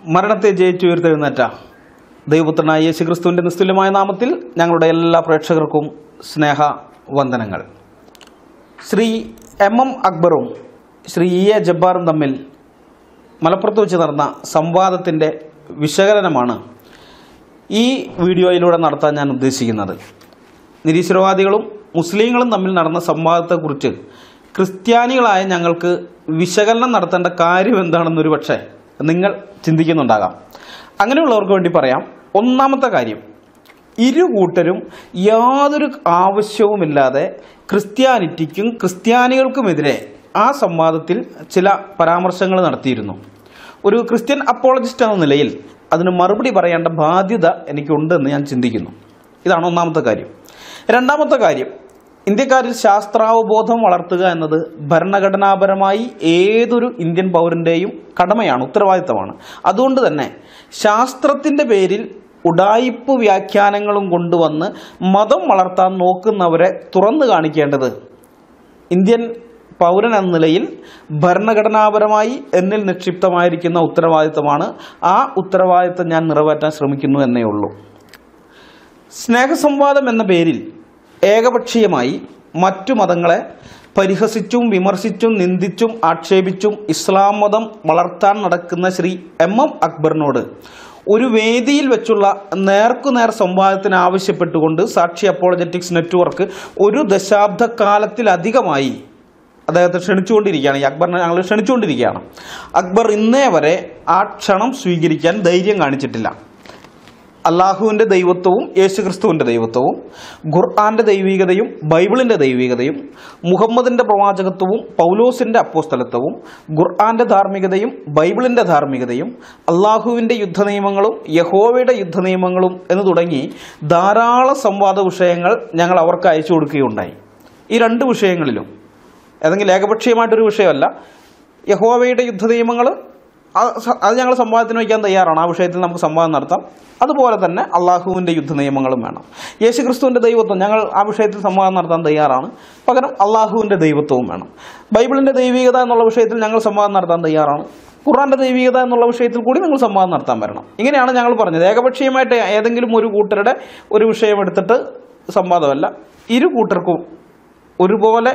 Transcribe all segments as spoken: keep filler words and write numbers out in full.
മരണത്തെ ജയിച്ചുയർത്തെഴുന്നേറ്റ ദൈവപുത്രനായ യേശുക്രിസ്തുവിന്റെ നിസ്തുല്യമായ നാമത്തിൽ ഞങ്ങളുടെ എല്ലാ പ്രേക്ഷകർക്കും സ്നേഹ വന്ദനങ്ങൾ. ശ്രീ എം എം അക്ബറും ശ്രീ ഇ.എ.Jabbaറും തമ്മിൽ മലപ്പുറത്ത് വെച്ച് നടന്ന സംവാദത്തിൻ്റെ വിശകലനമാണ് ഈ വീഡിയോയിലൂടെ നടത്താൻ ഞാൻ ഉദ്ദേശിക്കുന്നത്. നിരീശ്വരവാദികളും മുസ്ലിങ്ങളും തമ്മിൽ നടന്ന സംവാദത്തെക്കുറിച്ച് ക്രിസ്ത്യാനികളായ ഞങ്ങൾക്ക് വിശകലനം നടത്തേണ്ട കാര്യം എന്താണെന്നൊരു പക്ഷേ നിങ്ങൾ ചിന്തിക്കുന്നുണ്ടാകാം. അങ്ങനെയുള്ളവർക്ക് വേണ്ടി പറയാം. ഒന്നാമത്തെ കാര്യം, ഇരു കൂട്ടരും യാതൊരു ആവശ്യവുമില്ലാതെ ക്രിസ്ത്യാനിറ്റിക്കും ക്രിസ്ത്യാനികൾക്കുമെതിരെ ആ സംവാദത്തിൽ ചില പരാമർശങ്ങൾ നടത്തിയിരുന്നു. ഒരു ക്രിസ്ത്യൻ അപ്പോളജിസ്റ്റ് എന്ന നിലയിൽ അതിന് മറുപടി പറയേണ്ട ബാധ്യത എനിക്കുണ്ടെന്ന് ഞാൻ ചിന്തിക്കുന്നു. ഇതാണ് ഒന്നാമത്തെ കാര്യം. രണ്ടാമത്തെ കാര്യം, ഇന്ത്യക്കാരിൽ ശാസ്ത്രാവബോധം വളർത്തുക എന്നത് ഭരണഘടനാപരമായി ഏതൊരു ഇന്ത്യൻ പൗരൻ്റെയും കടമയാണ്, ഉത്തരവാദിത്തമാണ്. അതുകൊണ്ട് തന്നെ ശാസ്ത്രത്തിൻ്റെ പേരിൽ ഉഡായിപ്പ് വ്യാഖ്യാനങ്ങളും കൊണ്ടുവന്ന് മതം വളർത്താൻ നോക്കുന്നവരെ തുറന്നു കാണിക്കേണ്ടത് ഇന്ത്യൻ പൗരൻ എന്ന നിലയിൽ ഭരണഘടനാപരമായി എന്നിൽ നിക്ഷിപ്തമായിരിക്കുന്ന ഉത്തരവാദിത്തമാണ്. ആ ഉത്തരവാദിത്തം ഞാൻ നിറവേറ്റാൻ ശ്രമിക്കുന്നു എന്നേ ഉള്ളൂ. സ്നേഹസംവാദം എന്ന പേരിൽ ഏകപക്ഷീയമായി മറ്റു മതങ്ങളെ പരിഹസിച്ചും വിമർശിച്ചും നിന്ദിച്ചും ആക്ഷേപിച്ചും ഇസ്ലാം മതം വളർത്താൻ നടക്കുന്ന ശ്രീ എം എം അക്ബറിനോട് ഒരു വേദിയിൽ വെച്ചുള്ള നേർക്കുനേർ സംവാദത്തിന് ആവശ്യപ്പെട്ടുകൊണ്ട് സാക്ഷി അപ്പോളജറ്റിക്സ് നെറ്റ്വർക്ക് ഒരു ദശാബ്ദക്കാലത്തിലധികമായി അദ്ദേഹത്തെ ക്ഷണിച്ചുകൊണ്ടിരിക്കുകയാണ്. ഈ അക്ബറിനെ ഞങ്ങൾ ക്ഷണിച്ചുകൊണ്ടിരിക്കുകയാണ്. അക്ബർ ഇന്നേ വരെ ആ ക്ഷണം സ്വീകരിക്കാൻ ധൈര്യം കാണിച്ചിട്ടില്ല. അള്ളാഹുവിൻ്റെ ദൈവത്വവും യേശുക്രിസ്തുവിൻ്റെ ദൈവത്വവും ഖുർആന്റെ ദൈവികതയും ബൈബിളിൻ്റെ ദൈവികതയും മുഹമ്മദിൻ്റെ പ്രവാചകത്വവും പൗലോസിൻ്റെ അപ്പോസ്തലത്വവും ഖുർആന്റെ ധാർമ്മികതയും ബൈബിളിൻ്റെ ധാർമ്മികതയും അള്ളാഹുവിൻ്റെ യുദ്ധനിയമങ്ങളും യഹോവയുടെ യുദ്ധനിയമങ്ങളും എന്ന് തുടങ്ങി ധാരാളം സംവാദ വിഷയങ്ങൾ ഞങ്ങൾ അവർക്ക് അയച്ചു കൊടുക്കുകയുണ്ടായി. ഈ രണ്ട് വിഷയങ്ങളിലും ഏതെങ്കിലും ഏകപക്ഷീയമായിട്ടൊരു വിഷയമല്ല. യഹോവയുടെ യുദ്ധനിയമങ്ങൾ അത് ഞങ്ങൾ സംവാദത്തിന് വയ്ക്കാൻ തയ്യാറാണ്. ആ വിഷയത്തിൽ നമുക്ക് സംവാദം നടത്താം. അതുപോലെ തന്നെ അള്ളാഹുവിൻ്റെ യുദ്ധ നിയമങ്ങളും വേണം. യേശുക്രിസ്തുവിൻ്റെ ദൈവത്വം ഞങ്ങൾ ആ വിഷയത്തിൽ സംവാദം നടത്താൻ തയ്യാറാണ്. പകരം അള്ളാഹുവിൻ്റെ ദൈവത്വവും വേണം. ബൈബിളിൻ്റെ ദൈവികത എന്നുള്ള വിഷയത്തിൽ ഞങ്ങൾ സംവാദം നടത്താൻ തയ്യാറാണ്. ഖുർആന്റെ ദൈവികത എന്നുള്ള വിഷയത്തിൽ കൂടി നിങ്ങൾ സംവാദം നടത്താൻ വരണം. ഇങ്ങനെയാണ് ഞങ്ങൾ പറഞ്ഞത്. ഏകപക്ഷീയമായിട്ട് ഏതെങ്കിലും ഒരു കൂട്ടരുടെ ഒരു വിഷയം എടുത്തിട്ട് സംവാദമല്ല. ഇരു കൂട്ടർക്കും ഒരുപോലെ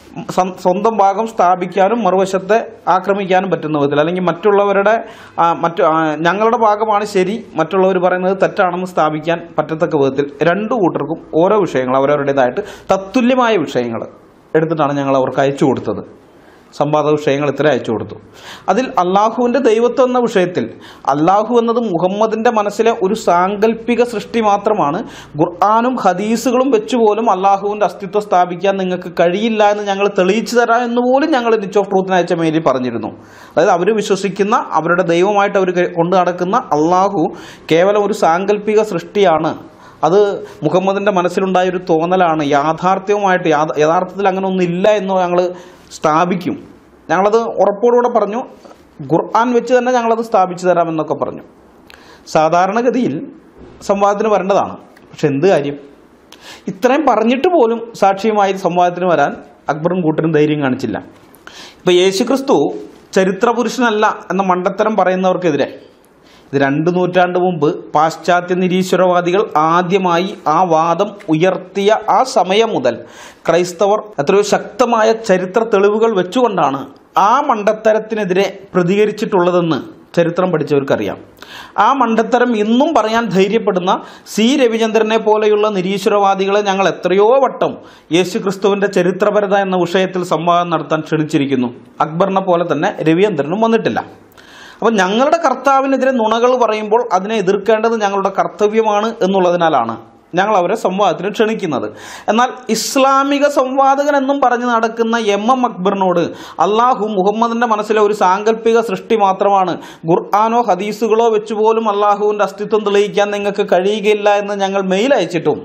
സ്വന്തം ഭാഗം സ്ഥാപിക്കാനും മറുവശത്തെ ആക്രമിക്കാനും പറ്റുന്ന വിധത്തിൽ, അല്ലെങ്കിൽ മറ്റുള്ളവരുടെ മറ്റു ഞങ്ങളുടെ ഭാഗമാണ് ശരി, മറ്റുള്ളവർ പറയുന്നത് തെറ്റാണെന്ന് സ്ഥാപിക്കാൻ പറ്റത്തക്ക വിധത്തിൽ രണ്ടു കൂട്ടർക്കും ഓരോ വിഷയങ്ങൾ അവരവരുടേതായിട്ട് തത്തുല്യമായ വിഷയങ്ങൾ എടുത്തിട്ടാണ് ഞങ്ങൾ അവർക്ക് അയച്ചു കൊടുത്തത്. സംവാദ വിഷയങ്ങൾ ഇത്ര അയച്ചു കൊടുത്തു. അതിൽ അള്ളാഹുവിൻ്റെ ദൈവത്വം എന്ന വിഷയത്തിൽ അള്ളാഹു എന്നത് മുഹമ്മദിൻ്റെ മനസ്സിലെ ഒരു സാങ്കല്പിക സൃഷ്ടി മാത്രമാണ്. ഖുർആനും ഹദീസുകളും വെച്ചുപോലും അള്ളാഹുവിൻ്റെ അസ്തിത്വം സ്ഥാപിക്കാൻ നിങ്ങൾക്ക് കഴിയില്ല എന്ന് ഞങ്ങൾ തെളിയിച്ചു തരാം എന്ന് പോലും ഞങ്ങൾ നിച്ച് ഓഫ് ട്രൂത്തിന് അയച്ച മെയിലിൽ പറഞ്ഞിരുന്നു. അതായത് അവർ വിശ്വസിക്കുന്ന അവരുടെ ദൈവമായിട്ട് അവർ കൊണ്ടു നടക്കുന്ന അള്ളാഹു കേവലം ഒരു സാങ്കല്പിക സൃഷ്ടിയാണ്. അത് മുഹമ്മദിൻ്റെ മനസ്സിലുണ്ടായൊരു തോന്നലാണ്. യാഥാർത്ഥ്യവുമായിട്ട് യഥാർത്ഥത്തിൽ അങ്ങനെ ഒന്നും ഇല്ല എന്ന് ഞങ്ങൾ സ്ഥാപിക്കും. ഞങ്ങളത് ഉറപ്പോടുകൂടെ പറഞ്ഞു. ഖുർആൻ വെച്ച് തന്നെ ഞങ്ങളത് സ്ഥാപിച്ചു തരാമെന്നൊക്കെ പറഞ്ഞു. സാധാരണഗതിയിൽ സംവാദത്തിന് വരേണ്ടതാണ്. പക്ഷെ എന്ത് കാര്യം, ഇത്രയും പറഞ്ഞിട്ട് പോലും സാക്ഷിയുമായി സംവാദത്തിന് വരാൻ അക്ബറും കൂട്ടരും ധൈര്യം കാണിച്ചില്ല. ഇപ്പം യേശുക്രിസ്തു ചരിത്ര പുരുഷനല്ല എന്ന മണ്ടത്തരം പറയുന്നവർക്കെതിരെ ഇത് രണ്ട് നൂറ്റാണ്ട് മുമ്പ് പാശ്ചാത്യ നിരീശ്വരവാദികൾ ആദ്യമായി ആ വാദം ഉയർത്തിയ ആ സമയം മുതൽ ക്രൈസ്തവർ എത്രയോ ശക്തമായ ചരിത്ര തെളിവുകൾ വെച്ചുകൊണ്ടാണ് ആ മണ്ടത്തരത്തിനെതിരെ പ്രതികരിച്ചിട്ടുള്ളതെന്ന് ചരിത്രം പഠിച്ചവർക്കറിയാം. ആ മണ്ടത്തരം ഇന്നും പറയാൻ ധൈര്യപ്പെടുന്ന സി രവിചന്ദ്രനെ പോലെയുള്ള നിരീശ്വരവാദികളെ ഞങ്ങൾ എത്രയോ വട്ടം യേശുക്രിസ്തുവിന്റെ ചരിത്രപരത എന്ന വിഷയത്തിൽ സംവാദം നടത്താൻ ക്ഷണിച്ചിരിക്കുന്നു. അക്ബറിനെ പോലെ തന്നെ രവിചന്ദ്രനും വന്നിട്ടില്ല. അപ്പം ഞങ്ങളുടെ കർത്താവിനെതിരെ നുണകൾ പറയുമ്പോൾ അതിനെ എതിർക്കേണ്ടത് ഞങ്ങളുടെ കർത്തവ്യമാണ് എന്നുള്ളതിനാലാണ് ഞങ്ങൾ അവരെ സംവാദത്തിന് ക്ഷണിക്കുന്നത്. എന്നാൽ ഇസ്ലാമിക സംവാദകൻ എന്നും പറഞ്ഞ് നടക്കുന്ന എം എം അക്ബറിനോട് അള്ളാഹു മുഹമ്മദിന്റെ മനസ്സിലെ ഒരു സാങ്കല്പിക സൃഷ്ടി മാത്രമാണ്, ഖുർആനോ ഹദീസുകളോ വെച്ചുപോലും അള്ളാഹുവിൻ്റെ അസ്തിത്വം തെളിയിക്കാൻ നിങ്ങൾക്ക് കഴിയുകയില്ല എന്ന് ഞങ്ങൾ മെയിൽ അയച്ചിട്ടും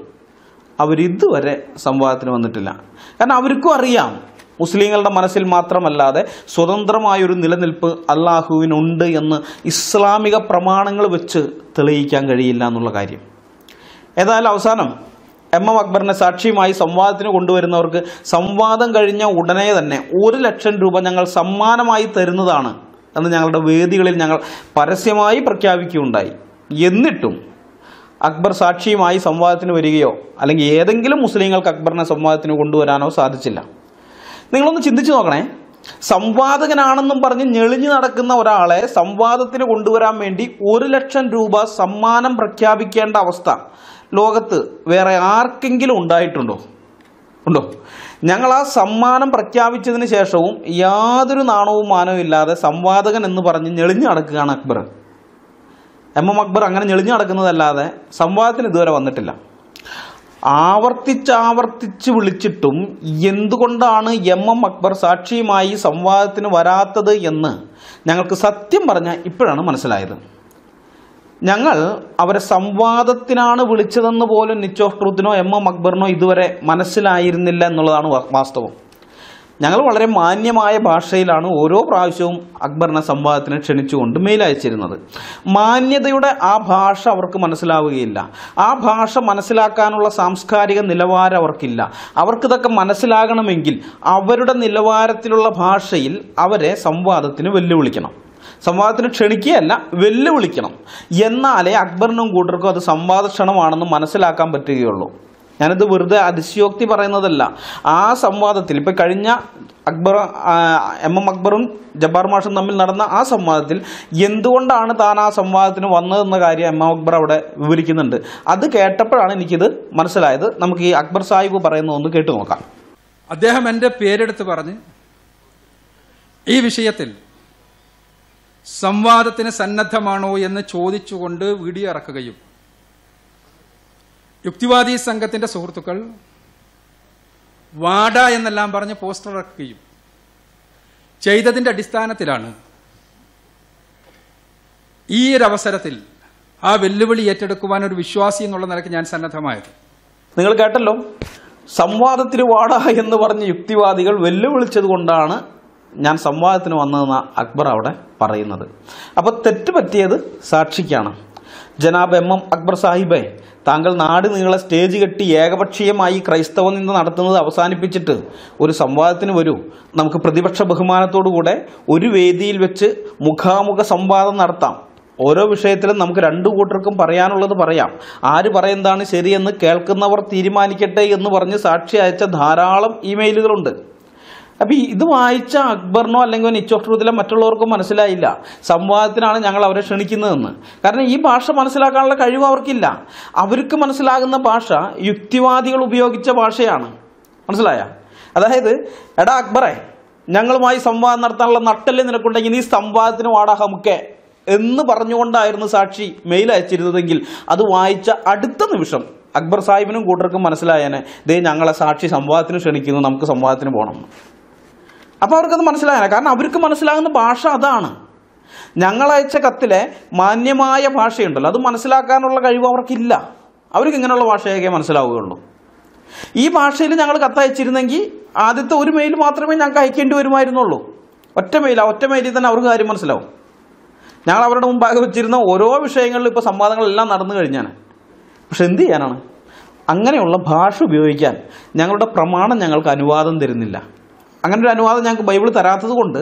അവരിതുവരെ സംവാദത്തിന് വന്നിട്ടില്ല. കാരണം അവർക്കും അറിയാം മുസ്ലിങ്ങളുടെ മനസ്സിൽ മാത്രമല്ലാതെ സ്വതന്ത്രമായൊരു നിലനിൽപ്പ് അള്ളാഹുവിനുണ്ട് എന്ന് ഇസ്ലാമിക പ്രമാണങ്ങൾ വെച്ച് തെളിയിക്കാൻ കഴിയില്ല എന്നുള്ള കാര്യം. ഏതായാലും അവസാനം എം എം അക്ബറിനെ സാക്ഷിയുമായി സംവാദത്തിന് കൊണ്ടുവരുന്നവർക്ക് സംവാദം കഴിഞ്ഞ ഉടനെ തന്നെ ഒരു ലക്ഷം രൂപ ഞങ്ങൾ സമ്മാനമായി തരുന്നതാണ് എന്ന് ഞങ്ങളുടെ വേദികളിൽ ഞങ്ങൾ പരസ്യമായി പ്രഖ്യാപിക്കുകയുണ്ടായി. എന്നിട്ടും അക്ബർ സാക്ഷിയുമായി സംവാദത്തിന് വരികയോ അല്ലെങ്കിൽ ഏതെങ്കിലും മുസ്ലിങ്ങൾക്ക് അക്ബറിനെ സംവാദത്തിന് കൊണ്ടുവരാനോ സാധിച്ചില്ല. നിങ്ങളൊന്ന് ചിന്തിച്ചു നോക്കണേ. സംവാദകനാണെന്നും പറഞ്ഞ് ഞെളിഞ്ഞു നടക്കുന്ന ഒരാളെ സംവാദത്തിന് കൊണ്ടുവരാൻ വേണ്ടി ഒരു ലക്ഷം രൂപ സമ്മാനം പ്രഖ്യാപിക്കേണ്ട അവസ്ഥ ലോകത്ത് വേറെ ആർക്കെങ്കിലും ഉണ്ടായിട്ടുണ്ടോ? ഉണ്ടോ? ഞങ്ങൾ ആ സമ്മാനം പ്രഖ്യാപിച്ചതിന് ശേഷവും യാതൊരു നാണവും മാനവും ഇല്ലാതെ സംവാദകൻ എന്ന് പറഞ്ഞ് ഞെളിഞ്ഞു നടക്കുകയാണ് അക്ബർ. എം എം അക്ബർ അങ്ങനെ ഞെളിഞ്ഞു നടക്കുന്നതല്ലാതെ സംവാദത്തിന് ഇതുവരെ വന്നിട്ടില്ല. ആവർത്തിച്ചാവർത്തിച്ച് വിളിച്ചിട്ടും എന്തുകൊണ്ടാണ് എം എം അക്ബർ സാക്ഷിയുമായി സംവാദത്തിന് വരാത്തത് എന്ന് ഞങ്ങൾക്ക് സത്യം പറഞ്ഞാൽ ഇപ്പോഴാണ് മനസ്സിലായത്. ഞങ്ങൾ അവരെ സംവാദത്തിനാണ് വിളിച്ചതെന്ന് പോലും നിച്ച് ഓഫ് ട്രൂത്തിനോ എം എം അക്ബറിനോ ഇതുവരെ മനസ്സിലായിരുന്നില്ല എന്നുള്ളതാണ് വാസ്തവം. ഞങ്ങൾ വളരെ മാന്യമായ ഭാഷയിലാണ് ഓരോ പ്രാവശ്യവും അക്ബറിനെ സംവാദത്തിന് ക്ഷണിച്ചുകൊണ്ട് മെയിൽ അയച്ചിരുന്നത്. മാന്യതയുടെ ആ ഭാഷ അവർക്ക് മനസ്സിലാവുകയില്ല. ആ ഭാഷ മനസ്സിലാക്കാനുള്ള സാംസ്കാരിക നിലവാരം അവർക്കില്ല. അവർക്കിതൊക്കെ മനസ്സിലാകണമെങ്കിൽ അവരുടെ നിലവാരത്തിലുള്ള ഭാഷയിൽ അവരെ സംവാദത്തിന് വെല്ലുവിളിക്കണം. സംവാദത്തിന് ക്ഷണിക്കുകയല്ല, വെല്ലുവിളിക്കണം. എന്നാലേ അക്ബറിനും കൂട്ടർക്കും അത് സംവാദ ക്ഷണമാണെന്ന് മനസ്സിലാക്കാൻ പറ്റുകയുള്ളൂ. ഞാനിത് വെറുതെ അതിശയോക്തി പറയുന്നതല്ല. ആ സംവാദത്തിൽ ഇപ്പം കഴിഞ്ഞ അക്ബർ എം എം അക്ബറും ജബ്ബാർ മാഷും തമ്മിൽ നടന്ന ആ സംവാദത്തിൽ എന്തുകൊണ്ടാണ് താൻ ആ സംവാദത്തിന് വന്നതെന്ന കാര്യം എം എം അക്ബർ അവിടെ വിവരിക്കുന്നുണ്ട്. അത് കേട്ടപ്പോഴാണ് എനിക്കിത് മനസ്സിലായത്. നമുക്ക് ഈ അക്ബർ സാഹിബ് പറയുന്ന ഒന്ന് കേട്ടു നോക്കാം. അദ്ദേഹം എൻ്റെ പേരെടുത്ത് പറഞ്ഞ് ഈ വിഷയത്തിൽ സംവാദത്തിന് സന്നദ്ധമാണോ എന്ന് ചോദിച്ചുകൊണ്ട് വീഡിയോ ഇറക്കുകയും യുക്തിവാദി സംഘത്തിന്റെ സുഹൃത്തുക്കൾ വാട എന്നെല്ലാം പറഞ്ഞ് പോസ്റ്റർ ഇറക്കുകയും ചെയ്തതിന്റെ അടിസ്ഥാനത്തിലാണ് ഈ ഒരു അവസരത്തിൽ ആ വെല്ലുവിളി ഏറ്റെടുക്കുവാൻ ഒരു വിശ്വാസി എന്നുള്ള നിലയ്ക്ക് ഞാൻ സന്നദ്ധമായത്. നിങ്ങൾ കേട്ടല്ലോ, സംവാദത്തിന് വാട എന്ന് പറഞ്ഞ് യുക്തിവാദികൾ വെല്ലുവിളിച്ചത് കൊണ്ടാണ് ഞാൻ സംവാദത്തിന് വന്നതെന്ന അക്ബർ അവിടെ പറയുന്നത്. അപ്പോൾ തെറ്റ് പറ്റിയത് സാക്ഷിക്കാണ്. ജനാബ് എം എം അക്ബർ സാഹിബെ, താങ്കൾ നാട് നീളെ സ്റ്റേജ് കെട്ടി ഏകപക്ഷീയമായി ക്രൈസ്തവ നിന്ദ നടത്തുന്നത് അവസാനിപ്പിച്ചിട്ട് ഒരു സംവാദത്തിന് വരൂ. നമുക്ക് പ്രതിപക്ഷ ബഹുമാനത്തോടുകൂടെ ഒരു വേദിയിൽ വെച്ച് മുഖാമുഖ സംവാദം നടത്താം. ഓരോ വിഷയത്തിലും നമുക്ക് രണ്ടു കൂട്ടർക്കും പറയാനുള്ളത് പറയാം. ആര് പറയുന്നതാണ് ശരിയെന്ന് കേൾക്കുന്നവർ തീരുമാനിക്കട്ടെ എന്ന് പറഞ്ഞ് സാക്ഷി അയച്ച ധാരാളം ഇമെയിലുകളുണ്ട്. അപ്പം ഇത് വായിച്ച അക്ബറിനോ അല്ലെങ്കിൽ നിച്ച് ഓഫ് ട്രൂത്തിലെ മറ്റുള്ളവർക്കും മനസ്സിലായില്ല സംവാദത്തിനാണ് ഞങ്ങൾ അവരെ ക്ഷണിക്കുന്നതെന്ന്. കാരണം ഈ ഭാഷ മനസ്സിലാക്കാനുള്ള കഴിവ് അവർക്കില്ല. അവർക്ക് മനസ്സിലാകുന്ന ഭാഷ യുക്തിവാദികൾ ഉപയോഗിച്ച ഭാഷയാണ്. മനസ്സിലായ? അതായത്, എടാ അക്ബറെ, ഞങ്ങളുമായി സംവാദം നടത്താനുള്ള നട്ടല് നിനക്കുണ്ടെങ്കിൽ നീ സംവാദത്തിന് വാടാ ഹമുക്കെ എന്ന് പറഞ്ഞുകൊണ്ടായിരുന്നു സാക്ഷി മെയിൽ അയച്ചിരുന്നതെങ്കിൽ അത് വായിച്ച അടുത്ത നിമിഷം അക്ബർ സാഹിബിനും കൂട്ടർക്കും മനസ്സിലായേനെ, ദേ ഞങ്ങളെ സാക്ഷി സംവാദത്തിന് ക്ഷണിക്കുന്നു, നമുക്ക് സംവാദത്തിന് പോകണം. അപ്പോൾ അവർക്കത് മനസ്സിലായേനെ. കാരണം അവർക്ക് മനസ്സിലാകുന്ന ഭാഷ അതാണ്. ഞങ്ങളയച്ച കത്തിലെ മാന്യമായ ഭാഷയുണ്ടല്ലോ, അത് മനസ്സിലാക്കാനുള്ള കഴിവ് അവർക്കില്ല. അവർക്ക് ഇങ്ങനെയുള്ള ഭാഷയൊക്കെ മനസ്സിലാവുകയുള്ളൂ. ഈ ഭാഷയിൽ ഞങ്ങൾ കത്തയച്ചിരുന്നെങ്കിൽ ആദ്യത്തെ ഒരു മെയിൽ മാത്രമേ ഞങ്ങൾക്ക് അയക്കേണ്ടി വരുമായിരുന്നുള്ളൂ. ഒറ്റ മെയിൽ, ആ ഒറ്റ മെയിലിൽ തന്നെ അവർക്ക് കാര്യം മനസ്സിലാവും. ഞങ്ങൾ അവരുടെ മുമ്പാകെ വെച്ചിരുന്ന ഓരോ വിഷയങ്ങളിലും ഇപ്പോൾ സംവാദങ്ങളെല്ലാം നടന്നു കഴിഞ്ഞാണ്. പക്ഷെ എന്ത് ചെയ്യാനാണ്? അങ്ങനെയുള്ള ഭാഷ ഉപയോഗിക്കാൻ ഞങ്ങളുടെ പ്രമാണം ഞങ്ങൾക്ക് അനുവാദം തരുന്നില്ല. അങ്ങനെ ഒരു അനുവാദം ഞങ്ങൾക്ക് ബൈബിൾ തരാത്തത് കൊണ്ട്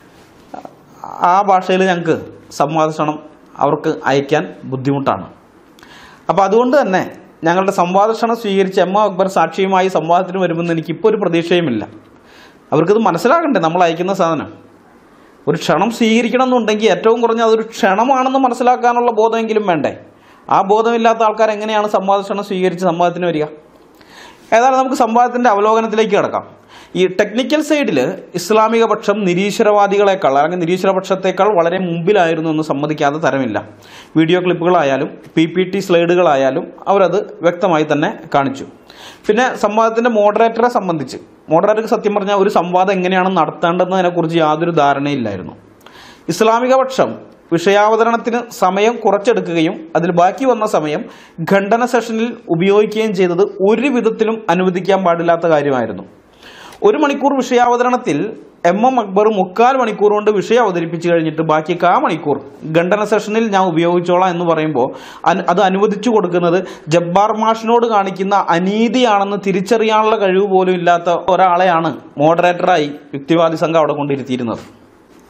ആ ഭാഷയിൽ ഞങ്ങൾക്ക് സംവാദക്ഷണം അവർക്ക് അയക്കാൻ ബുദ്ധിമുട്ടാണ്. അപ്പോൾ അതുകൊണ്ട് തന്നെ ഞങ്ങളുടെ സംവാദക്ഷണം സ്വീകരിച്ച് എം എം അക്ബർ സാക്ഷിയുമായി സംവാദത്തിന് വരുമെന്ന് എനിക്കിപ്പോൾ ഒരു പ്രതീക്ഷയുമില്ല. അവർക്കിത് മനസ്സിലാകണ്ടേ നമ്മൾ അയക്കുന്ന സാധനം. ഒരു ക്ഷണം സ്വീകരിക്കണം എന്നുണ്ടെങ്കിൽ ഏറ്റവും കുറഞ്ഞ അതൊരു ക്ഷണമാണെന്ന് മനസ്സിലാക്കാനുള്ള ബോധമെങ്കിലും വേണ്ടേ? ആ ബോധമില്ലാത്ത ആൾക്കാർ എങ്ങനെയാണ് സംവാദക്ഷണം സ്വീകരിച്ച് സംവാദത്തിന് വരിക? ഏതായാലും നമുക്ക് സംവാദത്തിൻ്റെ അവലോകനത്തിലേക്ക് കിടക്കാം. ഈ ടെക്നിക്കൽ സൈഡിൽ ഇസ്ലാമിക പക്ഷം നിരീശ്വരവാദികളെക്കാൾ അല്ലെങ്കിൽ നിരീശ്വരപക്ഷത്തേക്കാൾ വളരെ മുമ്പിലായിരുന്നു എന്ന് സമ്മതിക്കാതെ തരമില്ല. വീഡിയോ ക്ലിപ്പുകളായാലും പി പി ടി സ്ലൈഡുകളായാലും അവരത് വ്യക്തമായി തന്നെ കാണിച്ചു. പിന്നെ സംവാദത്തിൻ്റെ മോഡറേറ്ററെ സംബന്ധിച്ച് മോഡറേറ്റർക്ക് സത്യം പറഞ്ഞാൽ ഒരു സംവാദം എങ്ങനെയാണ് നടത്തേണ്ടതെന്നതിനെക്കുറിച്ച് യാതൊരു ധാരണയില്ലായിരുന്നു. ഇസ്ലാമിക പക്ഷം വിഷയാവതരണത്തിന് സമയം കുറച്ചെടുക്കുകയും അതിൽ ബാക്കി വന്ന സമയം ഖണ്ഡന സെഷനിൽ ഉപയോഗിക്കുകയും ചെയ്തത് ഒരു വിധത്തിലും അനുവദിക്കാൻ പാടില്ലാത്ത കാര്യമായിരുന്നു. ഒരു മണിക്കൂർ വിഷയാവതരണത്തിൽ എം എം അക്ബർ മുക്കാൽ മണിക്കൂർ കൊണ്ട് വിഷയം അവതരിപ്പിച്ചു കഴിഞ്ഞിട്ട് ബാക്കി കാ മണിക്കൂർ ഖണ്ഡന സെഷനിൽ ഞാൻ ഉപയോഗിച്ചോളാം എന്ന് പറയുമ്പോൾ അത് അനുവദിച്ചു കൊടുക്കുന്നത് ജബ്ബാർ മാഷിനോട് കാണിക്കുന്ന അനീതിയാണെന്ന് തിരിച്ചറിയാനുള്ള കഴിവ് പോലും ഇല്ലാത്ത ഒരാളെയാണ് മോഡറേറ്ററായി യുക്തിവാദി സംഘം അവിടെ കൊണ്ടിരുത്തിയിരുന്നത്.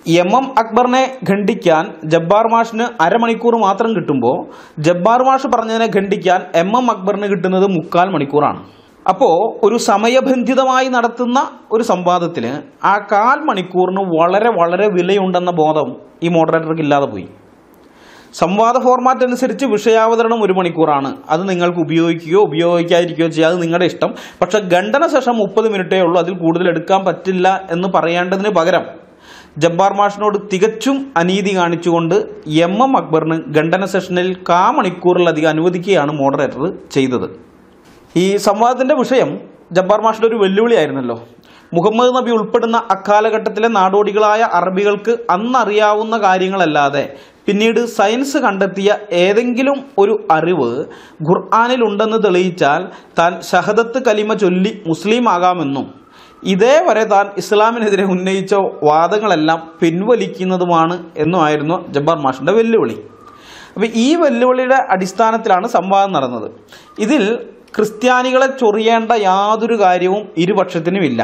എം എം അക്ബറിനെ ഖണ്ഡിക്കാൻ ജബ്ബാർ മാഷിന് അരമണിക്കൂർ മാത്രം കിട്ടുമ്പോൾ ജബ്ബാർ മാഷ് പറഞ്ഞതിനെ ഖണ്ഡിക്കാൻ എം എം അക്ബറിന് കിട്ടുന്നത് മുക്കാൽ മണിക്കൂറാണ്. അപ്പോൾ ഒരു സമയബന്ധിതമായി നടത്തുന്ന ഒരു സംവാദത്തിൽ ആ കാൽ മണിക്കൂറിന് വളരെ വളരെ വിലയുണ്ടെന്ന ബോധം ഈ മോഡറേറ്റർക്ക് ഇല്ലാതെ പോയി. സംവാദ ഫോർമാറ്റ് അനുസരിച്ച് വിഷയാവതരണം ഒരു മണിക്കൂറാണ്. അത് നിങ്ങൾക്ക് ഉപയോഗിക്കുകയോ ഉപയോഗിക്കാതിരിക്കുകയോ ചെയ്യുക, അത് നിങ്ങളുടെ ഇഷ്ടം. പക്ഷെ ഖണ്ഡന സെഷൻ മുപ്പത് മിനിറ്റേ ഉള്ളൂ, അതിൽ കൂടുതൽ എടുക്കാൻ പറ്റില്ല എന്ന് പറയേണ്ടതിന് പകരം ജബ്ബാർ മാഷിനോട് തികച്ചും അനീതി കാണിച്ചുകൊണ്ട് എം എം അക്ബറിന് ഖണ്ഡന സെഷനിൽ കാ മണിക്കൂറിലധികം അനുവദിക്കുകയാണ് മോഡറേറ്റർ ചെയ്തത്. ഈ സംവാദത്തിന്റെ വിഷയം ജബ്ബാർ മാഷിന്റെ ഒരു വെല്ലുവിളിയായിരുന്നല്ലോ. മുഹമ്മദ് നബി ഉൾപ്പെടുന്ന അക്കാലഘട്ടത്തിലെ നാടോടികളായ അറബികൾക്ക് അന്നറിയാവുന്ന കാര്യങ്ങളല്ലാതെ പിന്നീട് സയൻസ് കണ്ടെത്തിയ ഏതെങ്കിലും ഒരു അറിവ് ഖുർആനിൽ ഉണ്ടെന്ന് തെളിയിച്ചാൽ താൻ ഷഹദത്ത് കലിമ ചൊല്ലി മുസ്ലിം ആകാമെന്നും ഇതേവരെ താൻ ഇസ്ലാമിനെതിരെ ഉന്നയിച്ച വാദങ്ങളെല്ലാം പിൻവലിക്കുന്നതുമാണ് എന്നുമായിരുന്നു ജബ്ബാർ മാഷിന്റെ വെല്ലുവിളി. അപ്പം ഈ വെല്ലുവിളിയുടെ അടിസ്ഥാനത്തിലാണ് സംവാദം നടന്നത്. ഇതിൽ ക്രിസ്ത്യാനികളെ ചൊറിയേണ്ട യാതൊരു കാര്യവും ഇരുപക്ഷത്തിനുമില്ല.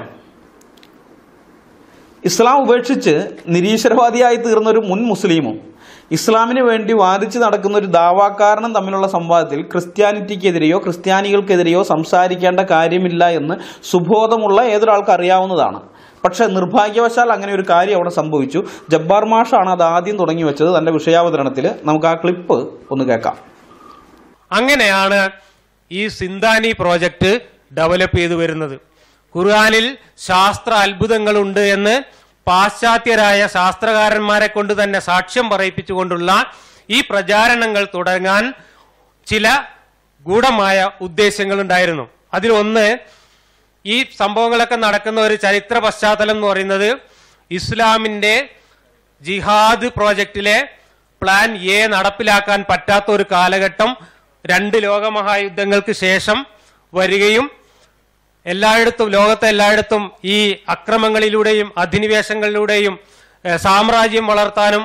ഇസ്ലാം ഉപേക്ഷിച്ച് നിരീശ്വരവാദിയായി തീർന്നൊരു മുൻ മുസ്ലിമും ഇസ്ലാമിന് വേണ്ടി വാദിച്ച് നടക്കുന്ന ഒരു ദാവാക്കാരനും തമ്മിലുള്ള സംവാദത്തിൽ ക്രിസ്ത്യാനിറ്റിക്കെതിരെയോ ക്രിസ്ത്യാനികൾക്കെതിരെയോ സംസാരിക്കേണ്ട കാര്യമില്ല എന്ന് സുബോധമുള്ള ഏതൊരാൾക്ക് അറിയാവുന്നതാണ്. പക്ഷെ നിർഭാഗ്യവശാൽ അങ്ങനെ ഒരു കാര്യം അവിടെ സംഭവിച്ചു. ജബ്ബാർ മാഷാണ് അത് ആദ്യം തുടങ്ങി വെച്ചത് തന്റെ വിഷയാവതരണത്തിൽ. നമുക്ക് ആ ക്ലിപ്പ് ഒന്ന് കേൾക്കാം. അങ്ങനെയാണ് ഈ സിന്ധാനി പ്രോജക്റ്റ് ഡെവലപ്പ് ചെയ്തു വരുന്നത്. ഖുർആനിൽ ശാസ്ത്ര അത്ഭുതങ്ങളുണ്ട് എന്ന് പാശ്ചാത്യരായ ശാസ്ത്രകാരന്മാരെ കൊണ്ട് തന്നെ സാക്ഷ്യം പറയിപ്പിച്ചുകൊണ്ടുള്ള ഈ പ്രചാരണങ്ങൾ തുടങ്ങാൻ ചില ഗൂഢമായ ഉദ്ദേശങ്ങളുണ്ടായിരുന്നു. അതിലൊന്ന്, ഈ സംഭവങ്ങളൊക്കെ നടക്കുന്ന ഒരു ചരിത്ര പശ്ചാത്തലം എന്ന് പറയുന്നത് ഇസ്ലാമിന്റെ ജിഹാദ് പ്രോജക്റ്റിലെ പ്ലാൻ എ നടപ്പിലാക്കാൻ പറ്റാത്ത ഒരു കാലഘട്ടം രണ്ട് ലോകമഹായുദ്ധങ്ങൾക്ക് ശേഷം വരികയും എല്ലായിടത്തും ലോകത്തെ എല്ലായിടത്തും ഈ അക്രമങ്ങളിലൂടെയും അധിനിവേശങ്ങളിലൂടെയും സാമ്രാജ്യം വളർത്താനും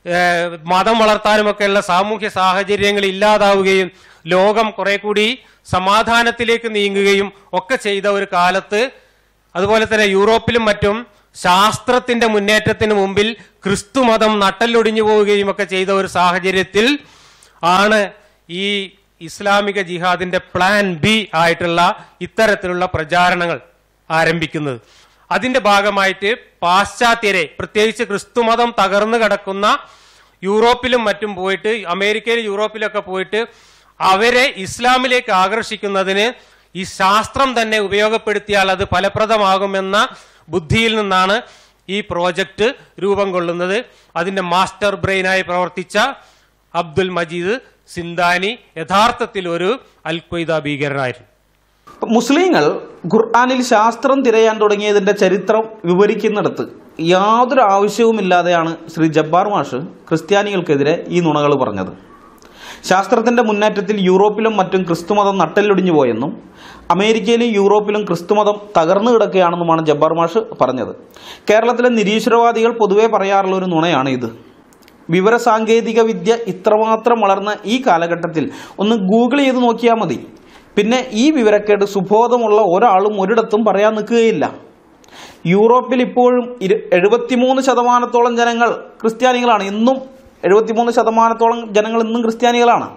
മതം വളർത്താനും ഒക്കെയുള്ള സാമൂഹ്യ സാഹചര്യങ്ങൾ ഇല്ലാതാവുകയും ലോകം കുറെ കൂടി സമാധാനത്തിലേക്ക് നീങ്ങുകയും ഒക്കെ ചെയ്ത ഒരു കാലത്ത്, അതുപോലെ തന്നെ യൂറോപ്പിലും മറ്റും ശാസ്ത്രത്തിന്റെ മുന്നേറ്റത്തിന് മുമ്പിൽ ക്രിസ്തുമതം നട്ടലൊടിഞ്ഞു പോവുകയും ഒക്കെ ചെയ്ത ഒരു സാഹചര്യത്തിൽ ആണ് ഈ ഇസ്ലാമിക ജിഹാദിന്റെ പ്ലാൻ ബി ആയിട്ടുള്ള ഇത്തരത്തിലുള്ള പ്രചാരണങ്ങൾ ആരംഭിക്കുന്നത്. അതിന്റെ ഭാഗമായിട്ട് പാശ്ചാത്യരെ, പ്രത്യേകിച്ച് ക്രിസ്തുമതം തകർന്നു കിടക്കുന്ന യൂറോപ്പിലും മറ്റും പോയിട്ട്, അമേരിക്കയിലും യൂറോപ്പിലൊക്കെ പോയിട്ട് അവരെ ഇസ്ലാമിലേക്ക് ആകർഷിക്കുന്നതിന് ഈ ശാസ്ത്രം തന്നെ ഉപയോഗപ്പെടുത്തിയാൽ അത് ഫലപ്രദമാകുമെന്ന ബുദ്ധിയിൽ നിന്നാണ് ഈ പ്രോജക്റ്റ് രൂപം കൊള്ളുന്നത്. അതിന്റെ മാസ്റ്റർ ബ്രെയിനായി പ്രവർത്തിച്ച അബ്ദുൽ മജീദ് സിന്ധാനി യഥാർത്ഥത്തിൽ ഒരു അൽ ഖ്വയ്ദ ഭീകരനായിരുന്നു. മുസ്ലിങ്ങൾ ഖുർആനിൽ ശാസ്ത്രം തിരയാൻ തുടങ്ങിയതിന്റെ ചരിത്രം വിവരിക്കുന്നിടത്ത് യാതൊരു ആവശ്യവുമില്ലാതെയാണ് ശ്രീ ജബ്ബാർ മാഷ് ക്രിസ്ത്യാനികൾക്കെതിരെ ഈ നുണകൾ പറഞ്ഞത്. ശാസ്ത്രത്തിന്റെ മുന്നേറ്റത്തിൽ യൂറോപ്പിലും മറ്റും ക്രിസ്തുമതം നട്ടെല്ലൊടിഞ്ഞു പോയെന്നും അമേരിക്കയിലും യൂറോപ്പിലും ക്രിസ്തുമതം തകർന്നു കിടക്കുകയാണെന്നുമാണ് ജബ്ബാർ മാഷ് പറഞ്ഞത്. കേരളത്തിലെ നിരീശ്വരവാദികൾ പൊതുവെ പറയാറുള്ള ഒരു നുണയാണ് ഇത്. വിവരസാങ്കേതിക വിദ്യ ഇത്രമാത്രം വളർന്ന ഈ കാലഘട്ടത്തിൽ ഒന്ന് ഗൂഗിൾ ചെയ്ത് നോക്കിയാൽ മതി. പിന്നെ ഈ വിവരക്കേട് സുബോധമുള്ള ഒരാളും ഒരിടത്തും പറയാൻ നിൽക്കുകയില്ല. യൂറോപ്പിൽ ഇപ്പോഴും എഴുപത്തിമൂന്ന് ശതമാനത്തോളം ജനങ്ങൾ ക്രിസ്ത്യാനികളാണ്. ഇന്നും എഴുപത്തിമൂന്ന് ശതമാനത്തോളം ജനങ്ങൾ ഇന്നും ക്രിസ്ത്യാനികളാണ്.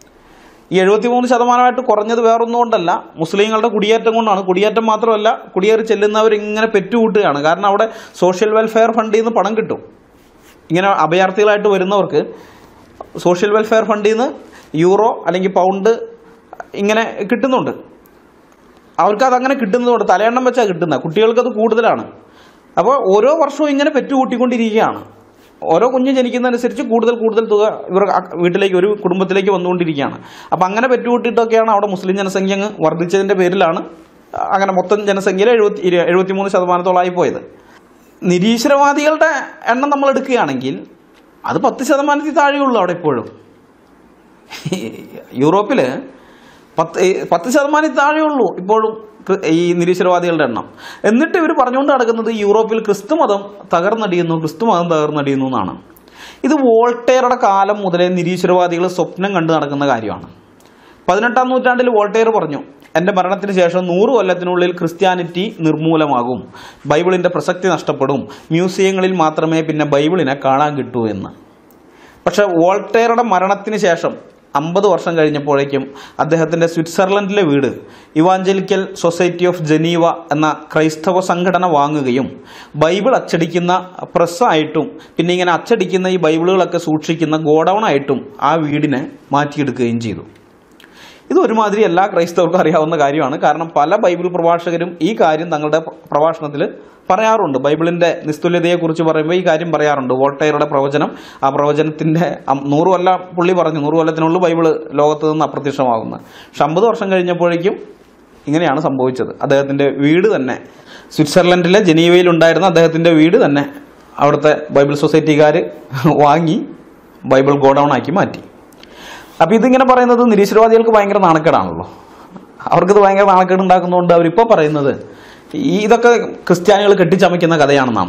ഈ എഴുപത്തിമൂന്ന് ശതമാനമായിട്ട് കുറഞ്ഞത് വേറൊന്നും കൊണ്ടല്ല, മുസ്ലിങ്ങളുടെ കുടിയേറ്റം കൊണ്ടാണ്. കുടിയേറ്റം മാത്രമല്ല, കുടിയേറി ചെല്ലുന്നവർ ഇങ്ങനെ പെറ്റുകൂട്ടുകയാണ്. കാരണം അവിടെ സോഷ്യൽ വെൽഫെയർ ഫണ്ടിൽ നിന്ന് പണം കിട്ടും. ഇങ്ങനെ അഭയാർത്ഥികളായിട്ട് വരുന്നവർക്ക് സോഷ്യൽ വെൽഫെയർ ഫണ്ടിൽ നിന്ന് യൂറോ അല്ലെങ്കിൽ പൗണ്ട് ഇങ്ങനെ കിട്ടുന്നുണ്ട്. അവർക്ക് അതങ്ങനെ കിട്ടുന്നതുകൊണ്ട് തലയെണ്ണം വെച്ചാൽ കിട്ടുന്നത്. കുട്ടികൾക്കത് കൂടുതലാണ്. അപ്പോൾ ഓരോ വർഷവും ഇങ്ങനെ പെറ്റുകൂട്ടിക്കൊണ്ടിരിക്കുകയാണ്. ഓരോ കുഞ്ഞ് ജനിക്കുന്നതനുസരിച്ച് കൂടുതൽ കൂടുതൽ തുക ഇവർ വീട്ടിലേക്ക്, ഒരു കുടുംബത്തിലേക്ക് വന്നുകൊണ്ടിരിക്കുകയാണ്. അപ്പം അങ്ങനെ പെറ്റുകൂട്ടിയിട്ടൊക്കെയാണ് അവിടെ മുസ്ലിം ജനസംഖ്യ അങ്ങ് വർദ്ധിച്ചതിൻ്റെ പേരിലാണ് അങ്ങനെ മൊത്തം ജനസംഖ്യയിൽ എഴുപത്തി എഴുപത്തിമൂന്ന് ശതമാനത്തോളമായി പോയത്. നിരീശ്വരവാദികളുടെ എണ്ണം നമ്മൾ എടുക്കുകയാണെങ്കിൽ അത് പത്ത് ശതമാനത്തിൽ താഴെയുള്ളൂ അവിടെ ഇപ്പോഴും. യൂറോപ്പിൽ പത്ത് പത്ത് ശതമാനത്തിൽ താഴെയുള്ളൂ ഇപ്പോഴും ഈ നിരീശ്വരവാദികളുടെ എണ്ണം. എന്നിട്ട് ഇവർ പറഞ്ഞുകൊണ്ട് നടക്കുന്നത് യൂറോപ്പിൽ ക്രിസ്തുമതം തകർന്നടിയുന്നു, ക്രിസ്തുമതം തകർന്നടിയുന്നു എന്നാണ്. ഇത് വോൾട്ടേറുടെ കാലം മുതലേ നിരീശ്വരവാദികൾ സ്വപ്നം കണ്ടു നടക്കുന്ന കാര്യമാണ്. പതിനെട്ടാം നൂറ്റാണ്ടിൽ വോൾട്ടേർ പറഞ്ഞു, എൻ്റെ മരണത്തിന് ശേഷം നൂറ് കൊല്ലത്തിനുള്ളിൽ ക്രിസ്ത്യാനിറ്റി നിർമൂലമാകും, ബൈബിളിൻ്റെ പ്രസക്തി നഷ്ടപ്പെടും, മ്യൂസിയങ്ങളിൽ മാത്രമേ പിന്നെ ബൈബിളിനെ കാണാൻ കിട്ടൂ എന്ന്. പക്ഷെ വോൾട്ടയറുടെ മരണത്തിന് ശേഷം അമ്പത് വർഷം കഴിഞ്ഞപ്പോഴേക്കും അദ്ദേഹത്തിൻ്റെ സ്വിറ്റ്സർലൻഡിലെ വീട് ഇവാഞ്ചലിക്കൽ സൊസൈറ്റി ഓഫ് ജനീവ എന്ന ക്രൈസ്തവ സംഘടന വാങ്ങുകയും ബൈബിൾ അച്ചടിക്കുന്ന പ്രസ്സായിട്ടും പിന്നെ ഇങ്ങനെ അച്ചടിക്കുന്ന ഈ ബൈബിളുകളൊക്കെ സൂക്ഷിക്കുന്ന ഗോഡൗണായിട്ടും ആ വീടിനെ മാറ്റിയെടുക്കുകയും ചെയ്തു. ഇത് ഒരുമാതിരി എല്ലാ ക്രൈസ്തവർക്കും അറിയാവുന്ന കാര്യമാണ്. കാരണം പല ബൈബിൾ പ്രഭാഷകരും ഈ കാര്യം തങ്ങളുടെ പ്രഭാഷണത്തിൽ പറയാറുണ്ട്. ബൈബിളിൻ്റെ നിസ്തുല്യതയെക്കുറിച്ച് പറയുമ്പോൾ ഈ കാര്യം പറയാറുണ്ട്. വോൾട്ടയറുടെ പ്രവചനം, ആ പ്രവചനത്തിൻ്റെ നൂറ് കൊല്ലം പുള്ളി പറഞ്ഞു, നൂറ് കൊല്ലത്തിനുള്ളിൽ ബൈബിള് ലോകത്ത് നിന്ന് അപ്രത്യക്ഷമാകുന്നത്. പക്ഷെ അമ്പത് വർഷം കഴിഞ്ഞപ്പോഴേക്കും ഇങ്ങനെയാണ് സംഭവിച്ചത്. അദ്ദേഹത്തിൻ്റെ വീട് തന്നെ സ്വിറ്റ്സർലൻഡിലെ ജനീവയിലുണ്ടായിരുന്ന അദ്ദേഹത്തിൻ്റെ വീട് തന്നെ അവിടുത്തെ ബൈബിൾ സൊസൈറ്റിക്കാർ വാങ്ങി ബൈബിൾ ഗോഡൗൺ ആക്കി മാറ്റി. അപ്പോൾ ഇതിങ്ങനെ പറയുന്നത് നിരീശ്വരവാദികൾക്ക് ഭയങ്കര നാണക്കേടാണല്ലോ. അവർക്കിത് ഭയങ്കര നാണക്കേട് ഉണ്ടാക്കുന്നതുകൊണ്ട് അവരിപ്പോൾ പറയുന്നത് ഈ ഇതൊക്കെ ക്രിസ്ത്യാനികൾ കെട്ടിച്ചമയ്ക്കുന്ന കഥയാണെന്നാണ്.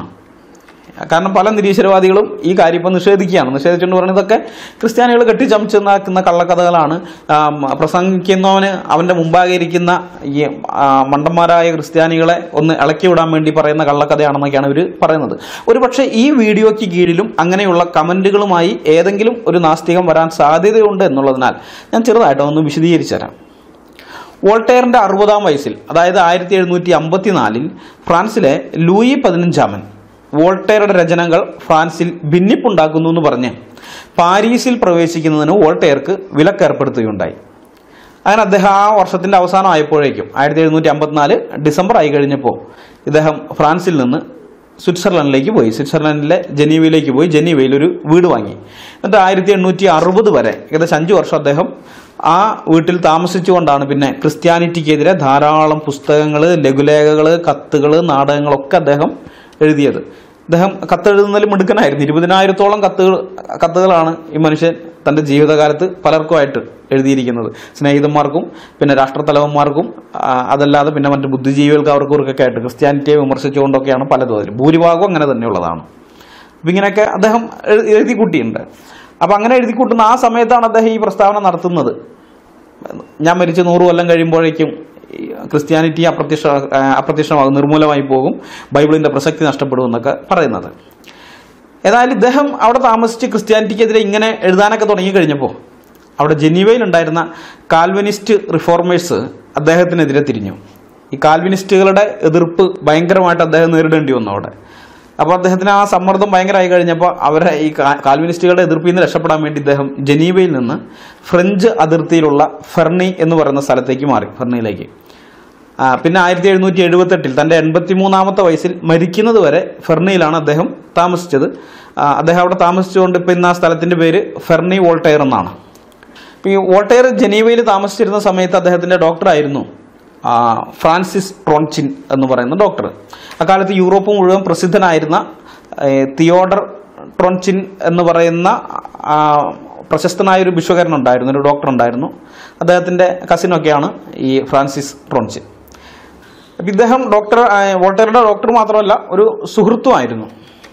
കാരണം പല നിരീശ്വരവാദികളും ഈ കാര്യം ഇപ്പം നിഷേധിക്കുകയാണ്. നിഷേധിച്ചുകൊണ്ട് പറയുന്നത് ഇതൊക്കെ ക്രിസ്ത്യാനികൾ കെട്ടിച്ചമച്ചുണ്ടാക്കുന്ന കള്ളക്കഥകളാണ്, പ്രസംഗിക്കുന്നവന് അവൻ്റെ മുമ്പാകെ ഇരിക്കുന്ന ഈ മണ്ടന്മാരായ ക്രിസ്ത്യാനികളെ ഒന്ന് ഇളക്കി വിടാൻ വേണ്ടി പറയുന്ന കള്ളക്കഥയാണെന്നൊക്കെയാണ് ഇവർ പറയുന്നത്. ഒരു പക്ഷേ ഈ വീഡിയോയ്ക്ക് കീഴിലും അങ്ങനെയുള്ള കമൻറ്റുകളുമായി ഏതെങ്കിലും ഒരു നാസ്തികം വരാൻ സാധ്യതയുണ്ട് എന്നുള്ളതിനാൽ ഞാൻ ചെറുതായിട്ടൊന്ന് വിശദീകരിച്ചു തരാം. വോൾട്ടയറിൻ്റെ അറുപതാം വയസ്സിൽ, അതായത് ആയിരത്തി എഴുന്നൂറ്റി അമ്പത്തിനാലിൽ ഫ്രാൻസിലെ ലൂയി പതിനഞ്ചാമൻ വോൾട്ടയറുടെ രചനകൾ ഫ്രാൻസിൽ ഭിന്നിപ്പുണ്ടാക്കുന്നു എന്ന് പറഞ്ഞ് പാരീസിൽ പ്രവേശിക്കുന്നതിന് വോൾട്ടയർക്ക് വിലക്കേർപ്പെടുത്തുകയുണ്ടായി. അങ്ങനെ അദ്ദേഹം ആ വർഷത്തിൻ്റെ അവസാനം ആയപ്പോഴേക്കും ആയിരത്തി എഴുന്നൂറ്റി അമ്പത്തിനാല് ഡിസംബർ ആയി കഴിഞ്ഞപ്പോൾ ഇദ്ദേഹം ഫ്രാൻസിൽ നിന്ന് സ്വിറ്റ്സർലൻഡിലേക്ക് പോയി. സ്വിറ്റ്സർലൻഡിലെ ജനീവയിലേക്ക് പോയി ജനീവയിൽ ഒരു വീട് വാങ്ങി. എന്നിട്ട് ആയിരത്തി എണ്ണൂറ്റി അറുപത് വരെ ഏകദേശം അഞ്ച് വർഷം അദ്ദേഹം ആ വീട്ടിൽ താമസിച്ചുകൊണ്ടാണ് പിന്നെ ക്രിസ്ത്യാനിറ്റിക്കെതിരെ ധാരാളം പുസ്തകങ്ങൾ, ലഘുലേഖകൾ, കത്തുകൾ, നാടകങ്ങളൊക്കെ അദ്ദേഹം എഴുതിയത്. അദ്ദേഹം കത്തെഴുതുന്നതിൽ മിടുക്കനായിരുന്നു. ഇരുപതിനായിരത്തോളം കത്തുകൾ കത്തുകളാണ് ഈ മനുഷ്യൻ തൻ്റെ ജീവിതകാലത്ത് പലർക്കുമായിട്ട് എഴുതിയിരിക്കുന്നത്. സ്നേഹിതന്മാർക്കും പിന്നെ രാഷ്ട്രത്തലവന്മാർക്കും അതല്ലാതെ പിന്നെ മറ്റു ബുദ്ധിജീവികൾക്ക് അവർക്കൊക്കെ ആയിട്ട് ക്രിസ്ത്യാനിറ്റിയെ വിമർശിച്ചുകൊണ്ടൊക്കെയാണ് പലതും. അതിൽ ഭൂരിഭാഗവും അങ്ങനെ തന്നെയുള്ളതാണ്. അപ്പം ഇങ്ങനെയൊക്കെ അദ്ദേഹം എഴുതി കൂട്ടിയിട്ടുണ്ട്. അപ്പം അങ്ങനെ എഴുതി കൂട്ടുന്ന ആ സമയത്താണ് അദ്ദേഹം ഈ പ്രസ്താവന നടത്തുന്നത്. ഞാൻ മരിച്ച് നൂറ് കൊല്ലം കഴിയുമ്പോഴേക്കും ക്രിസ്ത്യാനിറ്റി അപ്രത്യക്ഷ അപ്രത്യക്ഷമാകും, നിർമൂലമായി പോകും, ബൈബിളിൻ്റെ പ്രസക്തി നഷ്ടപ്പെടും എന്നൊക്കെ പറയുന്നത്. ഏതായാലും ഇദ്ദേഹം അവിടെ താമസിച്ച് ക്രിസ്ത്യാനിറ്റിക്കെതിരെ ഇങ്ങനെ എഴുതാനൊക്കെ തുടങ്ങിക്കഴിഞ്ഞപ്പോൾ അവിടെ ജനീവയിലുണ്ടായിരുന്ന കാൽവിനിസ്റ്റ് റിഫോർമേഴ്സ് അദ്ദേഹത്തിനെതിരെ തിരിഞ്ഞു. ഈ കാൽവിനിസ്റ്റുകളുടെ എതിർപ്പ് ഭയങ്കരമായിട്ട് അദ്ദേഹം നേരിടേണ്ടി വന്നു അവിടെ. അപ്പോൾ അദ്ദേഹത്തിന് ആ സമ്മർദ്ദം ഭയങ്കരമായി കഴിഞ്ഞപ്പോൾ അവരെ ഈ കാൽവിനിസ്റ്റുകളുടെ എതിർപ്പിൽ നിന്ന് രക്ഷപ്പെടാൻ വേണ്ടി ഇദ്ദേഹം ജനീവയിൽ നിന്ന് ഫ്രഞ്ച് അതിർത്തിയിലുള്ള ഫെർണി എന്ന് പറയുന്ന സ്ഥലത്തേക്ക് മാറി, ഫെർണിയിലേക്ക്. പിന്നെ ആയിരത്തി എഴുന്നൂറ്റി എഴുപത്തെട്ടിൽ തൻ്റെ എൺപത്തി മൂന്നാമത്തെ വയസ്സിൽ മരിക്കുന്നത് വരെ ഫെർണിയിലാണ് അദ്ദേഹം താമസിച്ചത്. അദ്ദേഹം അവിടെ താമസിച്ചുകൊണ്ട് ഇപ്പം ഇന്ന് ആ സ്ഥലത്തിൻ്റെ പേര് ഫെർണി വോൾട്ടയർ എന്നാണ്. ഈ വോൾട്ടയർ ജനീവയിൽ താമസിച്ചിരുന്ന സമയത്ത് അദ്ദേഹത്തിൻ്റെ ഡോക്ടറായിരുന്നു ഫ്രാൻസിസ് ട്രോൺചിൻ എന്ന് പറയുന്ന ഡോക്ടർ. അക്കാലത്ത് യൂറോപ്പ് മുഴുവൻ പ്രസിദ്ധനായിരുന്ന തിയോഡർ ട്രോൺചിൻ എന്ന് പറയുന്ന പ്രശസ്തനായൊരു ബിശ്വകാരനുണ്ടായിരുന്നു, ഒരു ഡോക്ടർ ഉണ്ടായിരുന്നു. അദ്ദേഹത്തിൻ്റെ കസിനൊക്കെയാണ് ഈ ഫ്രാൻസിസ് ട്രോൺചിൻ. അപ്പം ഇദ്ദേഹം ഡോക്ടർ വോൾട്ടയറുടെ ഡോക്ടർ മാത്രമല്ല ഒരു സുഹൃത്തുമായിരുന്നു.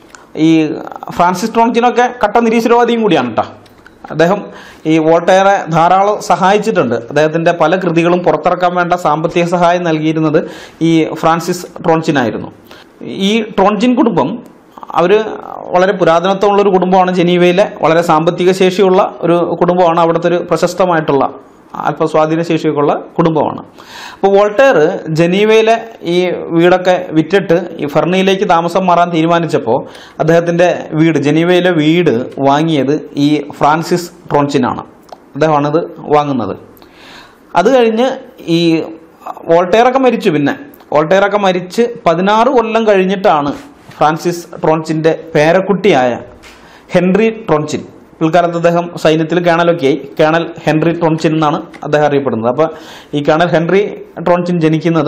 ഈ ഫ്രാൻസിസ് ട്രോൺചിനൊക്കെ കട്ട നിരീശ്വരവാദിയും കൂടിയാണ് കേട്ടോ. അദ്ദേഹം ഈ വോൾട്ടയറെ ധാരാളം സഹായിച്ചിട്ടുണ്ട്. അദ്ദേഹത്തിൻ്റെ പല കൃതികളും പുറത്തിറക്കാൻ വേണ്ട സാമ്പത്തിക സഹായം നൽകിയിരുന്നത് ഈ ഫ്രാൻസിസ് ട്രോൺചിനായിരുന്നു. ഈ ട്രോൺചിൻ കുടുംബം അവർ വളരെ പുരാതനത്വമുള്ളൊരു കുടുംബമാണ്. ജനീവയിലെ വളരെ സാമ്പത്തിക ശേഷിയുള്ള ഒരു കുടുംബമാണ്. അവിടുത്തെ ഒരു പ്രശസ്തമായിട്ടുള്ള അല്പ സ്വാധീന ശേഷിയൊക്കെയുള്ള കുടുംബമാണ്. അപ്പോൾ വോൾട്ടയർ ജനീവയിലെ ഈ വീടൊക്കെ വിറ്റിട്ട് ഈ ഫെർണിയിലേക്ക് താമസം മാറാൻ തീരുമാനിച്ചപ്പോൾ അദ്ദേഹത്തിൻ്റെ വീട്, ജനീവയിലെ വീട് വാങ്ങിയത് ഈ ഫ്രാൻസിസ് ട്രോൺചിനാണ്. അദ്ദേഹമാണിത് വാങ്ങുന്നത്. അത് കഴിഞ്ഞ് ഈ വോൾട്ടയറൊക്കെ മരിച്ചു. പിന്നെ വോൾട്ടയറൊക്കെ മരിച്ച് പതിനാറ് കൊല്ലം കഴിഞ്ഞിട്ടാണ് ഫ്രാൻസിസ് ട്രോൺചിൻ്റെ പേരക്കുട്ടിയായ ഹെൻറി ട്രോൺചിൻ, പിൽക്കാലത്ത് അദ്ദേഹം സൈന്യത്തിൽ കേണലൊക്കെയായി, കേണൽ ഹെൻറി ട്രോൺചിൻ എന്നാണ് അദ്ദേഹം അറിയപ്പെടുന്നത്. അപ്പോൾ ഈ കേണൽ ഹെൻറി ട്രോൺചിൻ ജനിക്കുന്നത്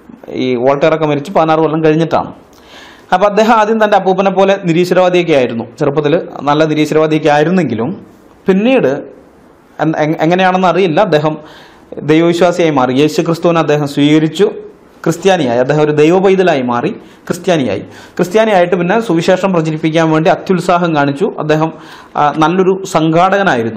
ഈ വോൾട്ടയറൊക്കെ മരിച്ച് പതിനാറ് കൊല്ലം കഴിഞ്ഞിട്ടാണ്. അപ്പോൾ അദ്ദേഹം ആദ്യം തൻ്റെ അപ്പൂപ്പനെ പോലെ നിരീശ്വരവാദിയൊക്കെ ആയിരുന്നു. ചെറുപ്പത്തിൽ നല്ല നിരീശ്വരവാദിയൊക്കെ ആയിരുന്നെങ്കിലും പിന്നീട് എങ്ങനെയാണെന്ന് അറിയില്ല, അദ്ദേഹം ദൈവവിശ്വാസിയായി മാറി. യേശു ക്രിസ്തുവിനെ അദ്ദേഹം സ്വീകരിച്ചു, ക്രിസ്ത്യാനിയായി. അദ്ദേഹം ഒരു ദൈവപൈതലായി മാറി, ക്രിസ്ത്യാനിയായി. ക്രിസ്ത്യാനിയായിട്ട് പിന്നെ സുവിശേഷം പ്രചരിപ്പിക്കാൻ വേണ്ടി അത്യുത്സാഹം കാണിച്ചു. അദ്ദേഹം നല്ലൊരു സംഘാടകനായിരുന്നു.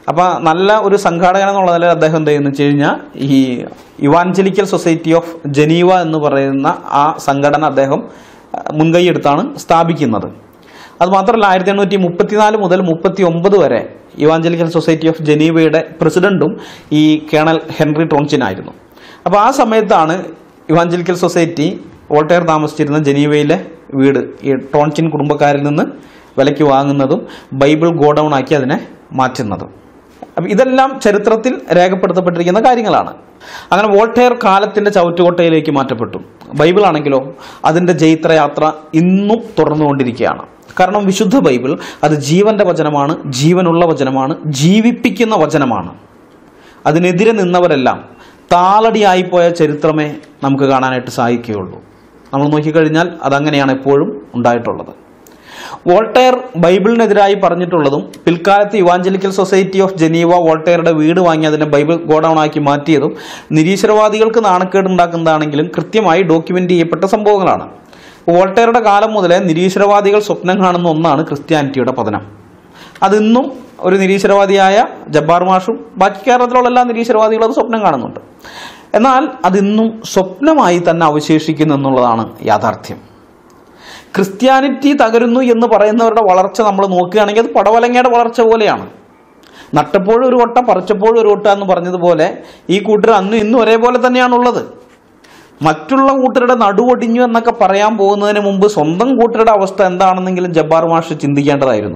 അപ്പം നല്ല ഒരു സംഘാടകൻ എന്നുള്ള നിലയിൽ അദ്ദേഹം എന്ത് ചെയ്യുന്നു വെച്ച് കഴിഞ്ഞാൽ ഈ ഇവാഞ്ചലിക്കൽ സൊസൈറ്റി ഓഫ് ജനീവ എന്ന് പറയുന്ന ആ സംഘടന അദ്ദേഹം മുൻകൈ എടുത്താണ് സ്ഥാപിക്കുന്നത്. അത് മാത്രമല്ല ആയിരത്തി എണ്ണൂറ്റി മുപ്പത്തിനാല് മുതൽ മുപ്പത്തി ഒമ്പത് വരെ ഇവാഞ്ചലിക്കൽ സൊസൈറ്റി ഓഫ് ജനീവയുടെ പ്രസിഡന്റും ഈ കേണൽ ഹെൻറി ടോൺചിനായിരുന്നു. അപ്പോൾ ആ സമയത്താണ് ഇവാഞ്ചലിക്കൽ സൊസൈറ്റി വോൾട്ടയർ താമസിച്ചിരുന്ന ജനീവയിലെ വീട് ഈ ടോൺചിൻ കുടുംബക്കാരിൽ നിന്ന് വിലയ്ക്ക് വാങ്ങുന്നതും ബൈബിൾ ഗോഡൌൺ ആക്കി അതിനെ മാറ്റുന്നതും. അപ്പം ഇതെല്ലാം ചരിത്രത്തിൽ രേഖപ്പെടുത്തപ്പെട്ടിരിക്കുന്ന കാര്യങ്ങളാണ്. അങ്ങനെ വോൾട്ടയർ കാലത്തിന്റെ ചവിറ്റുകൊട്ടയിലേക്ക് മാറ്റപ്പെട്ടു. ബൈബിൾ ആണെങ്കിലോ അതിന്റെ ജൈത്രയാത്ര ഇന്നും തുടർന്നുകൊണ്ടിരിക്കുകയാണ്. കാരണം വിശുദ്ധ ബൈബിൾ അത് ജീവന്റെ വചനമാണ്, ജീവനുള്ള വചനമാണ്, ജീവിപ്പിക്കുന്ന വചനമാണ്. അതിനെതിരെ നിന്നവരെല്ലാം താളടിയായിപ്പോയ ചരിത്രമേ നമുക്ക് കാണാനായിട്ട് സാധിക്കുകയുള്ളൂ. നമ്മൾ നോക്കിക്കഴിഞ്ഞാൽ അതങ്ങനെയാണ് എപ്പോഴും ഉണ്ടായിട്ടുള്ളത്. വോൾട്ടയർ ബൈബിളിനെതിരായി പറഞ്ഞിട്ടുള്ളതും പിൽക്കാലത്ത് ഇവാഞ്ചലിക്കൽ സൊസൈറ്റി ഓഫ് ജനീവ വോൾട്ടയറുടെ വീട് വാങ്ങി അതിനെ ബൈബിൾ ഗോഡൌൺ ആക്കി മാറ്റിയതും നിരീശ്വരവാദികൾക്ക് നാണക്കേട് ഉണ്ടാക്കുന്നതാണെങ്കിലും കൃത്യമായി ഡോക്യുമെന്റ് ചെയ്യപ്പെട്ട സംഭവങ്ങളാണ്. വോൾട്ടയറുടെ കാലം മുതലേ നിരീശ്വരവാദികൾ സ്വപ്നം കാണുന്ന ഒന്നാണ് ക്രിസ്ത്യാനിറ്റിയുടെ പതനം. അതിന്നും ഒരു നിരീശ്വരവാദിയായ ജബ്ബാർ മാഷും ബാക്കി കേരളത്തിലുള്ള എല്ലാ നിരീശ്വരവാദികളും അത് സ്വപ്നം കാണുന്നുണ്ട്. എന്നാൽ അതിന്നും സ്വപ്നമായി തന്നെ അവശേഷിക്കുന്നു എന്നുള്ളതാണ് യാഥാർത്ഥ്യം. ക്രിസ്ത്യാനിറ്റി തകരുന്നു എന്ന് പറയുന്നവരുടെ വളർച്ച നമ്മൾ നോക്കുകയാണെങ്കിൽ അത് പടവലങ്ങയുടെ വളർച്ച പോലെയാണ്. നട്ടപ്പോഴും ഒരു കൊട്ട, പറിച്ചപ്പോഴും ഒരു കൊട്ട എന്ന് പറഞ്ഞതുപോലെ ഈ കൂട്ടർ അന്നും ഇന്നും ഒരേപോലെ തന്നെയാണുള്ളത്. മറ്റുള്ള കൂട്ടരുടെ നടുവൊടിഞ്ഞു എന്നൊക്കെ പറയാൻ പോകുന്നതിന് മുമ്പ് സ്വന്തം കൂട്ടരുടെ അവസ്ഥ എന്താണെന്നെങ്കിലും ജബ്ബാർ മാഷ് ചിന്തിക്കേണ്ടതായിരുന്നു.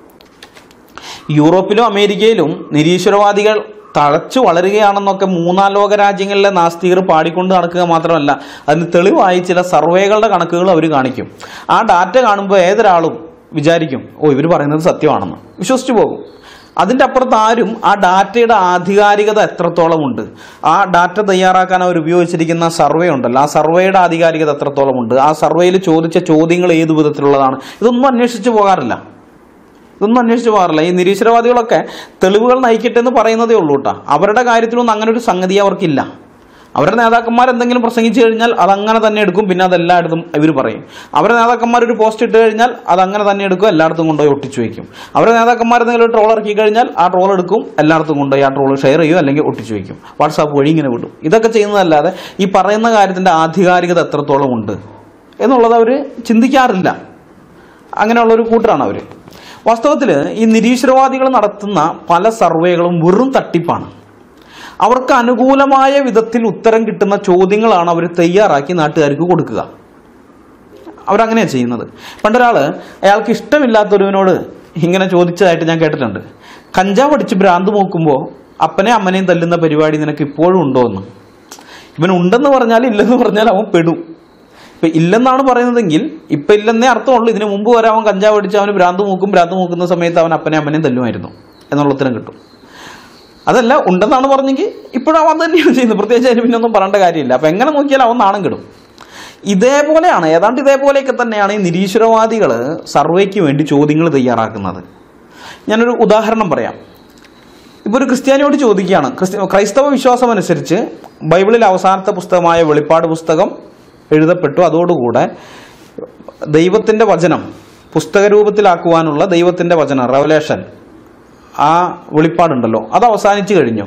യൂറോപ്പിലും അമേരിക്കയിലും നിരീശ്വരവാദികൾ തഴച്ചു വളരുകയാണെന്നൊക്കെ മൂന്നാം ലോക രാജ്യങ്ങളിലെ നാസ്തികർ പാടിക്കൊണ്ട് നടക്കുക മാത്രമല്ല, അതിന് തെളിവായി ചില സർവേകളുടെ കണക്കുകൾ അവർ കാണിക്കും. ആ ഡാറ്റ കാണുമ്പോൾ ഏതൊരാളും വിചാരിക്കും, ഓ ഇവർ പറയുന്നത് സത്യമാണെന്ന് വിശ്വസിച്ചു പോകും. അതിൻ്റെ അപ്പുറത്ത് ആരും ആ ഡാറ്റയുടെ ആധികാരികത എത്രത്തോളം ഉണ്ട്, ആ ഡാറ്റ തയ്യാറാക്കാൻ അവർ ഉപയോഗിച്ചിരിക്കുന്ന സർവേ ഉണ്ടല്ലോ, ആ സർവേയുടെ ആധികാരികത എത്രത്തോളം ഉണ്ട്, ആ സർവേയിൽ ചോദിച്ച ചോദ്യങ്ങൾ ഏതു വിധത്തിലുള്ളതാണ്, ഇതൊന്നും അന്വേഷിച്ചു പോകാറില്ല. ഇതൊന്നും അന്വേഷിച്ച് പോകാറില്ല. ഈ നിരീശ്വരവാദികളൊക്കെ തെളിവുകൾ നയിക്കട്ടെ എന്ന് പറയുന്നതേ ഉള്ളൂ കേട്ടോ. അവരുടെ കാര്യത്തിലൊന്നും അങ്ങനെ ഒരു സംഗതി അവർക്കില്ല. അവരുടെ നേതാക്കന്മാർ എന്തെങ്കിലും പ്രസംഗിച്ചു കഴിഞ്ഞാൽ അതങ്ങനെ തന്നെ എടുക്കും, പിന്നെ അതെല്ലായിടത്തും ഇവർ പറയും. അവരുടെ നേതാക്കന്മാർ ഒരു പോസ്റ്റ് ഇട്ട് കഴിഞ്ഞാൽ അതങ്ങനെ തന്നെ എടുക്കും, എല്ലായിടത്തും കൊണ്ടുപോയി ഒട്ടിച്ചു വയ്ക്കും. അവരുടെ നേതാക്കന്മാർ എന്തെങ്കിലും ട്രോൾ ഇറക്കി കഴിഞ്ഞാൽ ആ ട്രോൾ എടുക്കും, എല്ലായിടത്തും കൊണ്ടുപോയി ആ ട്രോൾ ഷെയർ ചെയ്യും, അല്ലെങ്കിൽ ഒട്ടിച്ചു വയ്ക്കും, വാട്സാപ്പ് വഴി ഇങ്ങനെ വിടും. ഇതൊക്കെ ചെയ്യുന്നതല്ലാതെ ഈ പറയുന്ന കാര്യത്തിന്റെ ആധികാരികത എത്രത്തോളം ഉണ്ട് എന്നുള്ളത് അവർ ചിന്തിക്കാറില്ല. അങ്ങനെയുള്ളൊരു കൂട്ടരാണ് അവർ. വാസ്തവത്തിൽ ഈ നിരീശ്വരവാദികൾ നടത്തുന്ന പല സർവേകളും വെറും തട്ടിപ്പാണ്. അവർക്ക് അനുകൂലമായ വിധത്തിൽ ഉത്തരം കിട്ടുന്ന ചോദ്യങ്ങളാണ് അവർ തയ്യാറാക്കി നാട്ടുകാർക്ക് കൊടുക്കുക. അവരങ്ങനെയാണ് ചെയ്യുന്നത്. പണ്ടൊരാള് അയാൾക്ക് ഇഷ്ടമില്ലാത്തൊരുവനോട് ഇങ്ങനെ ചോദിച്ചതായിട്ട് ഞാൻ കേട്ടിട്ടുണ്ട്. കഞ്ചാവ് അടിച്ച് ഭ്രാന്ത് നോക്കുമ്പോൾ അപ്പനെ അമ്മനെയും തല്ലുന്ന പരിപാടി നിനക്ക് ഇപ്പോഴും ഉണ്ടോ എന്ന്. ഇവൻ ഉണ്ടെന്ന് പറഞ്ഞാൽ ഇല്ലെന്ന് പറഞ്ഞാൽ അവൻ പെടും. ഇപ്പൊ ഇല്ലെന്നാണ് പറയുന്നതെങ്കിൽ ഇപ്പൊ ഇല്ലെന്നേ അർത്ഥമുള്ളൂ. ഇതിനു മുമ്പ് വരെ അവൻ കഞ്ചാവ് അടിച്ച് അവന് ഭ്രാന്ത് മൂക്കും, ഭ്രാന്ത് മൂക്കുന്ന സമയത്ത് അവൻ അപ്പനെ അമ്മനെയും തല്ലുമായിരുന്നു എന്നുള്ള ഉത്തരം കിട്ടും. അതല്ല, ഉണ്ടെന്നാണ് പറഞ്ഞെങ്കിൽ ഇപ്പോഴും അവൻ തന്നെയാണ് ചെയ്യുന്നത്. പ്രത്യേകിച്ച് അതിന് പിന്നെ ഒന്നും പറയേണ്ട കാര്യമില്ല. അപ്പൊ എങ്ങനെ നോക്കിയാൽ അവൻ നാണം കിടും. ഇതേപോലെയാണ്, ഏതാണ്ട് ഇതേപോലെയൊക്കെ തന്നെയാണ് ഈ നിരീശ്വരവാദികൾ സർവേക്ക് വേണ്ടി ചോദ്യങ്ങൾ തയ്യാറാക്കുന്നത്. ഞാനൊരു ഉദാഹരണം പറയാം. ഇപ്പോൾ ഒരു ക്രിസ്ത്യാനിയോട് ചോദിക്കുകയാണ്, ക്രൈസ്തവ വിശ്വാസം അനുസരിച്ച് ബൈബിളിലെ അവസാനത്തെ പുസ്തകമായ വെളിപ്പാട് പുസ്തകം എഴുതപ്പെട്ടു, അതോടുകൂടെ ദൈവത്തിന്റെ വചനം പുസ്തക രൂപത്തിലാക്കുവാനുള്ള ദൈവത്തിന്റെ വചനം റെവലേഷൻ, ആ വെളിപ്പാടുണ്ടല്ലോ, അത് അവസാനിച്ചു കഴിഞ്ഞു.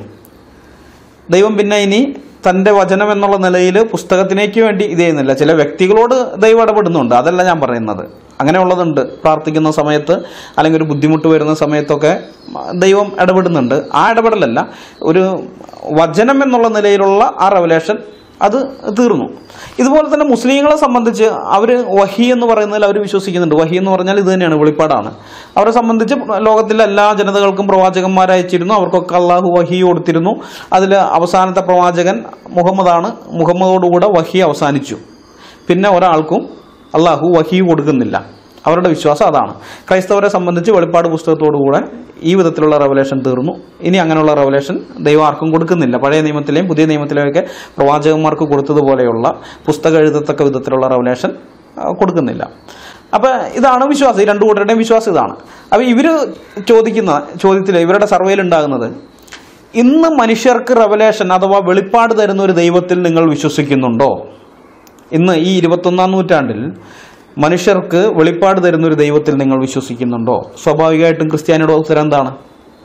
ദൈവം പിന്നെ ഇനി തന്റെ വചനം എന്നുള്ള നിലയിൽ പുസ്തകത്തിലേക്ക് വേണ്ടി ഇത് ചെയ്യുന്നില്ല. ചില വ്യക്തികളോട് ദൈവം ഇടപെടുന്നുണ്ട്, അതല്ല ഞാൻ പറയുന്നത്. അങ്ങനെയുള്ളതുണ്ട്. പ്രാർത്ഥിക്കുന്ന സമയത്ത് അല്ലെങ്കിൽ ഒരു ബുദ്ധിമുട്ട് വരുന്ന സമയത്തൊക്കെ ദൈവം ഇടപെടുന്നുണ്ട്. ആ ഇടപെടലല്ല, ഒരു വചനം എന്നുള്ള നിലയിലുള്ള ആ റെവലേഷൻ അത് തീർന്നു. ഇതുപോലെ തന്നെ മുസ്ലിങ്ങളെ സംബന്ധിച്ച് അവർ വഹി എന്ന് പറയുന്നതിൽ അവർ വിശ്വസിക്കുന്നുണ്ട്. വഹി എന്ന് പറഞ്ഞാൽ ഇത് തന്നെയാണ്, വെളിപ്പാടാണ്. അവരെ സംബന്ധിച്ച് ലോകത്തിലെ എല്ലാ ജനതകൾക്കും പ്രവാചകന്മാരെ അയച്ചിരുന്നു, അവർക്കൊക്കെ അള്ളാഹു വഹി കൊടുത്തിരുന്നു. അതിൽ അവസാനത്തെ പ്രവാചകൻ മുഹമ്മദാണ്. മുഹമ്മദോടുകൂടെ വഹി അവസാനിച്ചു. പിന്നെ ഒരാൾക്കും അള്ളാഹു വഹി കൊടുക്കുന്നില്ല. അവരുടെ വിശ്വാസം അതാണ്. ക്രൈസ്തവരെ സംബന്ധിച്ച് വെളിപ്പാട് പുസ്തകത്തോടുകൂടെ ഈ വിധത്തിലുള്ള റെവലേഷൻ തീർന്നു. ഇനി അങ്ങനെയുള്ള റെവലേഷൻ ദൈവം ആർക്കും കൊടുക്കുന്നില്ല. പഴയ നിയമത്തിലെയും പുതിയ നിയമത്തിലെയൊക്കെ പ്രവാചകന്മാർക്ക് കൊടുത്തതുപോലെയുള്ള പുസ്തകം എഴുതത്തക്ക വിധത്തിലുള്ള റെവലേഷൻ കൊടുക്കുന്നില്ല. അപ്പൊ ഇതാണ് വിശ്വാസം. ഈ രണ്ടു കൂട്ടരുടെയും വിശ്വാസം ഇതാണ്. അപ്പൊ ഇവര് ചോദിക്കുന്ന ചോദ്യത്തിൽ, ഇവരുടെ സർവേയിൽ ഉണ്ടാകുന്നത്, ഇന്ന് മനുഷ്യർക്ക് റെവലേഷൻ അഥവാ വെളിപ്പാട് തരുന്ന ഒരു ദൈവത്തിൽ നിങ്ങൾ വിശ്വസിക്കുന്നുണ്ടോ? ഇന്ന് ഈ ഇരുപത്തൊന്നാം നൂറ്റാണ്ടിൽ മനുഷ്യർക്ക് വെളിപ്പാട് തരുന്ന ഒരു ദൈവത്തിൽ നിങ്ങൾ വിശ്വസിക്കുന്നുണ്ടോ? സ്വാഭാവികമായിട്ടും ക്രിസ്ത്യാനിയുടെ ഉത്തരം എന്താണ്?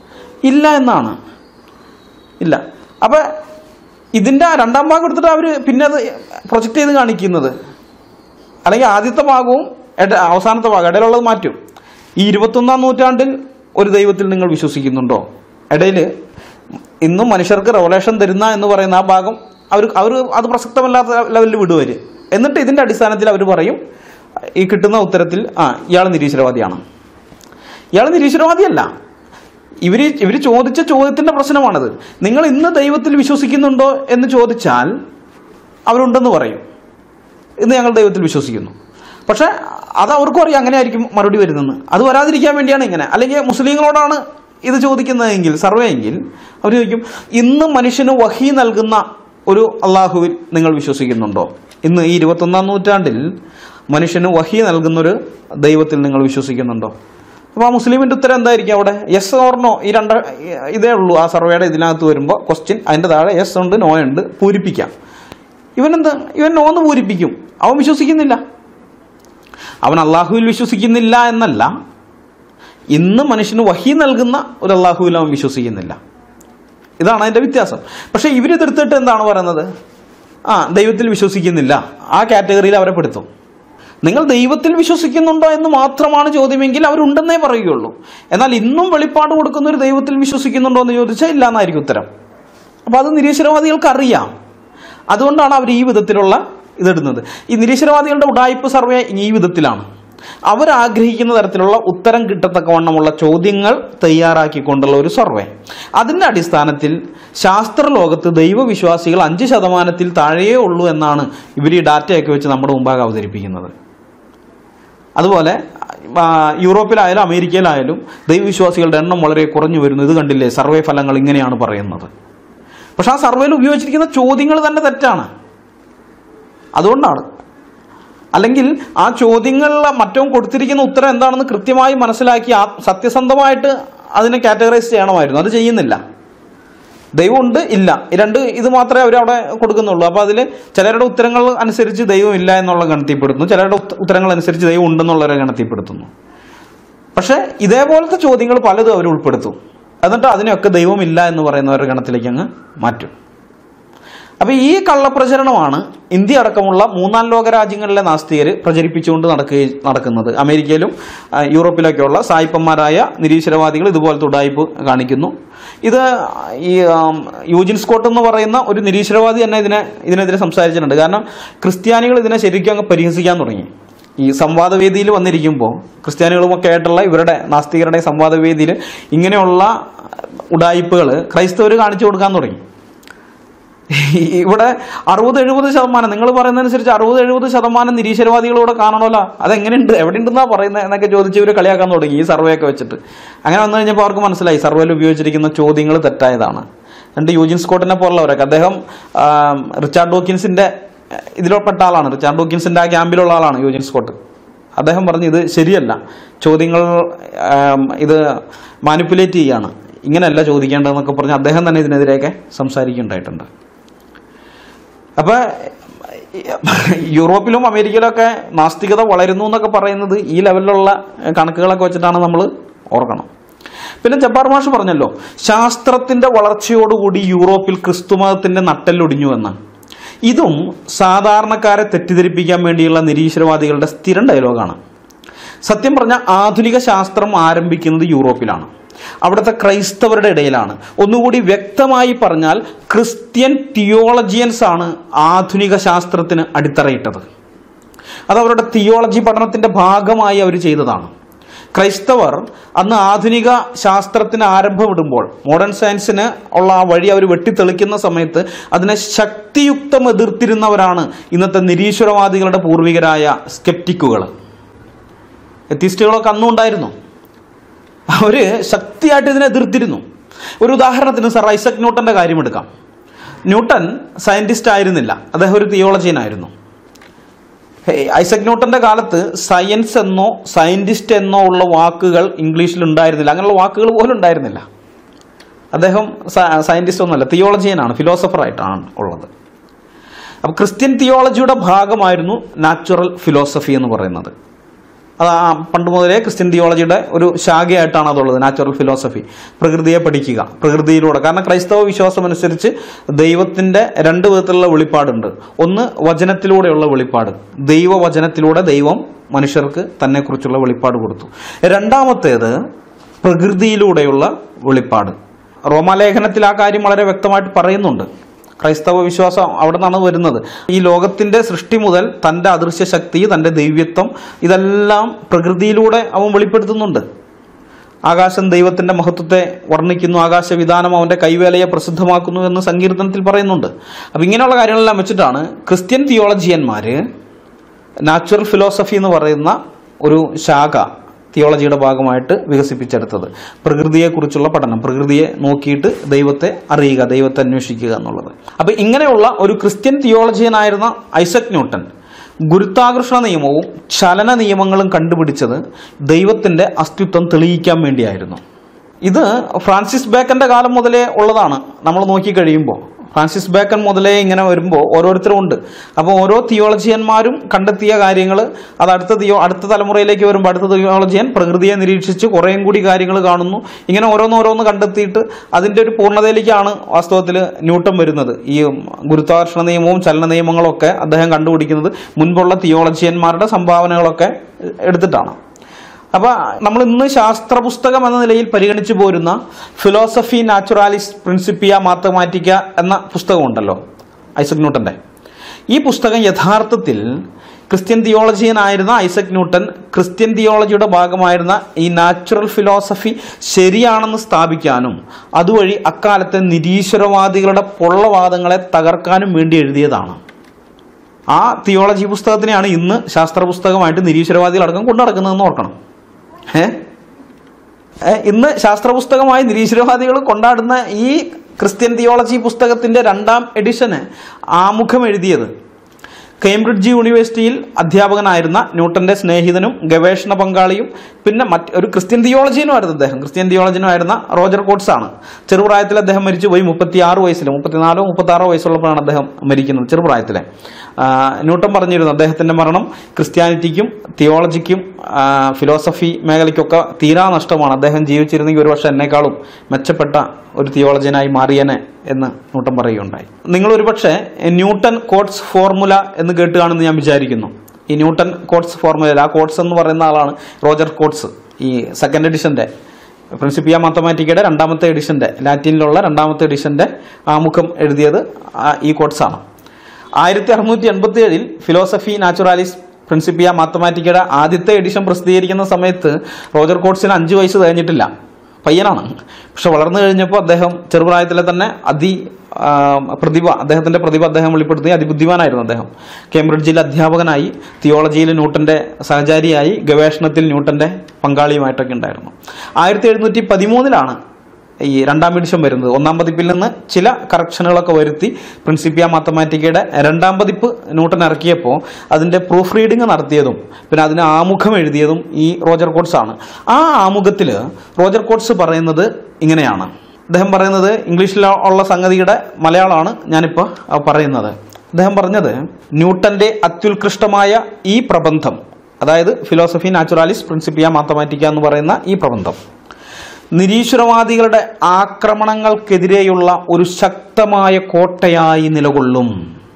ഇല്ല എന്നാണ്. ഇല്ല. അപ്പം ഇതിൻ്റെ രണ്ടാം ഭാഗം എടുത്തിട്ട് അവർ പിന്നെ അത് പ്രൊജക്റ്റ് ചെയ്ത് കാണിക്കുന്നത്, അല്ലെങ്കിൽ ആദ്യത്തെ ഭാഗവും അവസാനത്തെ ഭാഗം ഇടയിലുള്ളത് മാറ്റും. ഈ ഇരുപത്തൊന്നാം നൂറ്റാണ്ടിൽ ഒരു ദൈവത്തിൽ നിങ്ങൾ വിശ്വസിക്കുന്നുണ്ടോ? ഇടയിൽ ഇന്നും മനുഷ്യർക്ക് റെവലേഷൻ തരുന്ന എന്ന് പറയുന്ന ആ ഭാഗം അവർ അവർ അത് പ്രസക്തമല്ലാത്ത ലെവലിൽ വിടുവർ. എന്നിട്ട് ഇതിൻ്റെ അടിസ്ഥാനത്തിൽ അവർ പറയും ഈ കിട്ടുന്ന ഉത്തരത്തിൽ ആ ഇയാൾ നിരീശ്വരവാദിയാണ്. ഇയാൾ നിരീശ്വരവാദിയല്ല. ഇവർ ഇവർ ചോദിച്ച ചോദ്യത്തിൻ്റെ പ്രശ്നമാണത്. നിങ്ങൾ ഇന്ന് ദൈവത്തിൽ വിശ്വസിക്കുന്നുണ്ടോ എന്ന് ചോദിച്ചാൽ അവരുണ്ടെന്ന് പറയും, ഇന്ന് ഞങ്ങൾ ദൈവത്തിൽ വിശ്വസിക്കുന്നു. പക്ഷെ അത് അവർക്കും അറിയാം അങ്ങനെ ആയിരിക്കും മറുപടി വരുന്നതെന്ന്. അത് വരാതിരിക്കാൻ വേണ്ടിയാണ് ഇങ്ങനെ. അല്ലെങ്കിൽ മുസ്ലിങ്ങളോടാണ് ഇത് ചോദിക്കുന്നതെങ്കിൽ, സർവേ എങ്കിൽ അവർ ചോദിക്കും ഇന്ന് മനുഷ്യന് വഹി നൽകുന്ന ഒരു അള്ളാഹുവിൽ നിങ്ങൾ വിശ്വസിക്കുന്നുണ്ടോ? ഇന്ന് ഈ ഇരുപത്തൊന്നാം നൂറ്റാണ്ടിൽ മനുഷ്യന് വഹി നൽകുന്നൊരു ദൈവത്തിൽ നിങ്ങൾ വിശ്വസിക്കുന്നുണ്ടോ? അപ്പോൾ ആ മുസ്ലിമിൻ്റെ ഉത്തരം എന്തായിരിക്കും അവിടെ? യെസ് ഓർ നോ, ഈ രണ്ട് ഇതേ ഉള്ളൂ ആ സർവേയുടെ ഇതിനകത്ത് വരുമ്പോൾ ക്വസ്റ്റ്യൻ. അതിൻ്റെ താഴെ യെസ് ഉണ്ട് നോ ഉണ്ട്, പൂരിപ്പിക്കാം. ഇവനെന്താ ഇവൻ നോന്ന് പൂരിപ്പിക്കും. അവൻ വിശ്വസിക്കുന്നില്ല. അവൻ അള്ളാഹുവിൽ വിശ്വസിക്കുന്നില്ല എന്നല്ല, ഇന്ന് മനുഷ്യന് വഹി നൽകുന്ന ഒരു അള്ളാഹുവിൽ അവൻ വിശ്വസിക്കുന്നില്ല. ഇതാണ് അതിൻ്റെ വ്യത്യാസം. പക്ഷേ ഇവരിതെടുത്തിട്ട് എന്താണ് പറയുന്നത്? ആ ദൈവത്തിൽ വിശ്വസിക്കുന്നില്ല, ആ കാറ്റഗറിയിൽ അവരെ പെടുത്തും. നിങ്ങൾ ദൈവത്തിൽ വിശ്വസിക്കുന്നുണ്ടോ എന്ന് മാത്രമാണ് ചോദ്യമെങ്കിൽ അവരുണ്ടെന്നേ പറയുകയുള്ളൂ. എന്നാൽ ഇന്നും വെളിപ്പാട് കൊടുക്കുന്ന ഒരു ദൈവത്തിൽ വിശ്വസിക്കുന്നുണ്ടോ എന്ന് ചോദിച്ചാൽ ഇല്ല എന്നായിരിക്കും ഉത്തരം. അപ്പോൾ അത് നിരീശ്വരവാദികൾക്ക് അറിയാം. അതുകൊണ്ടാണ് അവർ ഈ വിധത്തിലുള്ള ഇതെടുക്കുന്നത്. ഈ നിരീശ്വരവാദികളുടെ ഉഡായിപ്പ് സർവേ ഈ വിധത്തിലാണ്. അവരാഗ്രഹിക്കുന്ന തരത്തിലുള്ള ഉത്തരം കിട്ടത്തക്കവണ്ണമുള്ള ചോദ്യങ്ങൾ തയ്യാറാക്കിക്കൊണ്ടുള്ള ഒരു സർവേ. അതിൻ്റെ അടിസ്ഥാനത്തിൽ ശാസ്ത്രലോകത്ത് ദൈവവിശ്വാസികൾ അഞ്ച് ശതമാനത്തിൽ താഴെയേ ഉള്ളൂ എന്നാണ് ഇവർ ഈ ഡാറ്റയൊക്കെ വെച്ച് നമ്മുടെ മുമ്പാകെ അവതരിപ്പിക്കുന്നത്. അതുപോലെ യൂറോപ്പിലായാലും അമേരിക്കയിലായാലും ദൈവവിശ്വാസികളുടെ എണ്ണം വളരെ കുറഞ്ഞു വരുന്നു. ഇത് കണ്ടില്ലേ, സർവേ ഫലങ്ങൾ ഇങ്ങനെയാണ് പറയുന്നത്. പക്ഷെ ആ സർവേയിൽ ഉപയോഗിച്ചിരിക്കുന്ന ചോദ്യങ്ങൾ തന്നെ തെറ്റാണ്. അതുകൊണ്ടാണ്. അല്ലെങ്കിൽ ആ ചോദ്യങ്ങളിൽ മറ്റവും കൊടുത്തിരിക്കുന്ന ഉത്തരം എന്താണെന്ന് കൃത്യമായി മനസ്സിലാക്കി ആ സത്യസന്ധമായിട്ട് അതിനെ കാറ്റഗറൈസ് ചെയ്യണമായിരുന്നു. അത് ചെയ്യുന്നില്ല. ദൈവമുണ്ട് ഇല്ല, രണ്ട് ഇത് മാത്രമേ അവരവിടെ കൊടുക്കുന്നുള്ളൂ. അപ്പോൾ അതിൽ ചിലരുടെ ഉത്തരങ്ങൾ അനുസരിച്ച് ദൈവം ഇല്ല എന്നുള്ള ഗണത്തിൽപ്പെടുത്തുന്നു, ചിലരുടെ ഉത്തരങ്ങൾ അനുസരിച്ച് ദൈവം ഉണ്ടെന്നുള്ളവരെ ഗണത്തിൽപ്പെടുത്തുന്നു. പക്ഷേ ഇതേപോലത്തെ ചോദ്യങ്ങൾ പലതും അവർ ഉൾപ്പെടുത്തും. എന്നിട്ട് അതിനെയൊക്കെ ദൈവമില്ല എന്ന് പറയുന്നവരുടെ ഗണത്തിലേക്ക് അങ്ങ് മാറ്റും. അപ്പോൾ ഈ കള്ളപ്രചരണമാണ് ഇന്ത്യ അടക്കമുള്ള മൂന്നാം ലോക രാജ്യങ്ങളിലെ നാസ്തികർ പ്രചരിപ്പിച്ചുകൊണ്ട് നടക്കുക നടക്കുന്നത്. അമേരിക്കയിലും യൂറോപ്പിലൊക്കെയുള്ള സായിപ്പന്മാരായ നിരീശ്വരവാദികൾ ഇതുപോലത്തെ ഉഡായിപ്പ് കാണിക്കുന്നു. ഇത് ഈ യൂജിൻ സ്കോട്ട് എന്ന് പറയുന്ന ഒരു നിരീശ്വരവാദി തന്നെ ഇതിനെ ഇതിനെതിരെ സംസാരിച്ചിട്ടുണ്ട്. കാരണം ക്രിസ്ത്യാനികൾ ഇതിനെ ശരിക്കും അങ്ങ് പരിഹസിക്കാൻ തുടങ്ങി. ഈ സംവാദവേദിയിൽ വന്നിരിക്കുമ്പോൾ ക്രിസ്ത്യാനികളുമൊക്കെ ആയിട്ടുള്ള ഇവരുടെ നാസ്തികരുടെ സംവാദവേദിയിൽ ഇങ്ങനെയുള്ള ഉഡായിപ്പുകൾ ക്രൈസ്തവർ കാണിച്ചു കൊടുക്കാൻ തുടങ്ങി. ഇവിടെ അറുപത് എഴുപത് ശതമാനം നിങ്ങൾ പറയുന്നതനുസരിച്ച് അറുപത് എഴുപത് ശതമാനം നിരീശ്വരവാദികളൂടെ കാണണമല്ലോ, അതെങ്ങനെയുണ്ട്, എവിടെ ഉണ്ടെന്നാ പറയുന്നത് എന്നൊക്കെ ചോദിച്ച് ഇവർ കളിയാക്കാൻ തുടങ്ങി ഈ സർവേ ഒക്കെ വെച്ചിട്ട്. അങ്ങനെ വന്നു കഴിഞ്ഞപ്പോൾ അവർക്ക് മനസ്സിലായി സർവേയിൽ ഉപയോഗിച്ചിരിക്കുന്ന ചോദ്യങ്ങൾ തെറ്റായതാണ്. രണ്ട് യൂജിൻ സ്കോട്ടിനെ പോലുള്ളവരൊക്കെ, അദ്ദേഹം റിച്ചാർഡ് ഡോക്കിൻസിന്റെ ഇതിൽപ്പെട്ട ആളാണ്, റിച്ചാർഡ് ഡോക്കിൻസിന്റെ ആ ക്യാമ്പിലുള്ള ആളാണ് യൂജിൻ സ്കോട്ട്. അദ്ദേഹം പറഞ്ഞു ഇത് ശരിയല്ല, ചോദ്യങ്ങൾ ഇത് മാനിപ്പുലേറ്റ് ചെയ്യാണ്, ഇങ്ങനെയല്ല ചോദിക്കേണ്ടതെന്നൊക്കെ പറഞ്ഞ് അദ്ദേഹം തന്നെ ഇതിനെതിരെയൊക്കെ സംസാരിക്കുകയുണ്ടായിട്ടുണ്ട്. അപ്പോൾ യൂറോപ്പിലും അമേരിക്കയിലൊക്കെ നാസ്തികത വളരുന്നു എന്നൊക്കെ പറയുന്നത് ഈ ലെവലിലുള്ള കണക്കുകളൊക്കെ വെച്ചിട്ടാണ് നമ്മൾ ഓർക്കണം. പിന്നെ ജബ്ബാർ മാഷ് പറഞ്ഞല്ലോ ശാസ്ത്രത്തിന്റെ വളർച്ചയോടുകൂടി യൂറോപ്പിൽ ക്രിസ്തുമതത്തിന്റെ നട്ടെല്ലൊടിഞ്ഞു എന്ന്. ഇതും സാധാരണക്കാരെ തെറ്റിദ്ധരിപ്പിക്കാൻ വേണ്ടിയുള്ള നിരീശ്വരവാദികളുടെ സ്ഥിരം ഡയലോഗാണ്. സത്യം പറഞ്ഞാൽ ആധുനിക ശാസ്ത്രം ആരംഭിക്കുന്നത് യൂറോപ്പിലാണ്, അവിടുത്തെ ക്രൈസ്തവരുടെ ഇടയിലാണ്. ഒന്നുകൂടി വ്യക്തമായി പറഞ്ഞാൽ ക്രിസ്ത്യൻ തിയോളജിയൻസ് ആണ് ആധുനിക ശാസ്ത്രത്തിന് അടിത്തറയിട്ടത്. അത് അവരുടെ തിയോളജി പഠനത്തിന്റെ ഭാഗമായി അവർ ചെയ്തതാണ്. ക്രൈസ്തവർ അന്ന് ആധുനിക ശാസ്ത്രത്തിന് ആരംഭമിടുമ്പോൾ, മോഡേൺ സയൻസിന് ഉള്ള ആ വഴി അവർ വെട്ടിത്തെളിക്കുന്ന സമയത്ത് അതിനെ ശക്തിയുക്തം എതിർത്തിരുന്നവരാണ് ഇന്നത്തെ നിരീശ്വരവാദികളുടെ പൂർവികരായ സ്കെപ്റ്റിക്കുകൾ. എത്തിസ്റ്റുകളൊക്കെ അന്നും ഉണ്ടായിരുന്നു. അവര് ശക്തിയായിട്ട് ഇതിനെ എതിർത്തിരുന്നു. ഒരു ഉദാഹരണത്തിന് സർ ഐസക് ന്യൂട്ടന്റെ കാര്യം എടുക്കാം. ന്യൂട്ടൻ സയന്റിസ്റ്റ് ആയിരുന്നില്ല, അദ്ദേഹം ഒരു തിയോളജിയനായിരുന്നു. ഐസക് ന്യൂട്ടന്റെ കാലത്ത് സയൻസ് എന്നോ സയന്റിസ്റ്റ് എന്നോ ഉള്ള വാക്കുകൾ ഇംഗ്ലീഷിൽ ഉണ്ടായിരുന്നില്ല, അങ്ങനെയുള്ള വാക്കുകൾ പോലും ഉണ്ടായിരുന്നില്ല. അദ്ദേഹം സയന്റിസ്റ്റ് ഒന്നുമല്ല, തിയോളജിയനാണ്, ഫിലോസഫറായിട്ടാണ് ഉള്ളത്. അപ്പോൾ ക്രിസ്ത്യൻ തിയോളജിയുടെ ഭാഗമായിരുന്നു നാച്ചുറൽ ഫിലോസഫി എന്ന് പറയുന്നത്. അത് പണ്ട് മുതലേ ക്രിസ്ത്യൻ തിയോളജിയുടെ ഒരു ശാഖയായിട്ടാണ് അതുള്ളത്. നാച്ചുറൽ ഫിലോസഫി, പ്രകൃതിയെ പഠിക്കുക, പ്രകൃതിയിലൂടെ. കാരണം ക്രൈസ്തവ വിശ്വാസം അനുസരിച്ച് ദൈവത്തിന്റെ രണ്ട് വിധത്തിലുള്ള വെളിപ്പാടുണ്ട്. ഒന്ന് വചനത്തിലൂടെയുള്ള വെളിപ്പാട്, ദൈവവചനത്തിലൂടെ ദൈവം മനുഷ്യർക്ക് തന്നെ കുറിച്ചുള്ള വെളിപ്പാട് കൊടുത്തു. രണ്ടാമത്തേത് പ്രകൃതിയിലൂടെയുള്ള വെളിപ്പാട്. റോമാലേഖനത്തിൽ ആ കാര്യം വളരെ വ്യക്തമായിട്ട് പറയുന്നുണ്ട്. ക്രൈസ്തവ വിശ്വാസം അവിടെ നിന്നാണ് വരുന്നത്. ഈ ലോകത്തിന്റെ സൃഷ്ടി മുതൽ തന്റെ അദൃശ്യ ശക്തി, തന്റെ ദൈവത്വം, ഇതെല്ലാം പ്രകൃതിയിലൂടെ അവൻ വെളിപ്പെടുത്തുന്നുണ്ട്. ആകാശം ദൈവത്തിന്റെ മഹത്വത്തെ വർണ്ണിക്കുന്നു, ആകാശവിധാനം അവന്റെ കൈവേലയെ പ്രസിദ്ധമാക്കുന്നു എന്ന് സങ്കീർത്തനത്തിൽ പറയുന്നുണ്ട്. അപ്പൊ ഇങ്ങനെയുള്ള കാര്യങ്ങളെല്ലാം വെച്ചിട്ടാണ് ക്രിസ്ത്യൻ തിയോളജിയന്മാര് നാച്ചുറൽ ഫിലോസഫി എന്ന് പറയുന്ന ഒരു ശാഖ തിയോളജിയുടെ ഭാഗമായിട്ട് വികസിപ്പിച്ചെടുത്തത്. പ്രകൃതിയെക്കുറിച്ചുള്ള പഠനം, പ്രകൃതിയെ നോക്കിയിട്ട് ദൈവത്തെ അറിയുക, ദൈവത്തെ അന്വേഷിക്കുക എന്നുള്ളത്. അപ്പൊ ഇങ്ങനെയുള്ള ഒരു ക്രിസ്ത്യൻ തിയോളജിയനായിരുന്ന ഐസക് ന്യൂട്ടൻ ഗുരുത്വാകർഷണ നിയമവും ചലന നിയമങ്ങളും കണ്ടുപിടിച്ചത് ദൈവത്തിന്റെ അസ്തിത്വം തെളിയിക്കാൻ വേണ്ടിയായിരുന്നു. ഇത് ഫ്രാൻസിസ് ബേക്കന്റെ കാലം മുതലേ ഉള്ളതാണ്. നമ്മൾ നോക്കിക്കഴിയുമ്പോൾ ഫ്രാൻസിസ് ബേക്കൻ മുതലേ ഇങ്ങനെ വരുമ്പോൾ ഓരോരുത്തരും ഉണ്ട്. അപ്പോൾ ഓരോ തിയോളജിയന്മാരും കണ്ടെത്തിയ കാര്യങ്ങൾ അത് അടുത്ത തിയോ അടുത്ത തലമുറയിലേക്ക് വരുമ്പോൾ അടുത്ത തിയോളജിയൻ പ്രകൃതിയെ നിരീക്ഷിച്ച് കുറേയും കൂടി കാര്യങ്ങൾ കാണുന്നു. ഇങ്ങനെ ഓരോന്നോരോന്ന് കണ്ടെത്തിയിട്ട് അതിൻ്റെ ഒരു പൂർണ്ണതയിലേക്കാണ് വാസ്തവത്തിൽ ന്യൂട്ടൺ വരുന്നത്. ഈ ഗുരുത്വാകർഷണ നിയമവും ചലന നിയമങ്ങളൊക്കെ അദ്ദേഹം കണ്ടുപിടിക്കുന്നത് മുൻപുള്ള തിയോളജിയന്മാരുടെ സംഭാവനകളൊക്കെ എടുത്തിട്ടാണ്. അപ്പൊ നമ്മൾ ഇന്ന് ശാസ്ത്ര പുസ്തകം എന്ന നിലയിൽ പരിഗണിച്ചു പോരുന്ന ഫിലോസഫി നാച്ചുറാലിസ് പ്രിൻസിപ്പിയ മാത്തമാറ്റിക്ക എന്ന പുസ്തകമുണ്ടല്ലോ ഐസക് ന്യൂട്ടന്റെ, ഈ പുസ്തകം യഥാർത്ഥത്തിൽ ക്രിസ്ത്യൻ തിയോളജിയനായിരുന്ന ഐസക് ന്യൂട്ടൻ ക്രിസ്ത്യൻ തിയോളജിയുടെ ഭാഗമായിരുന്ന ഈ നാച്ചുറൽ ഫിലോസഫി ശരിയാണെന്ന് സ്ഥാപിക്കാനും അതുവഴി അക്കാലത്തെ നിരീശ്വരവാദികളുടെ പൊള്ളവാദങ്ങളെ തകർക്കാനും വേണ്ടി എഴുതിയതാണ്. ആ തിയോളജി പുസ്തകത്തിനെയാണ് ഇന്ന് ശാസ്ത്ര പുസ്തകമായിട്ട് നിരീശ്വരവാദികളടക്കം കൊണ്ടു നടക്കുന്നതെന്ന് ഓർക്കണം. ഏഹ് ഇന്ന് ശാസ്ത്ര പുസ്തകമായി നിരീശ്വരവാദികൾ കൊണ്ടാടുന്ന ഈ ക്രിസ്ത്യൻ തിയോളജി പുസ്തകത്തിന്റെ രണ്ടാം എഡിഷന് ആമുഖം എഴുതിയത് കേംബ്രിഡ്ജ് യൂണിവേഴ്സിറ്റിയിൽ അധ്യാപകനായിരുന്ന ന്യൂട്ടന്റെ സ്നേഹിതനും ഗവേഷണ പങ്കാളിയും പിന്നെ മറ്റ് ഒരു ക്രിസ്ത്യൻ തിയോളജിയനുമായിരുന്നു അദ്ദേഹം ക്രിസ്ത്യൻ തിയോളജിയനുമായിരുന്ന റോജർ കോട്ട്സ് ആണ്. ചെറുപ്രായത്തിൽ അദ്ദേഹം മരിച്ചുപോയി. മുപ്പത്തി ആറ് വയസ്സിൽ മുപ്പത്തിനാലോ മുപ്പത്തി ആറോ വയസ്സുള്ളപ്പോഴാണ് അദ്ദേഹം മരിക്കുന്നത്, ചെറുപ്രായത്തിലെ. ന്യൂട്ടൺ പറഞ്ഞിരുന്നു അദ്ദേഹത്തിന്റെ മരണം ക്രിസ്ത്യാനിറ്റിക്കും തിയോളജിക്കും ഫിലോസഫി മേഖലയ്ക്കൊക്കെ തീരാ നഷ്ടമാണ്. അദ്ദേഹം ജീവിച്ചിരുന്നെങ്കിൽ ഒരു പക്ഷെ എന്നെക്കാളും മെച്ചപ്പെട്ട ഒരു തിയോളജിയനായി മാറിയനെ എന്ന് ന്യൂട്ടൺ പറയുകയുണ്ടായി. നിങ്ങളൊരു പക്ഷേ ന്യൂട്ടൺ കോട്ട്സ് ഫോർമുല എന്ന് കേട്ട് കാണുമെന്ന് ഞാൻ വിചാരിക്കുന്നു. ഈ ന്യൂട്ടൺ കോട്ട്സ് ഫോർമുല, ആ കോട്ട്സ് എന്ന് പറയുന്ന ആളാണ് റോജർ കോട്ട്സ്. ഈ സെക്കൻഡ് എഡിഷന്റെ പ്രിൻസിപ്പിയ മാത്തമാറ്റിക്കയുടെ രണ്ടാമത്തെ എഡിഷന്റെ ലാറ്റിനിലുള്ള രണ്ടാമത്തെ എഡിഷന്റെ ആമുഖം എഴുതിയത് ഈ കോട്ട്സ് ആണ്. ആയിരത്തി അറുന്നൂറ്റി എൺപത്തി ഏഴിൽ ഫിലോസഫി നാച്ചുറാലിസ് പ്രിൻസിപ്പിയ മാത്തമാറ്റിക്കയുടെ ആദ്യത്തെ എഡിഷൻ പ്രസിദ്ധീകരിക്കുന്ന സമയത്ത് റോജർ കോട്ട്സിന് അഞ്ചു വയസ്സ് കഴിഞ്ഞിട്ടില്ല, പയ്യനാണ്. പക്ഷെ വളർന്നു കഴിഞ്ഞപ്പോൾ അദ്ദേഹം ചെറുപ്രായത്തിലെ തന്നെ അതി പ്രതിഭ അദ്ദേഹത്തിന്റെ പ്രതിഭ അദ്ദേഹം വെളിപ്പെടുത്തി. അതിബുദ്ധിമാനായിരുന്നു അദ്ദേഹം. കേംബ്രിഡ്ജിൽ അധ്യാപകനായി, തിയോളജിയിൽ ന്യൂട്ടന്റെ സഹചാരിയായി, ഗവേഷണത്തിൽ ന്യൂട്ടന്റെ പങ്കാളിയുമായിട്ടൊക്കെ ഉണ്ടായിരുന്നു. ആയിരത്തി എഴുന്നൂറ്റി പതിമൂന്നിലാണ് ഈ രണ്ടാം എഡിഷൻ വരുന്നത്. ഒന്നാം പതിപ്പിൽ നിന്ന് ചില കറക്ഷനുകളൊക്കെ വരുത്തി പ്രിൻസിപ്പിയ മാത്തമാറ്റിക്കയുടെ രണ്ടാം പതിപ്പ് ന്യൂട്ടൺ ഇറക്കിയപ്പോൾ അതിന്റെ പ്രൂഫ് റീഡിംഗ് നടത്തിയതും പിന്നെ അതിന് ആമുഖം എഴുതിയതും ഈ റോജർ കോട്ട്സ് ആണ്. ആ ആമുഖത്തിൽ റോജർ കോട്ട്സ് പറയുന്നത് ഇങ്ങനെയാണ്. അദ്ദേഹം പറയുന്നത് ഇംഗ്ലീഷിൽ ഉള്ള സംഗതിയുടെ മലയാളമാണ് ഞാനിപ്പോൾ പറയുന്നത്. അദ്ദേഹം പറഞ്ഞത്, ന്യൂട്ടന്റെ അത്യുത്കൃഷ്ടമായ ഈ പ്രബന്ധം, അതായത് ഫിലോസഫി നാച്ചുറാലിസ് പ്രിൻസിപ്പിയ മാത്തമാറ്റിക്ക എന്ന് പറയുന്ന ഈ പ്രബന്ധം നിരീശ്വരവാദികളുടെ ആക്രമണങ്ങൾക്കെതിരെയുള്ള ഒരു ശക്തമായ കോട്ടയായി നിലകൊള്ളും.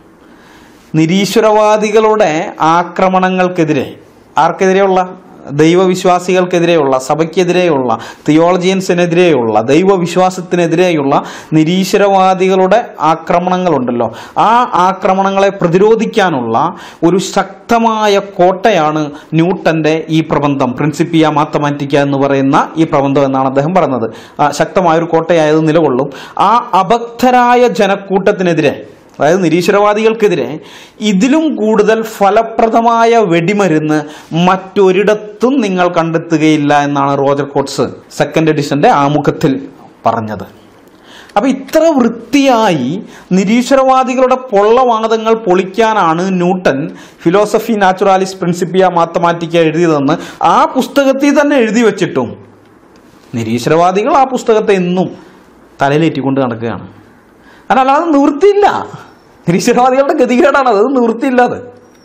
നിരീശ്വരവാദികളുടെ ആക്രമണങ്ങൾക്കെതിരെ, ആർക്കെതിരെയുള്ള? ദൈവവിശ്വാസികൾക്കെതിരെയുള്ള, സഭയ്ക്കെതിരെയുള്ള, തിയോളജിയൻസിനെതിരെയുള്ള, ദൈവവിശ്വാസത്തിനെതിരെയുള്ള നിരീശ്വരവാദികളുടെ ആക്രമണങ്ങളുണ്ടല്ലോ, ആ ആക്രമണങ്ങളെ പ്രതിരോധിക്കാനുള്ള ഒരു ശക്തമായ കോട്ടയാണ് ന്യൂട്ടന്റെ ഈ പ്രബന്ധം, പ്രിൻസിപ്പിയ മാത്തമാറ്റിക്ക എന്ന് പറയുന്ന ഈ പ്രബന്ധം എന്നാണ് അദ്ദേഹം പറയുന്നത്. ശക്തമായൊരു കോട്ടയായത് നിലകൊള്ളും. ആ അഭക്തരായ ജനക്കൂട്ടത്തിനെതിരെ, അതായത് നിരീശ്വരവാദികൾക്കെതിരെ ഇതിലും കൂടുതൽ ഫലപ്രദമായ വെടിമരുന്ന് മറ്റൊരിടത്തും നിങ്ങൾ കണ്ടെത്തുകയില്ല എന്നാണ് റോജർ കോട്ട്സ് സെക്കൻഡ് എഡിഷന്റെ ആമുഖത്തിൽ പറഞ്ഞത്. അപ്പൊ ഇത്ര വൃത്തിയായി നിരീശ്വരവാദികളുടെ പൊള്ളവാദങ്ങൾ പൊളിക്കാനാണ് Newton philosophy Naturalis Principia Mathematica എഴുതിയതെന്ന് ആ പുസ്തകത്തിൽ തന്നെ എഴുതി വെച്ചിട്ടും നിരീശ്വരവാദികൾ ആ പുസ്തകത്തെ എന്നും തലയിലേറ്റിക്കൊണ്ട് നടക്കുകയാണ്. അല്ലാതെ നിവൃത്തിയില്ല. നിരീശ്വരവാദികളുടെ ഗതികേടാണ് അത്, നിവൃത്തിയില്ലാതെ.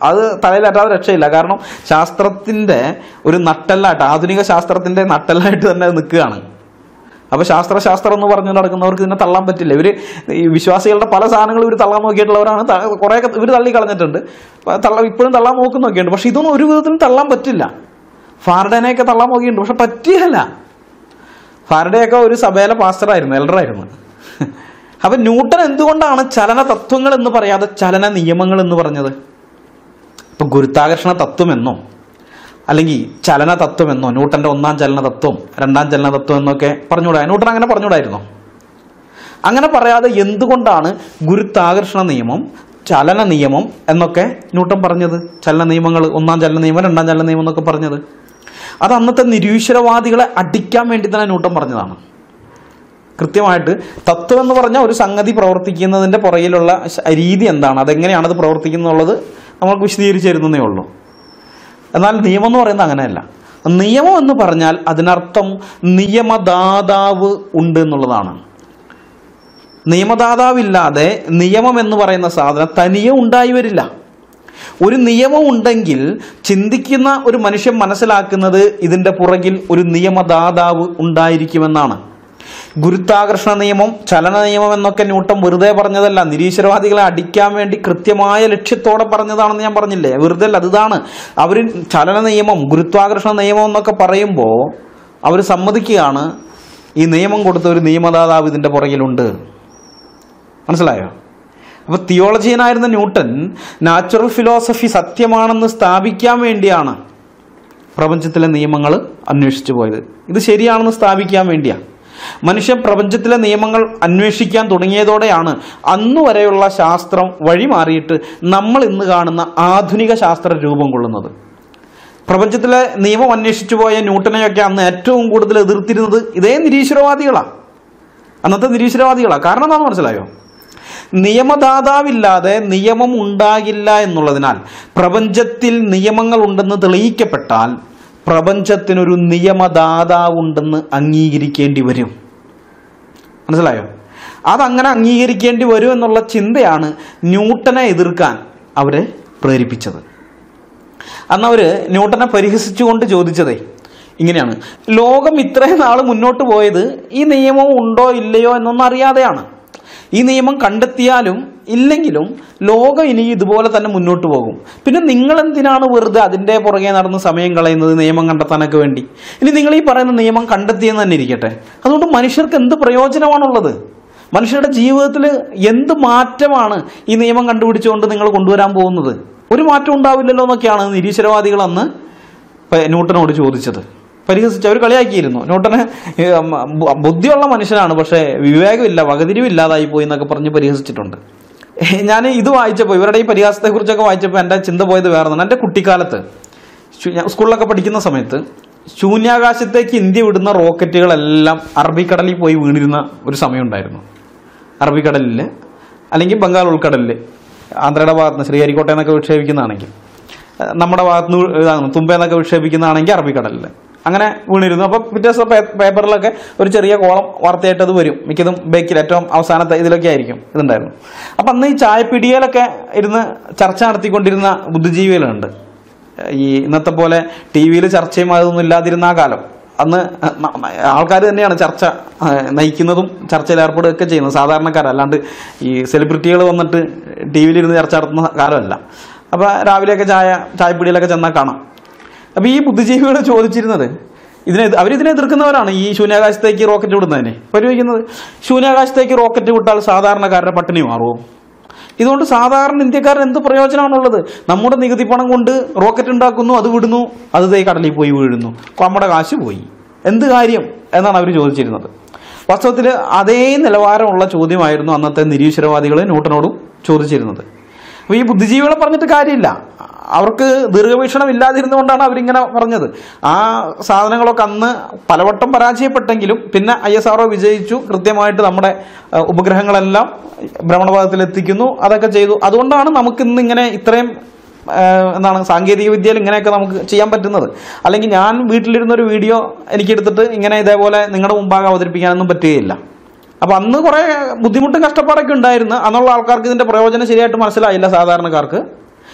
അത് തലയിലേറ്റാതെ രക്ഷയില്ല. കാരണം ശാസ്ത്രത്തിന്റെ ഒരു നട്ടെല്ലായിട്ട്, ആധുനിക ശാസ്ത്രത്തിന്റെ നട്ടെല്ലായിട്ട് തന്നെ നിൽക്കുകയാണ്. അപ്പൊ ശാസ്ത്ര ശാസ്ത്രം എന്ന് പറഞ്ഞു നടക്കുന്നവർക്ക് ഇതിനെ തള്ളാൻ പറ്റില്ല. ഇവര് ഈ വിശ്വാസികളുടെ പല സാധനങ്ങളും ഇവർ തള്ളാൻ നോക്കിയിട്ടുള്ളവരാണ്. കുറെ ഇവർ തള്ളി കളഞ്ഞിട്ടുണ്ട്, തള്ള ഇപ്പോഴും തള്ളാൻ നോക്കുന്നൊക്കെയുണ്ട്. പക്ഷെ ഇതൊന്നും ഒരു വിധത്തിലും തള്ളാൻ പറ്റില്ല. ഫാരഡേനെയൊക്കെ തള്ളാൻ നോക്കിയിട്ടുണ്ട്, പക്ഷെ പറ്റിയല്ല. ഫാരഡേയൊക്കെ ഒരു സഭയിലെ പാസ്റ്ററായിരുന്നു, എൽഡറായിരുന്നു. അപ്പൊ ന്യൂട്ടൻ എന്തുകൊണ്ടാണ് ചലന തത്വങ്ങൾ എന്ന് പറയാതെ ചലന നിയമങ്ങൾ എന്ന് പറഞ്ഞത്? ഇപ്പൊ ഗുരുത്വാകർഷണ തത്വമെന്നോ അല്ലെങ്കിൽ ചലന തത്വമെന്നോ, ന്യൂട്ടന്റെ ഒന്നാം ചലന തത്വം രണ്ടാം ചലന തത്വം എന്നൊക്കെ പറഞ്ഞുകൂടാ? ന്യൂട്ടൻ അങ്ങനെ പറഞ്ഞുകൂടായിരുന്നോ? അങ്ങനെ പറയാതെ എന്തുകൊണ്ടാണ് ഗുരുത്വാകർഷണ നിയമം, ചലന നിയമം എന്നൊക്കെ ന്യൂട്ടൻ പറഞ്ഞത്? ചലന നിയമങ്ങൾ, ഒന്നാം ചലന നിയമം രണ്ടാം ചലന നിയമം എന്നൊക്കെ പറഞ്ഞത് അത് അന്നത്തെ നിരീശ്വരവാദികളെ അടിക്കാൻ വേണ്ടി തന്നെ ന്യൂട്ടൻ പറഞ്ഞതാണ്. കൃത്യമായിട്ട് തത്വം എന്ന് പറഞ്ഞാൽ ഒരു സംഗതി പ്രവർത്തിക്കുന്നതിന്റെ പുറകിലുള്ള രീതി എന്താണ്, അതെങ്ങനെയാണ് അത് പ്രവർത്തിക്കുന്നുള്ളത് നമ്മൾക്ക് വിശദീകരിച്ചു തരുന്നതേ ഉള്ളൂ. എന്നാൽ നിയമം എന്ന് പറയുന്നത് അങ്ങനെയല്ല. നിയമം എന്ന് പറഞ്ഞാൽ അതിനർത്ഥം നിയമദാതാവ് ഉണ്ട് എന്നുള്ളതാണ്. നിയമദാതാവില്ലാതെ നിയമം എന്ന് പറയുന്ന സാധനം തനിയെ ഉണ്ടായി വരില്ല. ഒരു നിയമം ഉണ്ടെങ്കിൽ ചിന്തിക്കുന്ന ഒരു മനുഷ്യൻ മനസ്സിലാക്കുന്നത് ഇതിന്റെ പുറകിൽ ഒരു നിയമദാതാവ് ഉണ്ടായിരിക്കുമെന്നാണ്. ഗുരുത്വാകർഷണ നിയമം, ചലന നിയമം എന്നൊക്കെ ന്യൂട്ടൻ വെറുതെ പറഞ്ഞതല്ല, നിരീശ്വരവാദികളെ അടിക്കാൻ വേണ്ടി കൃത്യമായ ലക്ഷ്യത്തോടെ പറഞ്ഞതാണെന്ന് ഞാൻ പറഞ്ഞില്ലേ? വെറുതെ അല്ല, അതാണ് അവർ ചലന നിയമം, ഗുരുത്വാകർഷണ നിയമം എന്നൊക്കെ പറയുമ്പോൾ അവർ സമ്മതിക്കുകയാണ് ഈ നിയമം കൊടുത്ത ഒരു നിയമദാതാവ് ഇതിന്റെ പുറകിലുണ്ട്. മനസ്സിലായോ? അപ്പൊ തിയോളജിയനായിരുന്ന ന്യൂട്ടൻ നാച്ചുറൽ ഫിലോസഫി സത്യമാണെന്ന് സ്ഥാപിക്കാൻ വേണ്ടിയാണ് പ്രപഞ്ചത്തിലെ നിയമങ്ങൾ അന്വേഷിച്ചു പോയത്. ഇത് ശരിയാണെന്ന് സ്ഥാപിക്കാൻ വേണ്ടിയാണ്. മനുഷ്യൻ പ്രപഞ്ചത്തിലെ നിയമങ്ങൾ അന്വേഷിക്കാൻ തുടങ്ങിയതോടെയാണ് അന്നുവരെയുള്ള ശാസ്ത്രം വഴിമാറിയിട്ട് നമ്മൾ ഇന്ന് കാണുന്ന ആധുനിക ശാസ്ത്രം രൂപം കൊള്ളുന്നത്. പ്രപഞ്ചത്തിലെ നിയമം അന്വേഷിച്ചു പോയ ന്യൂട്ടനെയൊക്കെ അന്ന് ഏറ്റവും കൂടുതൽ എതിർത്തിരുന്നത് ഇതേ നിരീശ്വരവാദികളാണ്, അന്നത്തെ നിരീശ്വരവാദികളാണ്. കാരണം എന്താണെന്ന് മനസ്സിലായോ? നിയമദാതാവില്ലാതെ നിയമം ഉണ്ടാകില്ല എന്നുള്ളതിനാൽ പ്രപഞ്ചത്തിൽ നിയമങ്ങൾ ഉണ്ടെന്ന് തെളിയിക്കപ്പെട്ടാൽ പ്രപഞ്ചത്തിനൊരു നിയമദാതാവുണ്ടെന്ന് അംഗീകരിക്കേണ്ടി വരും. മനസ്സിലായോ? അതങ്ങനെ അംഗീകരിക്കേണ്ടി വരും എന്നുള്ള ചിന്തയാണ് ന്യൂട്ടനെ എതിർക്കാൻ അവരെ പ്രേരിപ്പിച്ചത്. അന്ന് അവര് ന്യൂട്ടനെ പരിഹസിച്ചുകൊണ്ട് ചോദിച്ചതേ ഇങ്ങനെയാണ്: ലോകം ഇത്രയും നാൾ മുന്നോട്ട് പോയത് ഈ നിയമം ഉണ്ടോ ഇല്ലയോ എന്നൊന്നും അറിയാതെയാണ്. ഈ നിയമം കണ്ടെത്തിയാലും ഇല്ലെങ്കിലും ലോകം ഇനി ഇതുപോലെ തന്നെ മുന്നോട്ട് പോകും. പിന്നെ നിങ്ങൾ എന്തിനാണ് വെറുതെ അതിന്റെ പുറകെ നടന്ന് സമയം കളയുന്നത് നിയമം കണ്ടെത്താനൊക്കെ വേണ്ടി? ഇനി നിങ്ങൾ ഈ പറയുന്ന നിയമം കണ്ടെത്തിയെന്ന് തന്നെ ഇരിക്കട്ടെ, അതുകൊണ്ട് മനുഷ്യർക്ക് എന്ത് പ്രയോജനമാണുള്ളത്? മനുഷ്യരുടെ ജീവിതത്തിൽ എന്ത് മാറ്റമാണ് ഈ നിയമം കണ്ടുപിടിച്ചുകൊണ്ട് നിങ്ങൾ കൊണ്ടുവരാൻ പോകുന്നത്? ഒരു മാറ്റം ഉണ്ടാവില്ലല്ലോ എന്നൊക്കെയാണ് നിരീശ്വരവാദികൾ അന്ന് ന്യൂട്ടനോട് ചോദിച്ചത്. പരിഹസിച്ച് അവർ കളിയാക്കിയിരുന്നു. ന്യൂട്ടന് ബുദ്ധിയുള്ള മനുഷ്യനാണ്, പക്ഷേ വിവേകമില്ല, വകതിരിവില്ലാതായി പോയി എന്നൊക്കെ പറഞ്ഞ് പരിഹസിച്ചിട്ടുണ്ട്. ഞാൻ ഇത് വായിച്ചപ്പോൾ, ഇവരുടെ ഈ പരിഹാസത്തെ കുറിച്ചൊക്കെ വായിച്ചപ്പോൾ എൻ്റെ ചിന്ത പോയത് വേറെ ഒന്നാണ്. എൻ്റെ കുട്ടിക്കാലത്ത് സ്കൂളിലൊക്കെ പഠിക്കുന്ന സമയത്ത് ശൂന്യാകാശത്തേക്ക് ഇന്ത്യ വിടുന്ന റോക്കറ്റുകളെല്ലാം അറബിക്കടലിൽ പോയി വീണിരുന്ന ഒരു സമയമുണ്ടായിരുന്നു. അറബിക്കടലിൽ അല്ലെങ്കിൽ ബംഗാൾ ഉൾക്കടലിൽ, ആന്ധ്രയുടെ ഭാഗത്ത് നിന്ന് ശ്രീഹരിക്കോട്ടയിൽ നിന്നൊക്കെ വിക്ഷേപിക്കുന്നതാണെങ്കിൽ, നമ്മുടെ ഭാഗത്ത് നിന്ന് ഇതാണ് തുമ്പേന്നൊക്കെ വിക്ഷേപിക്കുന്നതാണെങ്കിൽ അറബിക്കടലിൽ അങ്ങനെ വീണിരുന്നു. അപ്പോൾ പിറ്റേ ദിവസം പേപ്പറിലൊക്കെ ഒരു ചെറിയ കോളം വാർത്തയായിട്ട് അത് വരും. മിക്കതും ബേക്കിൽ ഏറ്റവും അവസാനത്തെ ഇതിലൊക്കെ ആയിരിക്കും ഇതുണ്ടായിരുന്നു. അപ്പം അന്ന് ഈ ചായപ്പിടിയിലൊക്കെ ഇരുന്ന് ചർച്ച നടത്തിക്കൊണ്ടിരുന്ന ബുദ്ധിജീവികളുണ്ട്. ഈ ഇന്നത്തെ പോലെ ടി വിയിൽ ചർച്ചയും അതൊന്നും ഇല്ലാതിരുന്ന ആ കാലം, അന്ന് ആൾക്കാർ തന്നെയാണ് ചർച്ച നയിക്കുന്നതും ചർച്ചയിൽ ഏർപ്പെടുകയൊക്കെ ചെയ്യുന്നത്, സാധാരണക്കാരല്ലാണ്ട് ഈ സെലിബ്രിറ്റികൾ വന്നിട്ട് ടി വിയിലിരുന്ന് ചർച്ച നടത്തുന്ന കാലമല്ല. അപ്പോൾ രാവിലെയൊക്കെ ചായ ചായപ്പിടിയിലൊക്കെ ചെന്നാൽ കാണാം. അപ്പോൾ ഈ ബുദ്ധിജീവികൾ ചോദിച്ചിരുന്നത്, ഇതിനെ അവരിതിനെ എതിർക്കുന്നവരാണ്, ഈ ശൂന്യാകാശത്തേക്ക് റോക്കറ്റ് വിടുന്നതിനെ പരിഗണിക്കുന്നത്. ശൂന്യാകാശത്തേക്ക് റോക്കറ്റ് വിട്ടാൽ സാധാരണക്കാരുടെ പട്ടിണി മാറുമോ? ഇതുകൊണ്ട് സാധാരണ ഇന്ത്യക്കാരൻ എന്ത് പ്രയോജനമാണുള്ളത്? നമ്മുടെ നികുതി പണം കൊണ്ട് റോക്കറ്റ് ഉണ്ടാക്കുന്നു, അത് വിടുന്നു, അത് ദേ കടലിൽ പോയി വീഴുന്നു, നമ്മുടെ കാശ് പോയി, എന്ത് കാര്യം എന്നാണ് അവർ ചോദിച്ചിരുന്നത്. വാസ്തവത്തിൽ അതേ നിലവാരമുള്ള ചോദ്യമായിരുന്നു അന്നത്തെ നിരീശ്വരവാദികൾ ന്യൂട്ടനോടും ചോദിച്ചിരുന്നത്. അപ്പോൾ ഈ ബുദ്ധിജീവികളെ പറഞ്ഞിട്ട് കാര്യമില്ല, അവർക്ക് ദീർഘവീക്ഷണം ഇല്ലാതിരുന്നുകൊണ്ടാണ് അവരിങ്ങനെ പറഞ്ഞത്. ആ സാധനങ്ങളൊക്കെ അന്ന് പലവട്ടം പരാജയപ്പെട്ടെങ്കിലും പിന്നെ ഐ എസ് ആർ ഒ വിജയിച്ചു, കൃത്യമായിട്ട് നമ്മുടെ ഉപഗ്രഹങ്ങളെല്ലാം ഭ്രമണപഥത്തിൽ എത്തിക്കുന്നു, അതൊക്കെ ചെയ്തു. അതുകൊണ്ടാണ് നമുക്ക് ഇന്ന് ഇങ്ങനെ ഇത്രയും എന്താണ് സാങ്കേതിക വിദ്യയിൽ ഇങ്ങനെയൊക്കെ നമുക്ക് ചെയ്യാൻ പറ്റുന്നത്. അല്ലെങ്കിൽ ഞാൻ വീട്ടിലിരുന്നൊരു വീഡിയോ എനിക്കെടുത്തിട്ട് ഇങ്ങനെ ഇതേപോലെ നിങ്ങളുടെ മുമ്പാകെ അവതരിപ്പിക്കാനൊന്നും പറ്റുകയില്ല. അപ്പം അന്ന് കുറേ ബുദ്ധിമുട്ടും കഷ്ടപ്പാടൊക്കെ ഉണ്ടായിരുന്നു. അന്നുള്ള ആൾക്കാർക്ക് ഇതിന്റെ പ്രയോജനം ശരിയായിട്ട് മനസ്സിലായില്ല, സാധാരണക്കാർക്ക്.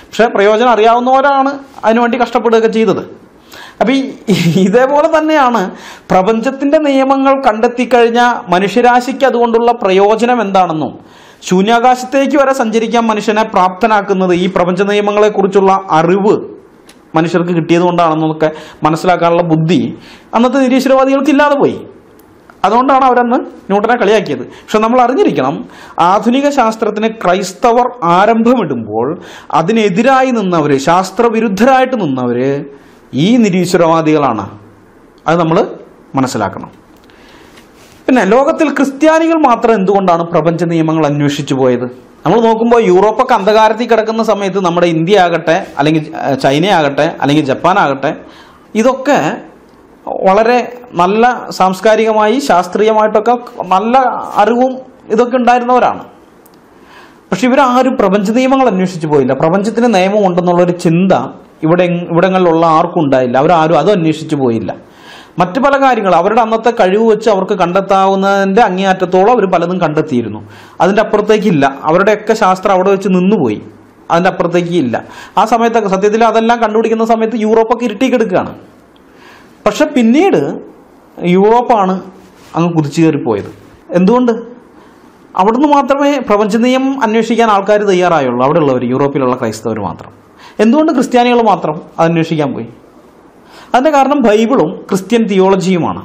പക്ഷെ പ്രയോജനം അറിയാവുന്നവരാണ് അതിനുവേണ്ടി കഷ്ടപ്പെടുകയൊക്കെ ചെയ്തത്. അപ്പം ഈ ഇതേപോലെ തന്നെയാണ് പ്രപഞ്ചത്തിന്റെ നിയമങ്ങൾ കണ്ടെത്തിക്കഴിഞ്ഞാൽ മനുഷ്യരാശിക്ക് അതുകൊണ്ടുള്ള പ്രയോജനം എന്താണെന്നും ശൂന്യാകാശത്തേക്ക് വരെ സഞ്ചരിക്കാൻ മനുഷ്യനെ പ്രാപ്തനാക്കുന്നത് ഈ പ്രപഞ്ച നിയമങ്ങളെക്കുറിച്ചുള്ള അറിവ് മനുഷ്യർക്ക് കിട്ടിയത് കൊണ്ടാണെന്നൊക്കെ മനസ്സിലാക്കാനുള്ള ബുദ്ധി അന്നത്തെ നിരീശ്വരവാദികൾക്ക് ഇല്ലാതെ പോയി. അതുകൊണ്ടാണ് അവരന്ന് ന്യൂട്ടനെ കളിയാക്കിയത്. പക്ഷെ നമ്മൾ അറിഞ്ഞിരിക്കണം, ആധുനിക ശാസ്ത്രത്തിന് ക്രൈസ്തവർ ആരംഭമിടുമ്പോൾ അതിനെതിരായി നിന്നവർ, ശാസ്ത്രവിരുദ്ധരായിട്ട് നിന്നവർ ഈ നിരീശ്വരവാദികളാണ്. അത് നമ്മൾ മനസ്സിലാക്കണം. പിന്നെ ലോകത്തിൽ ക്രിസ്ത്യാനികൾ മാത്രം എന്തുകൊണ്ടാണ് പ്രപഞ്ച നിയമങ്ങൾ അന്വേഷിച്ചു പോയത്? നമ്മൾ നോക്കുമ്പോൾ യൂറോപ്പൊക്കെ അന്ധകാരത്തിൽ കിടക്കുന്ന സമയത്ത് നമ്മുടെ ഇന്ത്യ ആകട്ടെ, അല്ലെങ്കിൽ ചൈന ആകട്ടെ, അല്ലെങ്കിൽ ജപ്പാൻ ആകട്ടെ, ഇതൊക്കെ വളരെ നല്ല സാംസ്കാരികമായി ശാസ്ത്രീയമായിട്ടൊക്കെ നല്ല അറിവും ഇതൊക്കെ ഉണ്ടായിരുന്നവരാണ്. പക്ഷെ ഇവരാരും പ്രപഞ്ച നിയമങ്ങൾ അന്വേഷിച്ചു പോയില്ല. പ്രപഞ്ചത്തിന് നിയമം ഉണ്ടെന്നുള്ളൊരു ചിന്ത ഇവിടെ ഇവിടങ്ങളിലുള്ള ആർക്കും ഉണ്ടായില്ല. അവരാരും അതും അന്വേഷിച്ചു പോയില്ല. മറ്റു പല കാര്യങ്ങൾ അവരുടെ അന്നത്തെ കഴിവ് വെച്ച് അവർക്ക് കണ്ടെത്താവുന്നതിന്റെ അങ്ങേയറ്റത്തോളം അവർ പലതും കണ്ടെത്തിയിരുന്നു. അതിൻ്റെ അപ്പുറത്തേക്കില്ല. അവരുടെയൊക്കെ ശാസ്ത്രം അവിടെ വെച്ച് നിന്നുപോയി. അതിൻ്റെ അപ്പുറത്തേക്ക് ഇല്ല. ആ സമയത്തൊക്കെ സത്യത്തിൽ അതെല്ലാം കണ്ടുപിടിക്കുന്ന സമയത്ത് യൂറോപ്പൊക്കെ ഇരുട്ടിക്കെടുക്കുകയാണ്. പക്ഷെ പിന്നീട് യൂറോപ്പാണ് അങ്ങ് കുതിച്ചു കയറിപ്പോയത്. എന്തുകൊണ്ട്? അവിടുന്ന് മാത്രമേ പ്രപഞ്ച നിയമം അന്വേഷിക്കാൻ ആൾക്കാർ തയ്യാറായുള്ളൂ. അവിടെ ഉള്ളവർ, യൂറോപ്പിലുള്ള ക്രൈസ്തവർ മാത്രം. എന്തുകൊണ്ട് ക്രിസ്ത്യാനികൾ മാത്രം അത് അന്വേഷിക്കാൻ പോയി? അതിന്റെ കാരണം ബൈബിളും ക്രിസ്ത്യൻ തിയോളജിയുമാണ്.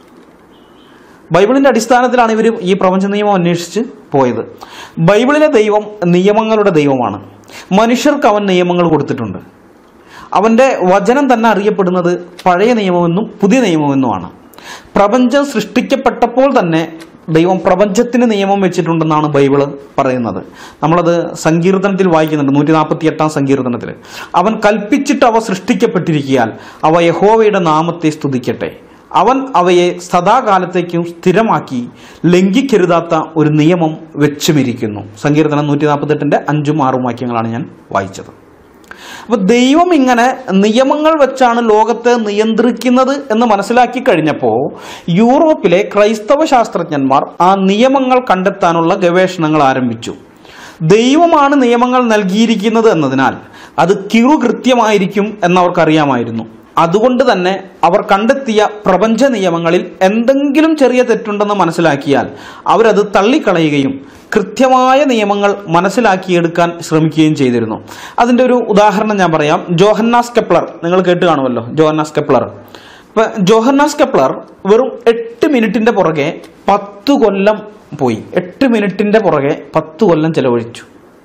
ബൈബിളിന്റെ അടിസ്ഥാനത്തിലാണ് ഇവർ ഈ പ്രപഞ്ച നിയമം അന്വേഷിച്ച് പോയത്. ബൈബിളിലെ ദൈവം നിയമങ്ങളുടെ ദൈവമാണ്. മനുഷ്യർക്ക് അവൻ നിയമങ്ങൾ കൊടുത്തിട്ടുണ്ട്. അവന്റെ വചനം തന്നെ അറിയപ്പെടുന്നത് പഴയ നിയമമെന്നും പുതിയ നിയമമെന്നുമാണ്. പ്രപഞ്ചം സൃഷ്ടിക്കപ്പെട്ടപ്പോൾ തന്നെ ദൈവം പ്രപഞ്ചത്തിന് നിയമം വെച്ചിട്ടുണ്ടെന്നാണ് ബൈബിള് പറയുന്നത്. നമ്മളത് സങ്കീർത്തനത്തിൽ വായിക്കുന്നുണ്ട്. നൂറ്റി നാൽപ്പത്തി എട്ടാം സങ്കീർത്തനത്തിൽ അവൻ കൽപ്പിച്ചിട്ട് അവ സൃഷ്ടിക്കപ്പെട്ടിരിക്കാൻ അവ യഹോവയുടെ നാമത്തെ സ്തുതിക്കട്ടെ. അവൻ അവയെ സദാകാലത്തേക്കും സ്ഥിരമാക്കി ലംഘിക്കരുതാത്ത ഒരു നിയമം വെച്ചുമിരിക്കുന്നു. സങ്കീർത്തനം നൂറ്റി നാൽപ്പത്തി എട്ടിന്റെ അഞ്ചും ആറും വാക്യങ്ങളാണ് ഞാൻ വായിച്ചത്. അപ്പൊ ദൈവം ഇങ്ങനെ നിയമങ്ങൾ വെച്ചാണ് ലോകത്തെ നിയന്ത്രിക്കുന്നത് എന്ന് മനസ്സിലാക്കി കഴിഞ്ഞപ്പോൾ യൂറോപ്പിലെ ക്രൈസ്തവ ശാസ്ത്രജ്ഞന്മാർ ആ നിയമങ്ങൾ കണ്ടെത്താനുള്ള ഗവേഷണങ്ങൾ ആരംഭിച്ചു. ദൈവമാണ് നിയമങ്ങൾ നൽകിയിരിക്കുന്നത് എന്നതിനാൽ അത് കിറുകൃത്യമായിരിക്കും എന്നവർക്കറിയാമായിരുന്നു. അതുകൊണ്ട് തന്നെ അവർ കണ്ടെത്തിയ പ്രപഞ്ച നിയമങ്ങളിൽ എന്തെങ്കിലും ചെറിയ തെറ്റുണ്ടെന്ന് മനസ്സിലാക്കിയാൽ അവരത് തള്ളിക്കളയുകയും കൃത്യമായ നിയമങ്ങൾ മനസ്സിലാക്കിയെടുക്കാൻ ശ്രമിക്കുകയും ചെയ്തിരുന്നു. അതിൻ്റെ ഒരു ഉദാഹരണം ഞാൻ പറയാം. ജോഹന്നാസ് കെപ്ലർ, നിങ്ങൾ കേട്ട് കാണുമല്ലോ ജോഹന്നാസ് കെപ്ലർ. ഇപ്പൊ ജോഹന്നാസ് കെപ്ലർ വെറും എട്ട് മിനിറ്റിന്റെ പുറകെ പത്ത് കൊല്ലം പോയി. എട്ട് മിനിറ്റിന്റെ പുറകെ പത്ത് കൊല്ലം ചെലവഴിച്ചു.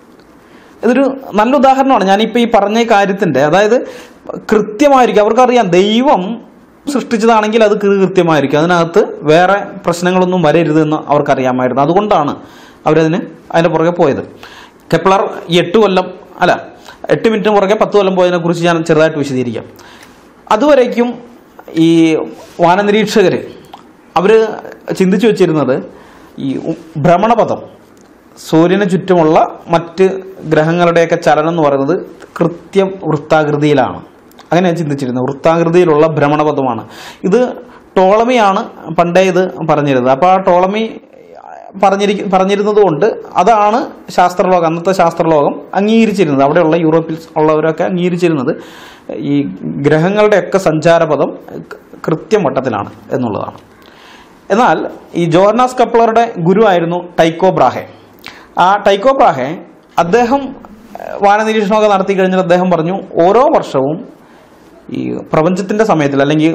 ഇതൊരു നല്ല ഉദാഹരണമാണ് ഞാനിപ്പോൾ ഈ പറഞ്ഞ കാര്യത്തിന്റെ. അതായത് കൃത്യമായിരിക്കും, അവർക്കറിയാം ദൈവം സൃഷ്ടിച്ചതാണെങ്കിൽ അത് കൃത്യമായിരിക്കും, അതിനകത്ത് വേറെ പ്രശ്നങ്ങളൊന്നും വരരുത് എന്ന് അവർക്കറിയാമായിരുന്നു. അതുകൊണ്ടാണ് അവരതിന് അതിൻ്റെ പുറകെ പോയത്. കെപ്ലർ എട്ട് കൊല്ലം അല്ല എട്ട് മിനിറ്റിന് പുറകെ പത്ത് കൊല്ലം പോയതിനെ കുറിച്ച് ഞാൻ ചെറുതായിട്ട് വിശദീകരിക്കാം. അതുവരേക്കും ഈ വാനനിരീക്ഷകർ അവർ ചിന്തിച്ചു വെച്ചിരുന്നത് ഈ ഭ്രമണപഥം, സൂര്യന് ചുറ്റുമുള്ള മറ്റ് ഗ്രഹങ്ങളുടെയൊക്കെ ചലനം എന്ന് പറയുന്നത് കൃത്യം വൃത്താകൃതിയിലാണ്. അങ്ങനെയാണ് ചിന്തിച്ചിരുന്നത്. വൃത്താകൃതിയിലുള്ള ഭ്രമണപഥമാണ് ഇത്. ടോളമിയാണ് പണ്ടേ ഇത് പറഞ്ഞിരുന്നത്. അപ്പോൾ ആ ടോളമി പറഞ്ഞിരി പറഞ്ഞിരുന്നത് കൊണ്ട് അതാണ് ശാസ്ത്രലോകം, അന്നത്തെ ശാസ്ത്രലോകം അംഗീകരിച്ചിരുന്നത്. അവിടെയുള്ള യൂറോപ്പിൽ ഉള്ളവരൊക്കെ അംഗീകരിച്ചിരുന്നത് ഈ ഗ്രഹങ്ങളുടെയൊക്കെ സഞ്ചാരപഥം കൃത്യം വട്ടത്തിലാണ് എന്നുള്ളതാണ്. എന്നാൽ ഈ ജോഹന്നാസ് കെപ്ലറുടെ ഗുരുവായിരുന്നു ടൈക്കോ ബ്രാഹെ. ആ ടൈക്കോ ബ്രാഹെ അദ്ദേഹം വാനനിരീക്ഷണമൊക്കെ നടത്തി കഴിഞ്ഞിട്ട് അദ്ദേഹം പറഞ്ഞു, ഓരോ വർഷവും ഈ പ്രപഞ്ചത്തിന്റെ സമയത്തിൽ അല്ലെങ്കിൽ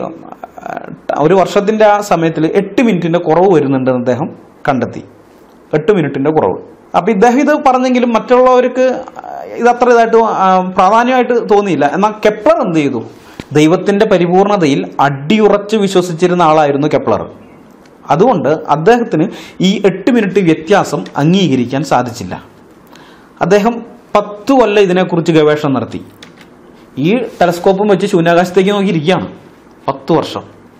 ഒരു വർഷത്തിന്റെ ആ സമയത്തിൽ എട്ട് മിനിറ്റിന്റെ കുറവ് വരുന്നുണ്ടെന്ന് അദ്ദേഹം കണ്ടെത്തി. എട്ട് മിനിറ്റിന്റെ കുറവ്. അപ്പൊ ഇദ്ദേഹം ഇത് പറഞ്ഞെങ്കിലും മറ്റുള്ളവർക്ക് ഇത് അത്ര ഇതായിട്ട് പ്രാധാന്യമായിട്ട് തോന്നിയില്ല. എന്നാൽ കെപ്ലർ എന്ത് ചെയ്തു? ദൈവത്തിന്റെ പരിപൂർണതയിൽ അടിയുറച്ച് വിശ്വസിച്ചിരുന്ന ആളായിരുന്നു കെപ്ലർ. അതുകൊണ്ട് അദ്ദേഹത്തിന് ഈ എട്ട് മിനിറ്റ് വ്യത്യാസം അംഗീകരിക്കാൻ സാധിച്ചില്ല. അദ്ദേഹം പത്തു കൊല്ലം ഇതിനെക്കുറിച്ച് ഗവേഷണം നടത്തി. ഈ ടെലസ്കോപ്പും വെച്ച് ശൂന്യാകാശത്തേക്ക് നോക്കിയിരിക്കുകയാണ് പത്തു വർഷം.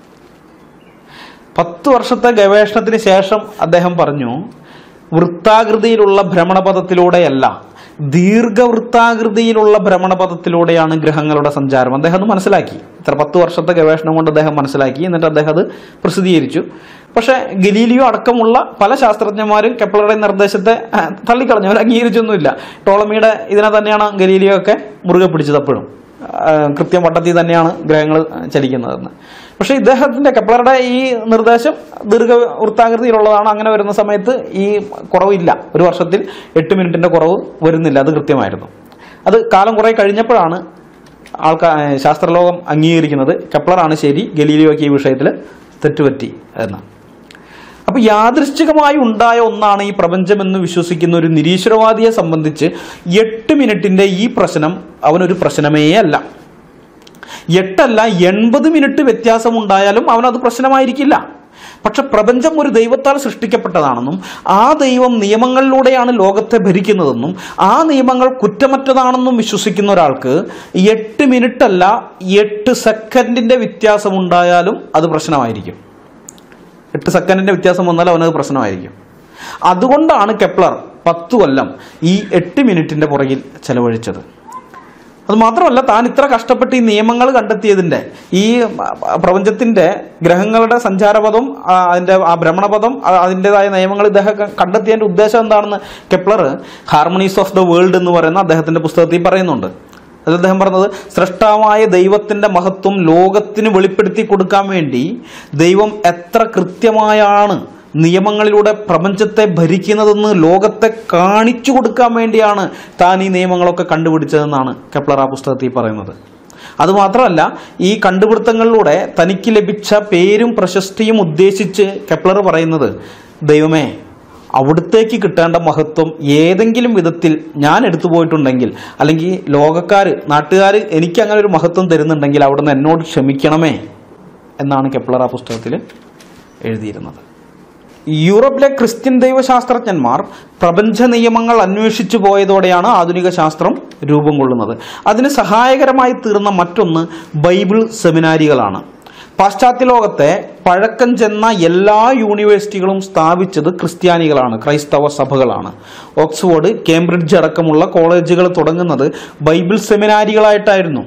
പത്തു വർഷത്തെ ഗവേഷണത്തിന് ശേഷം അദ്ദേഹം പറഞ്ഞു, വൃത്താകൃതിയിലുള്ള ഭ്രമണപഥത്തിലൂടെയല്ല ദീർഘവൃത്താകൃതിയിലുള്ള ഭ്രമണപഥത്തിലൂടെയാണ് ഗ്രഹങ്ങളുടെ സഞ്ചാരം. അദ്ദേഹം അത് മനസ്സിലാക്കി. ഇത്ര പത്ത് വർഷത്തെ ഗവേഷണം കൊണ്ട് അദ്ദേഹം മനസ്സിലാക്കി. എന്നിട്ട് അദ്ദേഹം അത് പ്രസിദ്ധീകരിച്ചു. പക്ഷെ ഗലീലിയോ അടക്കമുള്ള പല ശാസ്ത്രജ്ഞന്മാരും കെപ്ലറുടെ നിർദ്ദേശത്തെ തള്ളിക്കളഞ്ഞു, അവർ അംഗീകരിച്ചൊന്നുമില്ല. ടോളമിയുടെ ഇതിനെ തന്നെയാണ് ഗലീലിയോ ഒക്കെ മുറുകെ പിടിച്ചത്. അപ്പോഴും കൃത്യം വട്ടത്തിൽ തന്നെയാണ് ഗ്രഹങ്ങൾ ചലിക്കുന്നതെന്ന്. പക്ഷെ ഇദ്ദേഹത്തിന്റെ കെപ്ലറുടെ ഈ നിർദ്ദേശം ദീർഘവൃത്താകൃതിയിലുള്ളതാണ്. അങ്ങനെ വരുന്ന സമയത്ത് ഈ കുറവില്ല, ഒരു വർഷത്തിൽ എട്ട് മിനിറ്റിന്റെ കുറവ് വരുന്നില്ല. അത് കൃത്യമായിരുന്നു. അത് കാലം കുറെ കഴിഞ്ഞപ്പോഴാണ് ആൾക്കാർ ശാസ്ത്രലോകം അംഗീകരിക്കുന്നത് കെപ്ലറാണ് ശരി, ഗലീലിയോയ്ക്ക് ഈ വിഷയത്തിൽ തെറ്റുപറ്റി എന്ന്. അപ്പൊ യാദൃശ്ചികമായി ഉണ്ടായ ഒന്നാണ് ഈ പ്രപഞ്ചമെന്ന് വിശ്വസിക്കുന്ന ഒരു നിരീശ്വരവാദിയെ സംബന്ധിച്ച് എട്ട് മിനിറ്റിന്റെ ഈ പ്രശ്നം അവനൊരു പ്രശ്നമേ അല്ല. എട്ടല്ല എൺപത് മിനിറ്റ് വ്യത്യാസമുണ്ടായാലും അവനത് പ്രശ്നമായിരിക്കില്ല. പക്ഷെ പ്രപഞ്ചം ഒരു ദൈവത്താൽ സൃഷ്ടിക്കപ്പെട്ടതാണെന്നും ആ ദൈവം നിയമങ്ങളിലൂടെയാണ് ലോകത്തെ ഭരിക്കുന്നതെന്നും ആ നിയമങ്ങൾ കുറ്റമറ്റതാണെന്നും വിശ്വസിക്കുന്ന ഒരാൾക്ക് എട്ട് മിനിറ്റ് അല്ല എട്ട് സെക്കൻഡിന്റെ വ്യത്യാസമുണ്ടായാലും അത് പ്രശ്നമായിരിക്കും. എട്ട് സെക്കൻഡിന്റെ വ്യത്യാസം വന്നാൽ അവനത് പ്രശ്നമായിരിക്കും. അതുകൊണ്ടാണ് കെപ്ലർ പത്തു കൊല്ലം ഈ എട്ട് മിനിറ്റിന്റെ പുറകിൽ ചെലവഴിച്ചത്. അത് മാത്രമല്ല, താൻ ഇത്ര കഷ്ടപ്പെട്ട് ഈ നിയമങ്ങൾ കണ്ടെത്തിയതിന്റെ, ഈ പ്രപഞ്ചത്തിന്റെ ഗ്രഹങ്ങളുടെ സഞ്ചാരപഥം, അതിന്റെ ആ ഭ്രമണപഥം, അതിൻ്റെതായ നിയമങ്ങൾ ഇദ്ദേഹം കണ്ടെത്തിയതിന്റെ ഉദ്ദേശം എന്താണെന്ന് Kepler Harmonies of the World എന്ന് പറയുന്ന അദ്ദേഹത്തിന്റെ പുസ്തകത്തിൽ പറയുന്നുണ്ട്. അത് അദ്ദേഹം പറഞ്ഞത്, സ്രഷ്ടാവായ ദൈവത്തിന്റെ മഹത്വം ലോകത്തിന് വെളിപ്പെടുത്തി കൊടുക്കാൻ വേണ്ടി ദൈവം എത്ര കൃത്യമായാണ് നിയമങ്ങളിലൂടെ പ്രപഞ്ചത്തെ ഭരിക്കുന്നതെന്ന് ലോകത്തെ കാണിച്ചു കൊടുക്കാൻ വേണ്ടിയാണ് താൻ ഈ നിയമങ്ങളൊക്കെ കണ്ടുപിടിച്ചതെന്നാണ് കെപ്ലർ ആ പുസ്തകത്തിൽ പറയുന്നത്. അതുമാത്രമല്ല, ഈ കണ്ടുപിടുത്തങ്ങളിലൂടെ തനിക്ക് ലഭിച്ച പേരും പ്രശസ്തിയും ഉദ്ദേശിച്ച് കെപ്ലർ പറയുന്നത്, ദൈവമേ, അവിടത്തേക്ക് കിട്ടേണ്ട മഹത്വം ഏതെങ്കിലും വിധത്തിൽ ഞാൻ എടുത്തു പോയിട്ടുണ്ടെങ്കിൽ, അല്ലെങ്കിൽ ലോകക്കാർ, നാട്ടുകാർ എനിക്ക് അങ്ങനെ ഒരു മഹത്വം തരുന്നുണ്ടെങ്കിൽ അവിടുന്ന് എന്നോട് ക്ഷമിക്കണമേ എന്നാണ് കെപ്ലർ ആ പുസ്തകത്തിൽ എഴുതിയിരുന്നത്. യൂറോപ്പിലെ ക്രിസ്ത്യൻ ദൈവശാസ്ത്രജ്ഞന്മാർ പ്രപഞ്ച നിയമങ്ങൾ അന്വേഷിച്ചു പോയതോടെയാണ് ആധുനിക ശാസ്ത്രം രൂപം കൊള്ളുന്നത്. അതിന് സഹായകരമായി തീർന്ന മറ്റൊന്ന് ബൈബിൾ സെമിനാരികളാണ്. പാശ്ചാത്യ ലോകത്തെ പഴക്കം ചെന്ന എല്ലാ യൂണിവേഴ്സിറ്റികളും സ്ഥാപിച്ചത് ക്രിസ്ത്യാനികളാണ്, ക്രൈസ്തവ സഭകളാണ്. ഓക്സ്ഫോർഡ്, കേംബ്രിഡ്ജ് അടക്കമുള്ള കോളേജുകൾ തുടങ്ങുന്നത് ബൈബിൾ സെമിനാരികളായിട്ടായിരുന്നു.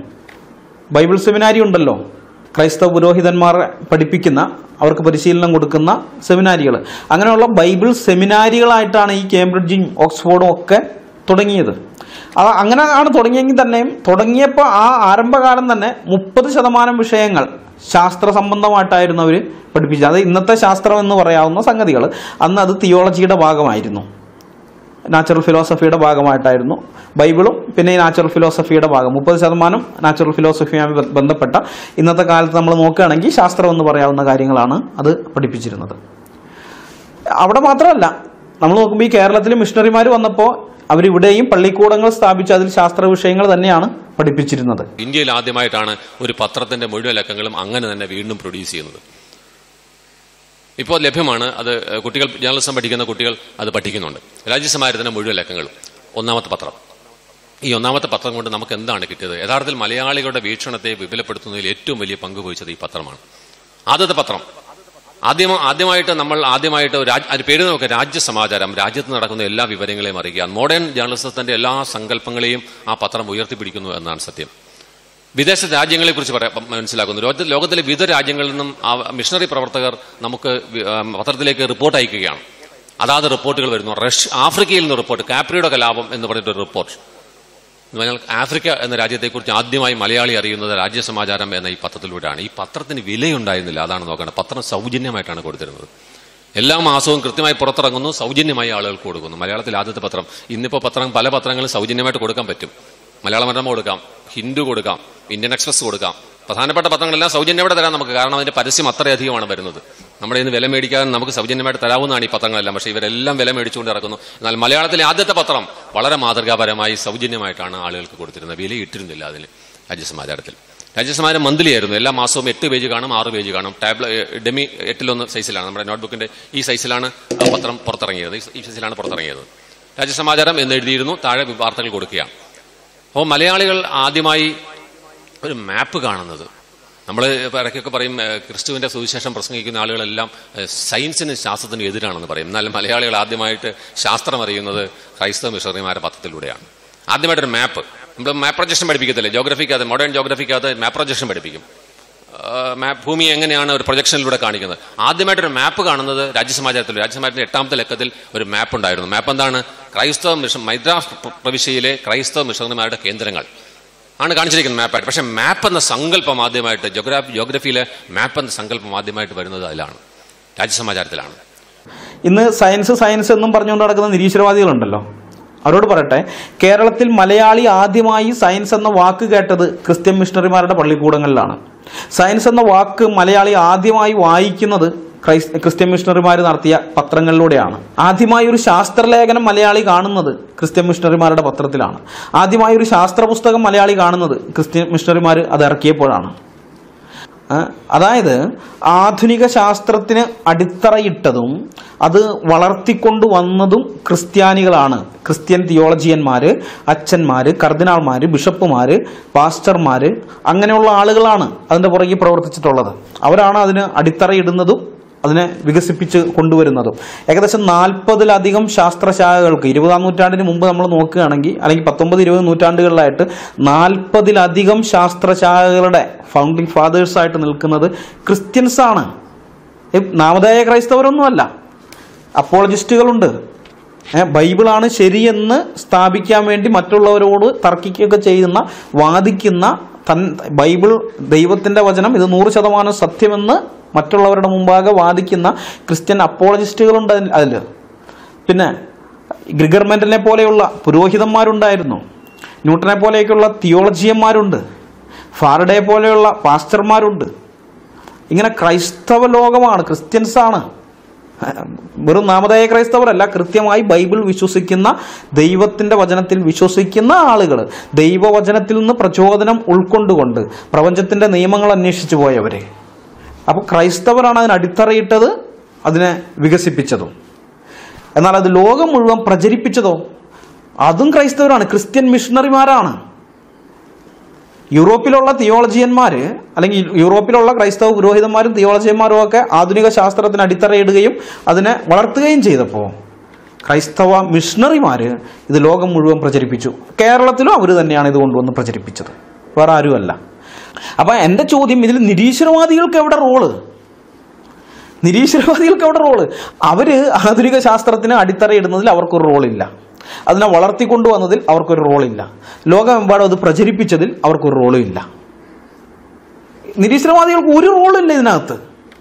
ബൈബിൾ സെമിനാരി ഉണ്ടല്ലോ, ക്രൈസ്തവ പുരോഹിതന്മാരെ പഠിപ്പിക്കുന്ന, അവർക്ക് പരിശീലനം കൊടുക്കുന്ന സെമിനാരികൾ. അങ്ങനെയുള്ള ബൈബിൾ സെമിനാരികളായിട്ടാണ് ഈ കേംബ്രിഡ്ജും ഓക്സ്ഫോർഡും ഒക്കെ തുടങ്ങിയത്. അങ്ങനെ ആണ് തുടങ്ങിയെങ്കിൽ തന്നെയും തുടങ്ങിയപ്പോൾ ആ ആരംഭകാലം തന്നെ മുപ്പത് ശതമാനം വിഷയങ്ങൾ ശാസ്ത്ര സംബന്ധമായിട്ടായിരുന്നു അവർ പഠിപ്പിച്ചത്. അത് ഇന്നത്തെ ശാസ്ത്രം എന്ന് പറയാവുന്ന സംഗതികൾ അന്ന് അത് തിയോളജിയുടെ ഭാഗമായിരുന്നു, നാച്ചുറൽ ഫിലോസഫിയുടെ ഭാഗമായിട്ടായിരുന്നു. ബൈബിളും പിന്നെ ഈ നാച്ചുറൽ ഫിലോസഫിയുടെ ഭാഗം, മുപ്പത് ശതമാനം നാച്ചുറൽ ഫിലോസഫിയുമായി ബന്ധപ്പെട്ട ഇന്നത്തെ കാലത്ത് നമ്മൾ നോക്കുകയാണെങ്കിൽ ശാസ്ത്രം എന്ന് പറയാവുന്ന കാര്യങ്ങളാണ് അത് പഠിപ്പിച്ചിരുന്നത്. അവിടെ മാത്രമല്ല, നമ്മൾ നോക്കുമ്പോൾ ഈ കേരളത്തിൽ മിഷണറിമാർ വന്നപ്പോൾ അവരിവിടെയും പള്ളിക്കൂടങ്ങൾ സ്ഥാപിച്ച് അതിൽ ശാസ്ത്ര വിഷയങ്ങൾ തന്നെയാണ് പഠിപ്പിച്ചിരുന്നത്. ഇന്ത്യയിൽ ആദ്യമായിട്ടാണ് ഒരു പത്രത്തിന്റെ മുഴുവൻ ലക്കങ്ങളും അങ്ങനെ തന്നെ വീണ്ടും പ്രൊഡ്യൂസ് ചെയ്യുന്നത്. ഇപ്പോൾ ലഭ്യമാണ്. അത് കുട്ടികൾ, ജേർണലിസം പഠിക്കുന്ന കുട്ടികൾ അത് പഠിക്കുന്നുണ്ട്. രാജ്യസമാരത്തിന്റെ മുഴുവൻ ലക്കങ്ങളും ഒന്നാമത്തെ പത്രം. ഈ ഒന്നാമത്തെ പത്രം കൊണ്ട് നമുക്ക് എന്താണ് കിട്ടിയത്? യഥാർത്ഥത്തിൽ മലയാളികളുടെ വീക്ഷണത്തെ വിപുലപ്പെടുത്തുന്നതിൽ ഏറ്റവും വലിയ പങ്ക് വഹിച്ചത് ഈ പത്രമാണ്. ആദ്യത്തെ പത്രം ആദ്യം ആദ്യമായിട്ട് നമ്മൾ ആദ്യമായിട്ട് അതിന് പേര് നോക്കുക, രാജ്യസമാചാരം, രാജ്യത്ത് നടക്കുന്ന എല്ലാ വിവരങ്ങളെയും അറിയിക്കുക. മോഡേൺ ജേർണലിസത്തിന്റെ എല്ലാ സങ്കല്പങ്ങളെയും ആ പത്രം ഉയർത്തിപ്പിടിക്കുന്നു എന്നാണ് സത്യം. വിദേശ രാജ്യങ്ങളെ കുറിച്ച് പറയാൻ മനസ്സിലാക്കുന്നു. ലോകത്തിലെ വിവിധ രാജ്യങ്ങളിൽ നിന്നും മിഷണറി പ്രവർത്തകർ നമുക്ക് പത്രത്തിലേക്ക് റിപ്പോർട്ട് അയക്കുകയാണ്. അതാത് റിപ്പോർട്ടുകൾ വരുന്നു. റഷ്യ, ആഫ്രിക്കയിൽ നിന്ന് റിപ്പോർട്ട്, കാപ്രിയുടെ കലാപം എന്ന് പറഞ്ഞിട്ടൊരു റിപ്പോർട്ട്. ആഫ്രിക്ക എന്ന രാജ്യത്തെക്കുറിച്ച് ആദ്യമായി മലയാളി അറിയുന്നത് രാജ്യസമാചാരം എന്ന ഈ പത്രത്തിലൂടെയാണ്. ഈ പത്രത്തിന് വിലയുണ്ടായിരുന്നില്ല, അതാണ് നോക്കേണ്ടത്. പത്രം സൗജന്യമായിട്ടാണ് കൊടുത്തിരുന്നത്. എല്ലാ മാസവും കൃത്യമായി പുറത്തിറങ്ങുന്നു, സൗജന്യമായി ആളുകൾക്ക് കൊടുക്കുന്നു. മലയാളത്തിൽ ആദ്യത്തെ പത്രം. ഇന്നിപ്പോൾ പത്രം, പല പത്രങ്ങളും സൗജന്യമായിട്ട് കൊടുക്കാൻ പറ്റും. മലയാള മനോരമ കൊടുക്കാം, ഹിന്ദു കൊടുക്കാം, ഇന്ത്യൻ എക്സ്പ്രസ് കൊടുക്കാം. പ്രധാനപ്പെട്ട പത്രങ്ങളെല്ലാം സൗജന്യമായിട്ട് തരാം നമുക്ക്. കാരണം അതിന്റെ പരസ്യം അത്രയധികമാണ് വരുന്നത്. നമ്മുടെ ഇന്ന് വില മേടിക്കാതെ നമുക്ക് സൗജന്യമായിട്ട് തരാവുന്നതാണ് ഈ പത്രങ്ങളെല്ലാം. പക്ഷേ ഇവരെല്ലാം വില മേടിച്ചുകൊണ്ട് ഇറക്കുന്നു. എന്നാൽ മലയാളത്തിലെ ആദ്യത്തെ പത്രം വളരെ മാതൃകാപരമായി സൗജന്യമായിട്ടാണ് ആളുകൾക്ക് കൊടുത്തിരുന്നത്. വില ഇട്ടിരുന്നില്ല അതിന്. രാജ്യസമാചാരത്തിൽ രാജ്യസമാചാരം മന്ത്ലി ആയിരുന്നു. എല്ലാ മാസവും എട്ട് പേജ് കാണും, ആറ് പേജ് കാണും. ടാബ്ല ഡെമി എട്ടിലൊന്ന് സൈസിലാണ്, നമ്മുടെ നോട്ട്ബുക്കിന്റെ ഈ സൈസിലാണ് പത്രം പുറത്തിറങ്ങിയത്. ഈ സൈസിലാണ് പുറത്തിറങ്ങിയത്. രാജ്യസമാചാരം എന്ന് എഴുതിയിരുന്നു, താഴെ വാർത്തകൾ കൊടുക്കുകയാണ്. അപ്പോൾ മലയാളികൾ ആദ്യമായി ഒരു മാപ്പ് കാണുന്നത്, നമ്മൾ ഇടയ്ക്കൊക്കെ പറയും ക്രിസ്തുവിന്റെ സുവിശേഷം പ്രസംഗിക്കുന്ന ആളുകളെല്ലാം സയൻസിനും ശാസ്ത്രത്തിനും എതിരാണെന്ന് പറയും. എന്നാൽ മലയാളികൾ ആദ്യമായിട്ട് ശാസ്ത്രം അറിയുന്നത് ക്രൈസ്തവ മിഷണറിമാരുടെ പത്രത്തിലൂടെയാണ്. ആദ്യമായിട്ടൊരു മാപ്പ്. നമ്മൾ മാപ്പ് പ്രൊജക്ഷൻ പഠിപ്പിക്കത്തില്ലേ, ജോഗ്രഫിക്കകത്ത്, മോഡേൺ ജോഗ്രഫിക്കകത്ത് മാപ്പ് പ്രൊജക്ഷൻ പഠിപ്പിക്കും. മാപ്പ് ഭൂമി എങ്ങനെയാണ് ഒരു പ്രൊജക്ഷനിലൂടെ കാണിക്കുന്നത്. ആദ്യമായിട്ടൊരു മാപ്പ് കാണുന്നത് രാജ്യസമാചാരത്തിൽ. രാജ്യസമാചാരത്തിന്റെ എട്ടാമത്തെ ലക്കത്തിൽ ഒരു മാപ്പ് ഉണ്ടായിരുന്നു. മാപ്പ് എന്താണ്? ക്രൈസ്തവ മിഷൻ, മദ്രാസ് പ്രവിശ്യയിലെ ക്രൈസ്തവ മിഷണറിമാരുടെ കേന്ദ്രങ്ങൾ ആണ് കാണിച്ചിരിക്കുന്നത് മാപ്പായിട്ട്. പക്ഷെ മാപ്പ് എന്ന സങ്കല്പം ആദ്യമായിട്ട് ജോഗ്രാഫി ജോഗ്രഫിയിലെ മാപ്പ് എന്ന സങ്കല്പം ആദ്യമായിട്ട് വരുന്നത് അതിലാണ്, രാജ്യസമാചാരത്തിലാണ്. ഇന്ന് സയൻസ് സയൻസ് എന്നും പറഞ്ഞുകൊണ്ട് നടക്കുന്ന നിരീശ്വരവാദികളുണ്ടല്ലോ, അവരോട് പറയട്ടെ, കേരളത്തിൽ മലയാളി ആദ്യമായി സയൻസ് എന്ന വാക്ക് കേട്ടത് ക്രിസ്ത്യൻ മിഷണറിമാരുടെ പള്ളിക്കൂടങ്ങളിലാണ്. സയൻസ് എന്ന വാക്ക് മലയാളി ആദ്യമായി വായിക്കുന്നത് ക്രൈസ് ക്രിസ്ത്യൻ മിഷണറിമാർ നടത്തിയ പത്രങ്ങളിലൂടെയാണ്. ആദ്യമായി ഒരു ശാസ്ത്രലേഖനം മലയാളി കാണുന്നത് ക്രിസ്ത്യൻ മിഷണറിമാരുടെ പത്രത്തിലാണ്. ആദ്യമായി ഒരു ശാസ്ത്ര പുസ്തകം മലയാളി കാണുന്നത് ക്രിസ്ത്യൻ മിഷണറിമാർ അത് ഇറക്കിയപ്പോഴാണ്. അതായത് ആധുനിക ശാസ്ത്രത്തിന് അടിത്തറയിട്ടതും അത് വളർത്തിക്കൊണ്ടുവന്നതും ക്രിസ്ത്യാനികളാണ്. ക്രിസ്ത്യൻ തിയോളജിയന്മാര്, അച്ഛന്മാര്, കർദിനാൾമാര്, ബിഷപ്പുമാര്, പാസ്റ്റർമാര്, അങ്ങനെയുള്ള ആളുകളാണ് അതിന്റെ പുറകെ പ്രവർത്തിച്ചിട്ടുള്ളത്. അവരാണ് അതിന് അടിത്തറയിടുന്നതും അതിനെ വികസിപ്പിച്ച് കൊണ്ടുവരുന്നതും. ഏകദേശം നാൽപ്പതിലധികം ശാസ്ത്രശാഖകൾക്ക് ഇരുപതാം നൂറ്റാണ്ടിന് മുമ്പ് നമ്മൾ നോക്കുകയാണെങ്കിൽ, അല്ലെങ്കിൽ പത്തൊമ്പത് ഇരുപത് നൂറ്റാണ്ടുകളിലായിട്ട് നാൽപ്പതിലധികം ശാസ്ത്രശാഖകളുടെ ഫൗണ്ടിങ് ഫാദേഴ്സായിട്ട് നിൽക്കുന്നത് ക്രിസ്ത്യൻസാണ്. നാമധേയ ക്രൈസ്തവരൊന്നുമല്ല. അപ്പോളജിസ്റ്റുകളുണ്ട്. ബൈബിളാണ് ശരിയെന്ന് സ്ഥാപിക്കാൻ വേണ്ടി മറ്റുള്ളവരോട് തർക്കിക്കുകയൊക്കെ ചെയ്യുന്ന, വാദിക്കുന്ന, തൻ ബൈബിൾ ദൈവത്തിന്റെ വചനം, ഇത് നൂറ് ശതമാനം സത്യമെന്ന് മറ്റുള്ളവരുടെ മുമ്പാകെ വാദിക്കുന്ന ക്രിസ്ത്യൻ അപ്പോളജിസ്റ്റുകളുണ്ട് അതിൽ. പിന്നെ ഗ്രിഗർ മെന്റലിനെ പോലെയുള്ള പുരോഹിതന്മാരുണ്ടായിരുന്നു. ന്യൂട്ടനെ പോലെയൊക്കെയുള്ള തിയോളജിയന്മാരുണ്ട്. ഫാരഡെ പോലെയുള്ള പാസ്റ്റർമാരുണ്ട്. ഇങ്ങനെ ക്രൈസ്തവ ലോകമാണ്, ക്രിസ്ത്യൻസാണ്. വെറും നാമധേയ ക്രൈസ്തവരല്ല, കൃത്യമായി ബൈബിൾ വിശ്വസിക്കുന്ന, ദൈവത്തിന്റെ വചനത്തിൽ വിശ്വസിക്കുന്ന ആളുകൾ, ദൈവവചനത്തിൽ നിന്ന് പ്രചോദനം ഉൾക്കൊണ്ടുകൊണ്ട് പ്രപഞ്ചത്തിന്റെ നിയമങ്ങൾ അന്വേഷിച്ചു പോയവരെ. അപ്പോൾ ക്രൈസ്തവരാണ് അതിന് അടിത്തറയിട്ടത്, അതിനെ വികസിപ്പിച്ചതും. എന്നാൽ അത് ലോകം മുഴുവൻ പ്രചരിപ്പിച്ചതോ അതും ക്രൈസ്തവരാണ്, ക്രിസ്ത്യൻ മിഷണറിമാരാണ്. യൂറോപ്പിലുള്ള തിയോളജിയന്മാര്, അല്ലെങ്കിൽ യൂറോപ്പിലുള്ള ക്രൈസ്തവ പുരോഹിതന്മാരും തിയോളജിയന്മാരും ഒക്കെ ആധുനിക ശാസ്ത്രത്തിന് അടിത്തറയിടുകയും അതിനെ വളർത്തുകയും ചെയ്തപ്പോൾ ക്രൈസ്തവ മിഷണറിമാര് ഇത് ലോകം മുഴുവൻ പ്രചരിപ്പിച്ചു. കേരളത്തിലും അവർ തന്നെയാണ് ഇത് കൊണ്ടുവന്ന് പ്രചരിപ്പിച്ചത്, വേറെ ആരുമല്ല. അപ്പൊ എന്റെ ചോദ്യം, ഇതിൽ നിരീശ്വരവാദികൾക്ക് എവിടെ റോള്? നിരീശ്വരവാദികൾക്ക് എവിടെ റോള്? അവര് ആധുനിക ശാസ്ത്രത്തിന് അടിത്തറയിടുന്നതിൽ അവർക്കൊരു റോളില്ല. അതിനെ വളർത്തിക്കൊണ്ടുവന്നതിൽ അവർക്കൊരു റോളില്ല. ലോകമെമ്പാടും അത് പ്രചരിപ്പിച്ചതിൽ അവർക്കൊരു റോളും ഇല്ല. നിരീശ്വരവാദികൾക്ക് ഒരു റോളില്ല ഇതിനകത്ത്,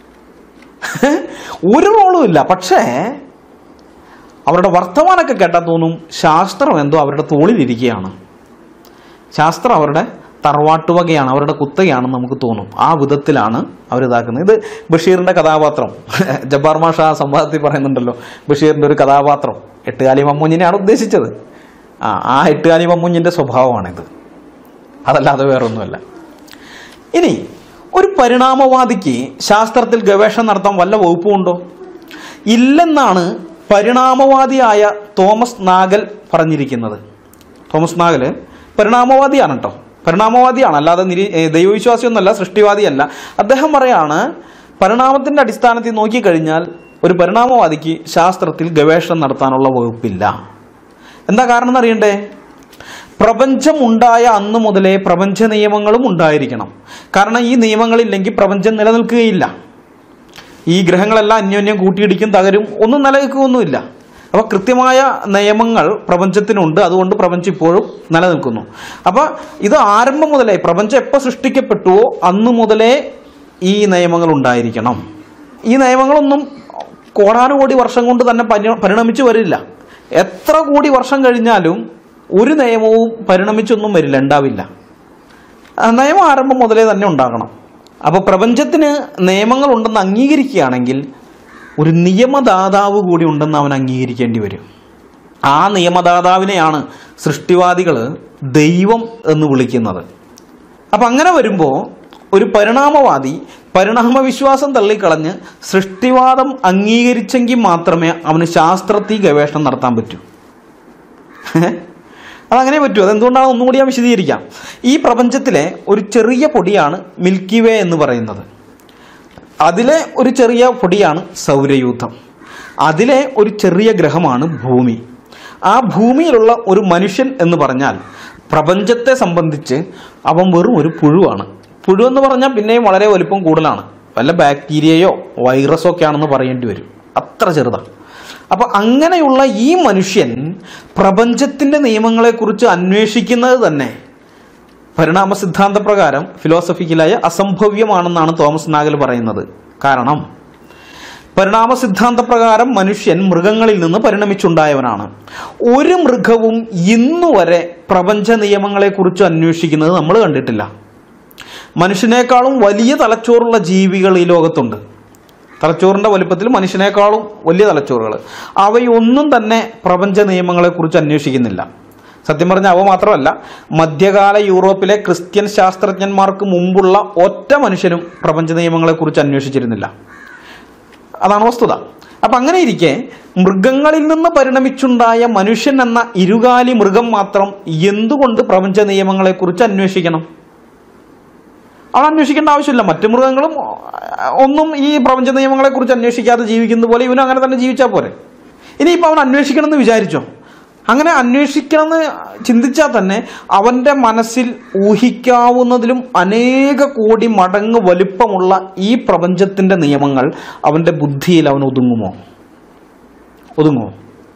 ഒരു റോളും ഇല്ല. പക്ഷേ അവരുടെ വർത്തമാനമൊക്കെ കേട്ടാൽ തോന്നും ശാസ്ത്രം എന്തോ അവരുടെ തോളിലിരിക്കുകയാണ്, ശാസ്ത്രം അവരുടെ തറവാട്ടുവകയാണ്, അവരുടെ കുത്തകയാണെന്ന് നമുക്ക് തോന്നും. ആ വിധത്തിലാണ് അവരിതാക്കുന്നത്. ഇത് ബഷീറിന്റെ കഥാപാത്രം, ജബ്ബാർ മാഷ ആ സംവാദത്തിൽ പറയുന്നുണ്ടല്ലോ, ബഷീറിന്റെ ഒരു കഥാപാത്രം എട്ടുകാലി മമ്മൂഞ്ഞിനെയാണ് ഉദ്ദേശിച്ചത്. ആ ആ എട്ടുകാലി മമ്മൂഞ്ഞിന്റെ സ്വഭാവമാണിത്, അതല്ലാതെ വേറൊന്നുമല്ല. ഇനി ഒരു പരിണാമവാദിക്ക് ശാസ്ത്രത്തിൽ ഗവേഷണം നടത്താൻ വല്ല വകുപ്പുമുണ്ടോ? ഇല്ലെന്നാണ് പരിണാമവാദിയായ തോമസ് നാഗൽ പറഞ്ഞിരിക്കുന്നത്. തോമസ് നാഗല് പരിണാമവാദിയാണ് കേട്ടോ, പരിണാമവാദിയാണ്, അല്ലാതെ നിരീ ദൈവവിശ്വാസിയൊന്നുമല്ല, സൃഷ്ടിവാദിയല്ല. അദ്ദേഹം പറയാണ്, പരിണാമത്തിന്റെ അടിസ്ഥാനത്തിൽ നോക്കിക്കഴിഞ്ഞാൽ ഒരു പരിണാമവാദിക്ക് ശാസ്ത്രത്തിൽ ഗവേഷണം നടത്താനുള്ള വകുപ്പില്ല. എന്താ കാരണം എന്നറിയണ്ടേ? പ്രപഞ്ചം ഉണ്ടായ അന്ന് മുതലേ പ്രപഞ്ച നിയമങ്ങളും ഉണ്ടായിരിക്കണം. കാരണം ഈ നിയമങ്ങളില്ലെങ്കിൽ പ്രപഞ്ചം നിലനിൽക്കുകയില്ല. ഈ ഗ്രഹങ്ങളെല്ലാം അന്യോന്യം കൂട്ടിയിടിക്കും, തകരും, ഒന്നും നിലനിൽക്കുകയൊന്നുമില്ല. അപ്പൊ കൃത്യമായ നിയമങ്ങൾ പ്രപഞ്ചത്തിനുണ്ട്, അതുകൊണ്ട് പ്രപഞ്ചം ഇപ്പോഴും നിലനിൽക്കുന്നു. അപ്പൊ ഇത് ആരംഭം മുതലേ, പ്രപഞ്ചം എപ്പോൾ സൃഷ്ടിക്കപ്പെട്ടുവോ അന്ന് മുതലേ ഈ നിയമങ്ങൾ ഉണ്ടായിരിക്കണം. ഈ നിയമങ്ങളൊന്നും കോടാനുകോടി വർഷം കൊണ്ട് തന്നെ പരിണമിച്ചു വരില്ല. എത്ര കോടി വർഷം കഴിഞ്ഞാലും ഒരു നിയമവും പരിണമിച്ചൊന്നും വരില്ല, ഉണ്ടാവില്ല. നിയമം ആരംഭം മുതലേ തന്നെ ഉണ്ടാകണം. അപ്പൊ പ്രപഞ്ചത്തിന് നിയമങ്ങൾ ഉണ്ടെന്ന് അംഗീകരിക്കുകയാണെങ്കിൽ ഒരു നിയമദാതാവ് കൂടി ഉണ്ടെന്ന് അവൻ അംഗീകരിക്കേണ്ടി വരും. ആ നിയമദാതാവിനെയാണ് സൃഷ്ടിവാദികൾ ദൈവം എന്ന് വിളിക്കുന്നത്. അപ്പൊ അങ്ങനെ വരുമ്പോൾ ഒരു പരിണാമവാദി പരിണാമവിശ്വാസം തള്ളിക്കളഞ്ഞ് സൃഷ്ടിവാദം അംഗീകരിച്ചെങ്കിൽ മാത്രമേ അവന് ശാസ്ത്രത്തിൽ ഗവേഷണം നടത്താൻ പറ്റൂ. അതങ്ങനെ പറ്റൂ. അതെന്തുകൊണ്ടാണ് ഒന്നുകൂടി ഞാൻ വിശദീകരിക്കാം. ഈ പ്രപഞ്ചത്തിലെ ഒരു ചെറിയ പൊടിയാണ് മിൽക്കി വേ എന്ന് പറയുന്നത്. അതിലെ ഒരു ചെറിയ പൊടിയാണ് സൗരയൂഥം. അതിലെ ഒരു ചെറിയ ഗ്രഹമാണ് ഭൂമി. ആ ഭൂമിയിലുള്ള ഒരു മനുഷ്യൻ എന്ന് പറഞ്ഞാൽ പ്രപഞ്ചത്തെ സംബന്ധിച്ച് അവൻ വെറും ഒരു പുഴുവാണ്. പുഴു എന്ന് പറഞ്ഞാൽ പിന്നെയും വളരെ വലുപ്പം കൂടുതലാണ്. വല്ല ബാക്ടീരിയയോ വൈറസോ ഒക്കെ ആണെന്ന് പറയേണ്ടി വരും, അത്ര ചെറുതാണ്. അപ്പൊ അങ്ങനെയുള്ള ഈ മനുഷ്യൻ പ്രപഞ്ചത്തിന്റെ നിയമങ്ങളെക്കുറിച്ച് അന്വേഷിക്കുന്നത് തന്നെ പരിണാമ സിദ്ധാന്ത പ്രകാരം ഫിലോസഫിക്കലായ അസംഭവ്യമാണെന്നാണ് തോമസ് നാഗൽ പറയുന്നത്. കാരണം പരിണാമ സിദ്ധാന്ത പ്രകാരം മനുഷ്യൻ മൃഗങ്ങളിൽ നിന്ന് പരിണമിച്ചുണ്ടായവനാണ്. ഒരു മൃഗവും ഇന്നുവരെ പ്രപഞ്ച നിയമങ്ങളെക്കുറിച്ച് അന്വേഷിക്കുന്നത് നമ്മൾ കണ്ടിട്ടില്ല. മനുഷ്യനേക്കാളും വലിയ തലച്ചോറുള്ള ജീവികൾ ഈ ലോകത്തുണ്ട്. തലച്ചോറിന്റെ വലുപ്പത്തിൽ മനുഷ്യനേക്കാളും വലിയ തലച്ചോറുകൾ. അവയൊന്നും തന്നെ പ്രപഞ്ച നിയമങ്ങളെക്കുറിച്ച് അന്വേഷിക്കുന്നില്ല. സത്യം പറഞ്ഞാൽ അവ മാത്രമല്ല, മധ്യകാല യൂറോപ്പിലെ ക്രിസ്ത്യൻ ശാസ്ത്രജ്ഞന്മാർക്ക് മുമ്പുള്ള ഒറ്റ മനുഷ്യനും പ്രപഞ്ച നിയമങ്ങളെക്കുറിച്ച് അന്വേഷിച്ചിരുന്നില്ല. അതാണ് വസ്തുത. അപ്പൊ അങ്ങനെ ഇരിക്കെ മൃഗങ്ങളിൽ നിന്ന് പരിണമിച്ചുണ്ടായ മനുഷ്യൻ എന്ന ഇരുകാലി മൃഗം മാത്രം എന്തുകൊണ്ട് പ്രപഞ്ച നിയമങ്ങളെക്കുറിച്ച് അന്വേഷിക്കണം? അവൻ അന്വേഷിക്കേണ്ട ആവശ്യമില്ല. മറ്റു മൃഗങ്ങളും ഒന്നും ഈ പ്രപഞ്ച നിയമങ്ങളെക്കുറിച്ച് അന്വേഷിക്കാതെ ജീവിക്കുന്നത് പോലെ ഇവനും അങ്ങനെ തന്നെ ജീവിച്ചാൽ പോരെ. ഇനിയിപ്പോൾ അവൻ അന്വേഷിക്കണം എന്ന് വിചാരിച്ചോ? അങ്ങനെ അന്വേഷിക്കണമെന്ന് ചിന്തിച്ചാൽ തന്നെ അവന്റെ മനസ്സിൽ ഊഹിക്കാവുന്നതിലും അനേക കോടി മടങ്ങ് വലിപ്പമുള്ള ഈ പ്രപഞ്ചത്തിന്റെ നിയമങ്ങൾ അവന്റെ ബുദ്ധിയിൽ അവൻ ഒതുങ്ങുമോ? ഒതുങ്ങുമോ?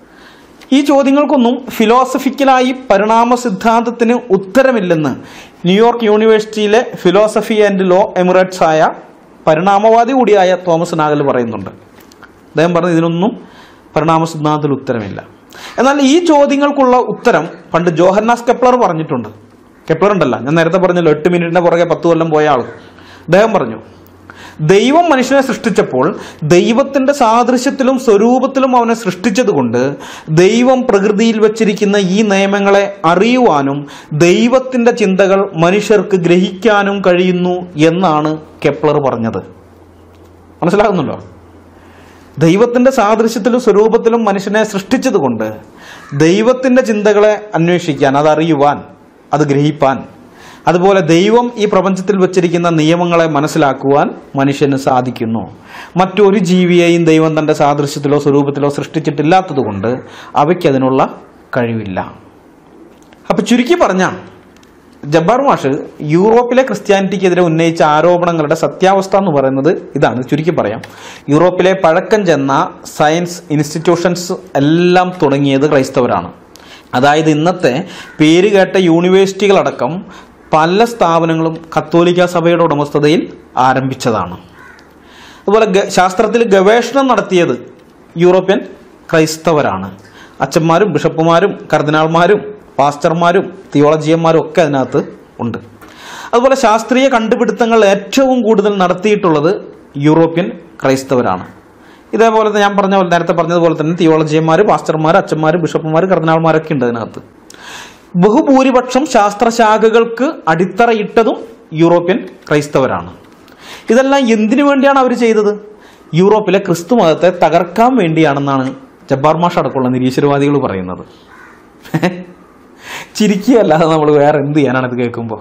ഈ ചോദ്യങ്ങൾക്കൊന്നും ഫിലോസഫിക്കലായി പരിണാമ സിദ്ധാന്തത്തിന് ഉത്തരമില്ലെന്ന് ന്യൂയോർക്ക് യൂണിവേഴ്സിറ്റിയിലെ ഫിലോസഫി ആൻഡ് ലോ എമിറേറ്റ്സ് ആയ പരിണാമവാദി കൂടിയായ തോമസ് നാഗൽ പറയുന്നുണ്ട്. അദ്ദേഹം പറഞ്ഞു ഇതിനൊന്നും പരിണാമ സിദ്ധാന്തത്തിൽ ഉത്തരമില്ല. എന്നാൽ ഈ ചോദ്യങ്ങൾക്കുള്ള ഉത്തരം പണ്ട് ജോഹന്നാസ് കെപ്ലർ പറഞ്ഞിട്ടുണ്ട്. കെപ്ലർ ഉണ്ടല്ലോ, ഞാൻ നേരത്തെ പറഞ്ഞല്ലോ, എട്ട് മിനിറ്റിന്റെ പുറകെ പത്ത് കൊല്ലം പോയ ആൾ. അദ്ദേഹം പറഞ്ഞു, ദൈവം മനുഷ്യനെ സൃഷ്ടിച്ചപ്പോൾ ദൈവത്തിന്റെ സാദൃശ്യത്തിലും സ്വരൂപത്തിലും അവനെ സൃഷ്ടിച്ചതുകൊണ്ട് ദൈവം പ്രകൃതിയിൽ വച്ചിരിക്കുന്ന ഈ നിയമങ്ങളെ അറിയുവാനും ദൈവത്തിന്റെ ചിന്തകൾ മനുഷ്യർക്ക് ഗ്രഹിക്കാനും കഴിയുന്നു എന്നാണ് കെപ്ലർ പറഞ്ഞത്. മനസ്സിലാകുന്നുണ്ടോ? ദൈവത്തിന്റെ സാദൃശ്യത്തിലും സ്വരൂപത്തിലും മനുഷ്യനെ സൃഷ്ടിച്ചതുകൊണ്ട് ദൈവത്തിന്റെ ചിന്തകളെ അന്വേഷിക്കാൻ, അതറിയുവാൻ, അത് ഗ്രഹിപ്പാൻ, അതുപോലെ ദൈവം ഈ പ്രപഞ്ചത്തിൽ വച്ചിരിക്കുന്ന നിയമങ്ങളെ മനസ്സിലാക്കുവാൻ മനുഷ്യന് സാധിക്കുന്നു. മറ്റൊരു ജീവിയെയും ദൈവം തന്റെ സാദൃശ്യത്തിലോ സ്വരൂപത്തിലോ സൃഷ്ടിച്ചിട്ടില്ലാത്തതുകൊണ്ട് അവയ്ക്ക് അതിനുള്ള കഴിവില്ല. അപ്പൊ ചുരുക്കി പറഞ്ഞാൽ ജബ്ബാർ മാഷ് യൂറോപ്പിലെ ക്രിസ്ത്യാനിറ്റിക്കെതിരെ ഉന്നയിച്ച ആരോപണങ്ങളുടെ സത്യാവസ്ഥ എന്ന് പറയുന്നത് ഇതാണ്. ചുരുക്കി പറയാം, യൂറോപ്പിലെ പഴക്കം ചെന്ന സയൻസ് ഇൻസ്റ്റിറ്റ്യൂഷൻസ് എല്ലാം തുടങ്ങിയത് ക്രൈസ്തവരാണ്. അതായത് ഇന്നത്തെ പേരുകേട്ട യൂണിവേഴ്സിറ്റികളടക്കം പല സ്ഥാപനങ്ങളും കത്തോലിക്ക സഭയുടെ ഉടമസ്ഥതയിൽ ആരംഭിച്ചതാണ്. അതുപോലെ ശാസ്ത്രത്തിൽ ഗവേഷണം നടത്തിയത് യൂറോപ്യൻ ക്രൈസ്തവരാണ്. അച്ഛന്മാരും ബിഷപ്പുമാരും കർദിനാൾമാരും പാസ്റ്റർമാരും തിയോളജിയന്മാരും ഒക്കെ അതിനകത്ത് ഉണ്ട്. അതുപോലെ ശാസ്ത്രീയ കണ്ടുപിടുത്തങ്ങൾ ഏറ്റവും കൂടുതൽ നടത്തിയിട്ടുള്ളത് യൂറോപ്യൻ ക്രൈസ്തവരാണ്. ഇതേപോലെ ഞാൻ പറഞ്ഞ പോലെ നേരത്തെ പറഞ്ഞതുപോലെ തന്നെ തിയോളജിയന്മാർ, പാസ്റ്റർമാർ, അച്ഛന്മാർ, ബിഷപ്പുമാർ, കർദിനാൾമാരൊക്കെ ഉണ്ട് അതിനകത്ത്. ബഹുഭൂരിപക്ഷം ശാസ്ത്രശാഖകൾക്ക് അടിത്തറയിട്ടതും യൂറോപ്യൻ ക്രൈസ്തവരാണ്. ഇതെല്ലാം എന്തിനു വേണ്ടിയാണ് അവർ ചെയ്തത്? യൂറോപ്പിലെ ക്രിസ്തു മതത്തെ തകർക്കാൻ വേണ്ടിയാണെന്നാണ് ജബ്ബാർ മാഷ് അടക്കമുള്ള നിരീശ്വരവാദികൾ പറയുന്നത്. ചിരിക്കുകയല്ലാതെ നമ്മൾ വേറെ എന്ത് ചെയ്യാനാണ് ഇത് കേൾക്കുമ്പോൾ?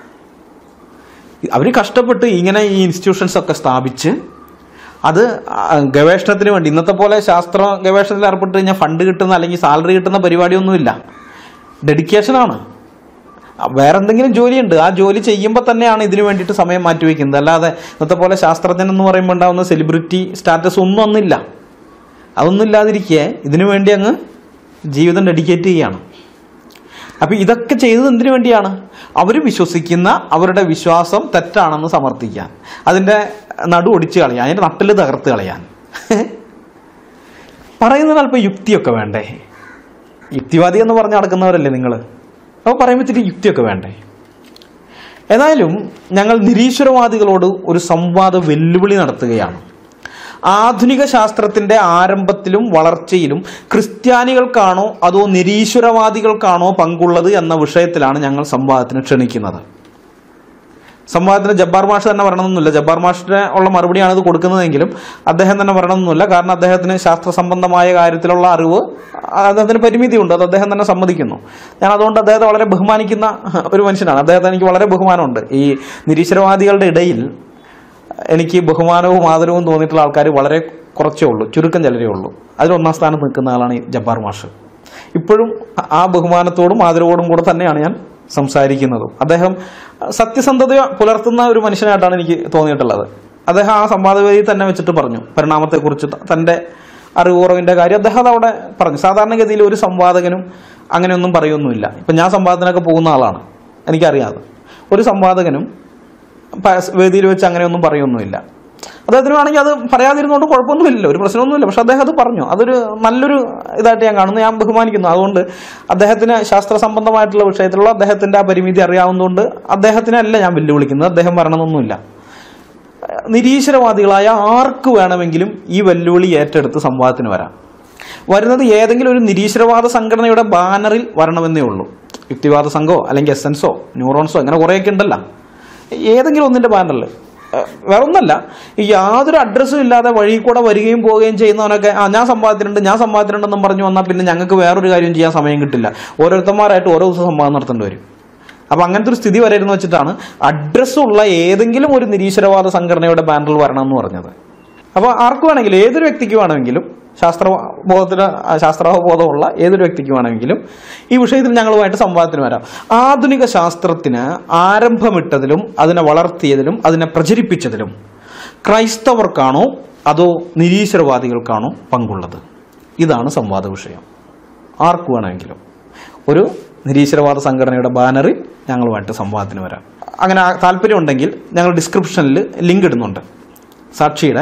അവർ കഷ്ടപ്പെട്ട് ഇങ്ങനെ ഈ ഇൻസ്റ്റിറ്റ്യൂഷൻസ് ഒക്കെ സ്ഥാപിച്ച് അത് ഗവേഷണത്തിന് വേണ്ടി, ഇന്നത്തെ പോലെ ശാസ്ത്ര ഗവേഷണത്തിൽ ഏർപ്പെട്ട് കഴിഞ്ഞാൽ ഫണ്ട് കിട്ടുന്ന അല്ലെങ്കിൽ സാലറി കിട്ടുന്ന പരിപാടിയൊന്നുമില്ല. ഡെഡിക്കേഷനാണ്. വേറെ എന്തെങ്കിലും ജോലിയുണ്ട്, ആ ജോലി ചെയ്യുമ്പോൾ തന്നെയാണ് ഇതിനു വേണ്ടിയിട്ട് സമയം മാറ്റിവെക്കുന്നത്. അല്ലാതെ ഇന്നത്തെ പോലെ ശാസ്ത്രജ്ഞൻ എന്ന് പറയുമ്പോൾ ഉണ്ടാവുന്ന സെലിബ്രിറ്റി സ്റ്റാറ്റസ് ഒന്നും അന്നില്ല. അതൊന്നും ഇല്ലാതിരിക്കെ ഇതിനു വേണ്ടി അങ്ങ് ജീവിതം ഡെഡിക്കേറ്റ് ചെയ്യുകയാണ്. അപ്പൊ ഇതൊക്കെ ചെയ്തത് എന്തിനു വേണ്ടിയാണ്? അവർ വിശ്വസിക്കുന്ന അവരുടെ വിശ്വാസം തെറ്റാണെന്ന് സമർത്ഥിക്കാൻ, അതിന്റെ നടു ഒടിച്ചു കളയാൻ, അതിന്റെ നട്ടില് തകർത്ത് കളയാൻ. പറയുന്നതിന് അല്പം യുക്തിയൊക്കെ വേണ്ടേ? യുക്തിവാദി എന്ന് പറഞ്ഞ് നടക്കുന്നവരല്ലേ നിങ്ങൾ? അപ്പോൾ പറയുമ്പോൾ ഇത്തിരി യുക്തിയൊക്കെ വേണ്ടേ? ഏതായാലും ഞങ്ങൾ നിരീശ്വരവാദികളോട് ഒരു സംവാദ വെല്ലുവിളി നടത്തുകയാണ്. ആധുനിക ശാസ്ത്രത്തിന്റെ ആരംഭത്തിലും വളർച്ചയിലും ക്രിസ്ത്യാനികൾക്കാണോ അതോ നിരീശ്വരവാദികൾക്കാണോ പങ്കുള്ളത് എന്ന വിഷയത്തിലാണ് ഞങ്ങൾ സംവാദത്തിന് ക്ഷണിക്കുന്നത്. സംവാദത്തിന് ജബ്ബാർ മാഷ് തന്നെ വരണമെന്നൊന്നുമില്ല. ജബ്ബാർ മാഷിന് ഉള്ള മറുപടിയാണ് ഇത് കൊടുക്കുന്നതെങ്കിലും അദ്ദേഹം തന്നെ വരണമെന്നൊന്നുമില്ല. കാരണം അദ്ദേഹത്തിന് ശാസ്ത്ര സംബന്ധമായ കാര്യത്തിലുള്ള അറിവ്, അദ്ദേഹത്തിന് പരിമിതിയുണ്ട്, അത് അദ്ദേഹം തന്നെ സമ്മതിക്കുന്നു. ഞാൻ അതുകൊണ്ട് അദ്ദേഹത്തെ വളരെ ബഹുമാനിക്കുന്ന ഒരു മനുഷ്യനാണ്. അദ്ദേഹത്തെ എനിക്ക് വളരെ ബഹുമാനമുണ്ട്. ഈ നിരീശ്വരവാദികളുടെ ഇടയിൽ എനിക്ക് ബഹുമാനവും ആദരവും തോന്നിയിട്ടുള്ള ആൾക്കാർ വളരെ കുറച്ചേ ഉള്ളൂ, ചുരുക്കം ചിലരേ ഉള്ളൂ. അതിൽ ഒന്നാം സ്ഥാനത്ത് നിൽക്കുന്ന ആളാണ് ഈ ജബ്ബാർ മാഷ്. ഇപ്പോഴും ആ ബഹുമാനത്തോടും ആദരവോടും കൂടെ തന്നെയാണ് ഞാൻ സംസാരിക്കുന്നതും. അദ്ദേഹം സത്യസന്ധത പുലർത്തുന്ന ഒരു മനുഷ്യനായിട്ടാണ് എനിക്ക് തോന്നിയിട്ടുള്ളത്. അദ്ദേഹം ആ സംവാദവേദിയിൽ തന്നെ വെച്ചിട്ട് പറഞ്ഞു പരിണാമത്തെക്കുറിച്ച് തന്റെ അറിവുറവിന്റെ കാര്യം അദ്ദേഹം അതവിടെ പറഞ്ഞു. സാധാരണഗതിയിൽ ഒരു സംവാദകനും അങ്ങനെയൊന്നും പറയൊന്നുമില്ല. ഇപ്പൊ ഞാൻ സംവാദത്തിനൊക്കെ പോകുന്ന ആളാണ്, എനിക്കറിയാതെ ഒരു സംവാദകനും വേദിയിൽ വെച്ച് അങ്ങനെയൊന്നും പറയൊന്നുമില്ല. അദ്ദേഹത്തിന് വേണമെങ്കിൽ അത് പറയാതിരുന്നതുകൊണ്ട് കുഴപ്പമൊന്നുമില്ല, ഒരു പ്രശ്നമൊന്നുമില്ല. പക്ഷെ അദ്ദേഹം അത് പറഞ്ഞു, അതൊരു നല്ലൊരു ഇതായിട്ട് ഞാൻ കാണുന്നു, ഞാൻ ബഹുമാനിക്കുന്നു. അതുകൊണ്ട് അദ്ദേഹത്തിന് ശാസ്ത്ര സംബന്ധമായിട്ടുള്ള വിഷയത്തിലുള്ള അദ്ദേഹത്തിന്റെ ആ പരിമിതി അറിയാവുന്നതുകൊണ്ട് അദ്ദേഹത്തിനല്ല ഞാൻ വെല്ലുവിളിക്കുന്നത്. അദ്ദേഹം പറയണമെന്നൊന്നുമില്ല. നിരീശ്വരവാദികളായ ആർക്ക് വേണമെങ്കിലും ഈ വെല്ലുവിളി ഏറ്റെടുത്ത് സംവാദത്തിന് വരാം. വരുന്നത് ഏതെങ്കിലും ഒരു നിരീശ്വരവാദ സംഘടനയുടെ ബാനറിൽ വരണമെന്നേ ഉള്ളൂ. യുക്തിവാദ സംഘമോ അല്ലെങ്കിൽ എസൻസോ ന്യൂറോൺസോ അങ്ങനെ കുറേയൊക്കെ ഉണ്ടല്ലോ, ഏതെങ്കിലും ഒന്നിന്റെ ബാനറിൽ. വേറെ ഒന്നല്ല, യാതൊരു അഡ്രസ്സും ഇല്ലാതെ വഴി കൂടെ വരികയും പോവുകയും ചെയ്യുന്നവനൊക്കെ ആ ഞാൻ സംവാദത്തിനുണ്ട് ഞാൻ സംവാദത്തിനുണ്ടെന്നും പറഞ്ഞു വന്നാൽ പിന്നെ ഞങ്ങൾക്ക് വേറൊരു കാര്യം ചെയ്യാൻ സമയം കിട്ടില്ല. ഓരോരുത്തന്മാരായിട്ട് ഓരോ ദിവസം സംവാദം നടത്തേണ്ടി വരും. അപ്പൊ അങ്ങനത്തെ ഒരു സ്ഥിതി വരരുന്ന് വെച്ചിട്ടാണ് അഡ്രസ്സുള്ള ഏതെങ്കിലും ഒരു നിരീശ്വരവാദ സംഘടനയുടെ ബാനറിൽ വരണം എന്ന് പറഞ്ഞത്. അപ്പൊ ആർക്ക് വേണമെങ്കിലും, ഏതൊരു വ്യക്തിക്ക് വേണമെങ്കിലും, ശാസ്ത്രബോധത്തിന് ശാസ്ത്രബോധമുള്ള ഏതൊരു വ്യക്തിക്ക് വേണമെങ്കിലും ഈ വിഷയത്തിൽ ഞങ്ങളുമായിട്ട് സംവാദത്തിന് വരാം. ആധുനിക ശാസ്ത്രത്തിന് ആരംഭമിട്ടതിലും അതിനെ വളർത്തിയതിലും അതിനെ പ്രചരിപ്പിച്ചതിലും ക്രൈസ്തവർക്കാണോ അതോ നിരീശ്വരവാദികൾക്കാണോ പങ്കുള്ളത്? ഇതാണ് സംവാദ വിഷയം. ആർക്ക് വേണമെങ്കിലും ഒരു നിരീശ്വരവാദ സംഘടനയുടെ ബാനറിൽ ഞങ്ങളുമായിട്ട് സംവാദത്തിന് വരാം. അങ്ങനെ താല്പര്യമുണ്ടെങ്കിൽ ഞങ്ങൾ ഡിസ്ക്രിപ്ഷനിൽ ലിങ്ക് ഇടുന്നുണ്ട്. സാക്ഷിയുടെ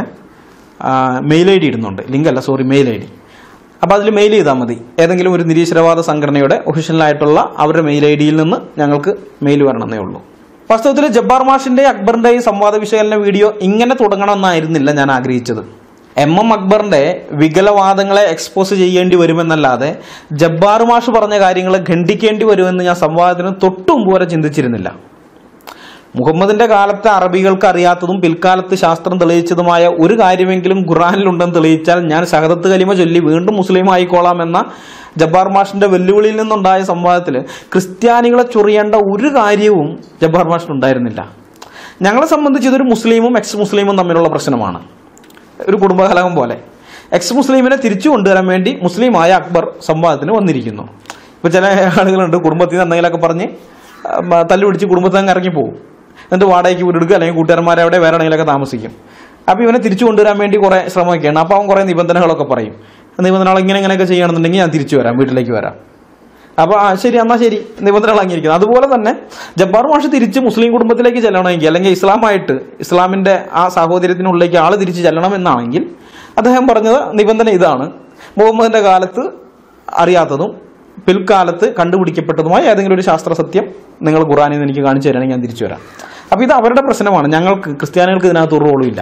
മെയിൽ ഐ ഡി ഇടുന്നുണ്ട്, ലിങ്ക് അല്ല സോറി മെയിൽ ഐ ഡി. അപ്പോൾ അതിൽ മെയിൽ ചെയ്താൽ മതി. ഏതെങ്കിലും ഒരു നിരീശ്വരവാദ സംഘടനയുടെ ഒഫീഷ്യലായിട്ടുള്ള അവരുടെ മെയിൽ ഐ ഡിയിൽ നിന്ന് ഞങ്ങൾക്ക് മെയിൽ വരണമെന്നേ ഉള്ളൂ. വാസ്തവത്തിൽ ജബ്ബാർ മാഷിന്റെ അക്ബറിന്റെയും സംവാദ വിശകലന വീഡിയോ ഇങ്ങനെ തുടങ്ങണമെന്നായിരുന്നില്ല ഞാൻ ആഗ്രഹിച്ചത്. എം എം അക്ബറിന്റെ വികലവാദങ്ങളെ എക്സ്പോസ് ചെയ്യേണ്ടി വരുമെന്നല്ലാതെ ജബ്ബാർ മാഷ് പറഞ്ഞ കാര്യങ്ങളെ ഖണ്ഡിക്കേണ്ടി വരുമെന്ന് ഞാൻ സംവാദത്തിന് തൊട്ടു മുമ്പ് വരെ ചിന്തിച്ചിരുന്നില്ല. മുഹമ്മദിന്റെ കാലത്തെ അറബികൾക്ക് അറിയാത്തതും പിൽക്കാലത്ത് ശാസ്ത്രം തെളിയിച്ചതുമായ ഒരു കാര്യമെങ്കിലും ഖുർആനിലുണ്ടെന്ന് തെളിയിച്ചാൽ ഞാൻ ശഹദത്ത് കലിമ ചൊല്ലി വീണ്ടും മുസ്ലിം ആയിക്കോളാം എന്ന ജബ്ബാർ മാഷിന്റെ വെല്ലുവിളിയിൽ നിന്നുണ്ടായ സംവാദത്തിൽ ക്രിസ്ത്യാനികളെ ചൊറിയേണ്ട ഒരു കാര്യവും ജബ്ബാർ മാഷിനുണ്ടായിരുന്നില്ല. ഞങ്ങളെ സംബന്ധിച്ച് ഇതൊരു മുസ്ലിമും എക്സ് മുസ്ലിമും തമ്മിലുള്ള പ്രശ്നമാണ്. ഒരു കുടുംബകലഹം പോലെ എക്സ് മുസ്ലിമിനെ തിരിച്ചു കൊണ്ടുവരാൻ വേണ്ടി മുസ്ലിമായ അക്ബർ സംവാദത്തിന് വന്നിരിക്കുന്നു. ഇപ്പൊ ചില ആളുകളുണ്ട് കുടുംബത്തിൽ നിന്ന് എന്തെങ്കിലുമൊക്കെ പറഞ്ഞ് തല്ലുപിടിച്ച് കുടുംബത്തിൽ നിന്ന് ഇറങ്ങി പോകും, എന്നിട്ട് വാടകയ്ക്ക് വീടെടുക്കുക അല്ലെങ്കിൽ കൂട്ടുകാരന്മാരെ അവിടെ വേറെ എവിടെയെങ്കിലൊക്കെ താമസിക്കും. അപ്പൊ ഇവനെ തിരിച്ചു കൊണ്ടുവരാൻ വേണ്ടി കുറെ ശ്രമമൊക്കെയാണ്. അപ്പൊ അവൻ കുറെ നിബന്ധനകളൊക്കെ പറയും. നിബന്ധനകൾ ഇങ്ങനെ ഇങ്ങനെയൊക്കെ ചെയ്യണമെന്നുണ്ടെങ്കിൽ ഞാൻ തിരിച്ചു വരാം, വീട്ടിലേക്ക് വരാം. അപ്പൊ ശരി എന്നാ ശരി, നിബന്ധനകൾ അംഗീകരിക്കുന്നു. അതുപോലെ തന്നെ ജബ്ബാർ മാഷ് തിരിച്ച് മുസ്ലിം കുടുംബത്തിലേക്ക് ചെല്ലണമെങ്കിൽ അല്ലെങ്കിൽ ഇസ്ലാമായിട്ട് ഇസ്ലാമിന്റെ ആ സാഹോദര്യത്തിനുള്ളിലേക്ക് ആള് തിരിച്ച് ചെല്ലണം എന്നാണെങ്കിൽ അദ്ദേഹം പറഞ്ഞത് നിബന്ധന ഇതാണ്: മുഹമ്മദിന്റെ കാലത്ത് അറിയാത്തതും പിൽക്കാലത്ത് കണ്ടുപിടിക്കപ്പെട്ടതുമായ ഏതെങ്കിലും ഒരു ശാസ്ത്ര സത്യം നിങ്ങൾ ഖുർആനിൽ നിന്ന് എനിക്ക് കാണിച്ചു തരാണെങ്കിൽ ഞാൻ തിരിച്ചു വരാം. അപ്പൊ ഇത് അവരുടെ പ്രശ്നമാണ്. ഞങ്ങൾക്ക് ക്രിസ്ത്യാനികൾക്ക് ഇതിനകത്ത് ഒരു റോളും ഇല്ല,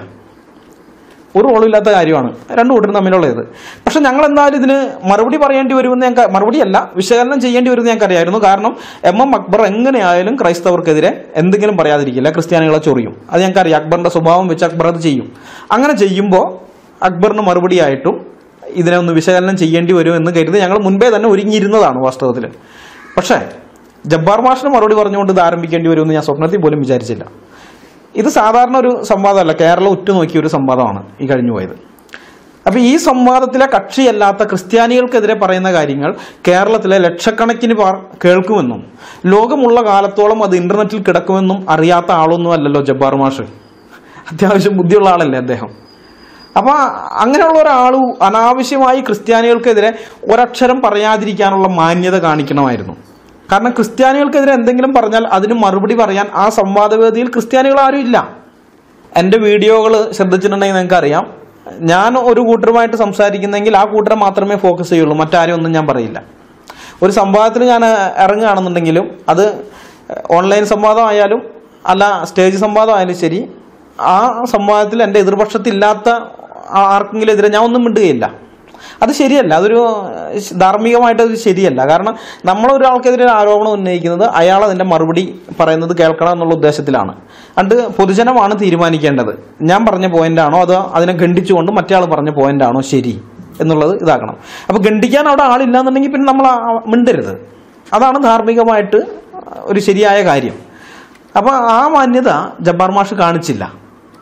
ഒരു റോളും ഇല്ലാത്ത കാര്യമാണ് രണ്ടു കൂട്ടരും തമ്മിലുള്ളത്. പക്ഷെ ഞങ്ങൾ എന്തായാലും ഇതിന് മറുപടി പറയേണ്ടി വരുമെന്ന് ഞങ്ങൾക്ക്, മറുപടിയല്ല വിശകലനം ചെയ്യേണ്ടി വരുമെന്ന് ഞങ്ങൾക്ക് അറിയായിരുന്നു. കാരണം എം എം അക്ബർ എങ്ങനെയായാലും ക്രൈസ്തവർക്കെതിരെ എന്തെങ്കിലും പറയാതിരിക്കില്ല, ക്രിസ്ത്യാനികളെ ചൊറിയും. അത് ഞങ്ങൾക്ക് അറിയാം. അക്ബറിന്റെ സ്വഭാവം വെച്ച് അക്ബർ അത് ചെയ്യും. അങ്ങനെ ചെയ്യുമ്പോൾ അക്ബറിന് മറുപടിയായിട്ടും ഇതിനെ ഒന്ന് വിശകലനം ചെയ്യേണ്ടി വരും എന്ന് കരുതി ഞങ്ങൾ മുൻപേ തന്നെ ഒരുങ്ങിയിരുന്നതാണ് വാസ്തവത്തിൽ. പക്ഷേ ജബ്ബാർ മാഷിന് മറുപടി പറഞ്ഞുകൊണ്ട് ഇത് ആരംഭിക്കേണ്ടി വരുമെന്ന് ഞാൻ സ്വപ്നത്തിൽ പോലും വിചാരിച്ചില്ല. ഇത് സാധാരണ ഒരു സംവാദമല്ല, കേരളം ഉറ്റുനോക്കിയ ഒരു സംവാദമാണ് ഈ കഴിഞ്ഞു പോയത്. അപ്പൊ ഈ സംവാദത്തിലെ കക്ഷിയല്ലാത്ത ക്രിസ്ത്യാനികൾക്കെതിരെ പറയുന്ന കാര്യങ്ങൾ കേരളത്തിലെ ലക്ഷക്കണക്കിന് പേർ കേൾക്കുമെന്നും ലോകമുള്ള കാലത്തോളം അത് ഇന്റർനെറ്റിൽ കിടക്കുമെന്നും അറിയാത്ത ആളൊന്നും അല്ലല്ലോ ജബ്ബാർ മാഷ്. അത്യാവശ്യം ബുദ്ധിയുള്ള ആളല്ലേ അദ്ദേഹം. അപ്പൊ അങ്ങനെയുള്ള ഒരാൾ അനാവശ്യമായി ക്രിസ്ത്യാനികൾക്കെതിരെ ഒരക്ഷരം പറയാതിരിക്കാനുള്ള മാന്യത കാണിക്കണമായിരുന്നു. കാരണം ക്രിസ്ത്യാനികൾക്കെതിരെ എന്തെങ്കിലും പറഞ്ഞാൽ അതിന് മറുപടി പറയാൻ ആ സംവാദവേദിയിൽ ക്രിസ്ത്യാനികൾ ആരും ഇല്ല. എൻ്റെ വീഡിയോകൾ ശ്രദ്ധിച്ചിട്ടുണ്ടെങ്കിൽ നിങ്ങൾക്ക് അറിയാം, ഞാൻ ഒരു കൂട്ടരുമായിട്ട് സംസാരിക്കുന്നെങ്കിൽ ആ കൂട്ടരെ മാത്രമേ ഫോക്കസ് ചെയ്യുള്ളൂ, മറ്റാരും ഒന്നും ഞാൻ പറയില്ല. ഒരു സംവാദത്തിന് ഞാൻ ഇറങ്ങുകയാണെന്നുണ്ടെങ്കിലും അത് ഓൺലൈൻ സംവാദമായാലും അല്ല സ്റ്റേജ് സംവാദമായാലും ശരി, ആ സംവാദത്തിൽ എൻ്റെ എതിർപക്ഷത്തില്ലാത്ത ആർക്കെങ്കിലും എതിരെ ഞാൻ ഒന്നും മിണ്ടുകയില്ല. അത് ശരിയല്ല, അതൊരു ധാർമ്മികമായിട്ട് അത് ശരിയല്ല. കാരണം നമ്മളൊരാൾക്കെതിരെ ആരോപണം ഉന്നയിക്കുന്നത് അയാൾ അതിന്റെ മറുപടി പറയുന്നത് കേൾക്കണം എന്നുള്ള ഉദ്ദേശത്തിലാണ്. അത് പൊതുജനമാണ് തീരുമാനിക്കേണ്ടത്. ഞാൻ പറഞ്ഞ പോയിന്റ് ആണോ അതോ അതിനെ ഖണ്ഡിച്ചുകൊണ്ട് മറ്റേ ആൾ പറഞ്ഞ പോയിന്റ് ആണോ ശരി എന്നുള്ളത് ഇതാക്കണം. അപ്പൊ ഖണ്ഡിക്കാൻ അവിടെ ആളില്ലാന്നുണ്ടെങ്കിൽ പിന്നെ നമ്മൾ മിണ്ടരുത്. അതാണ് ധാർമ്മികമായിട്ട് ഒരു ശരിയായ കാര്യം. അപ്പൊ ആ മാന്യത ജബ്ബാർ മാഷ് കാണിച്ചില്ല.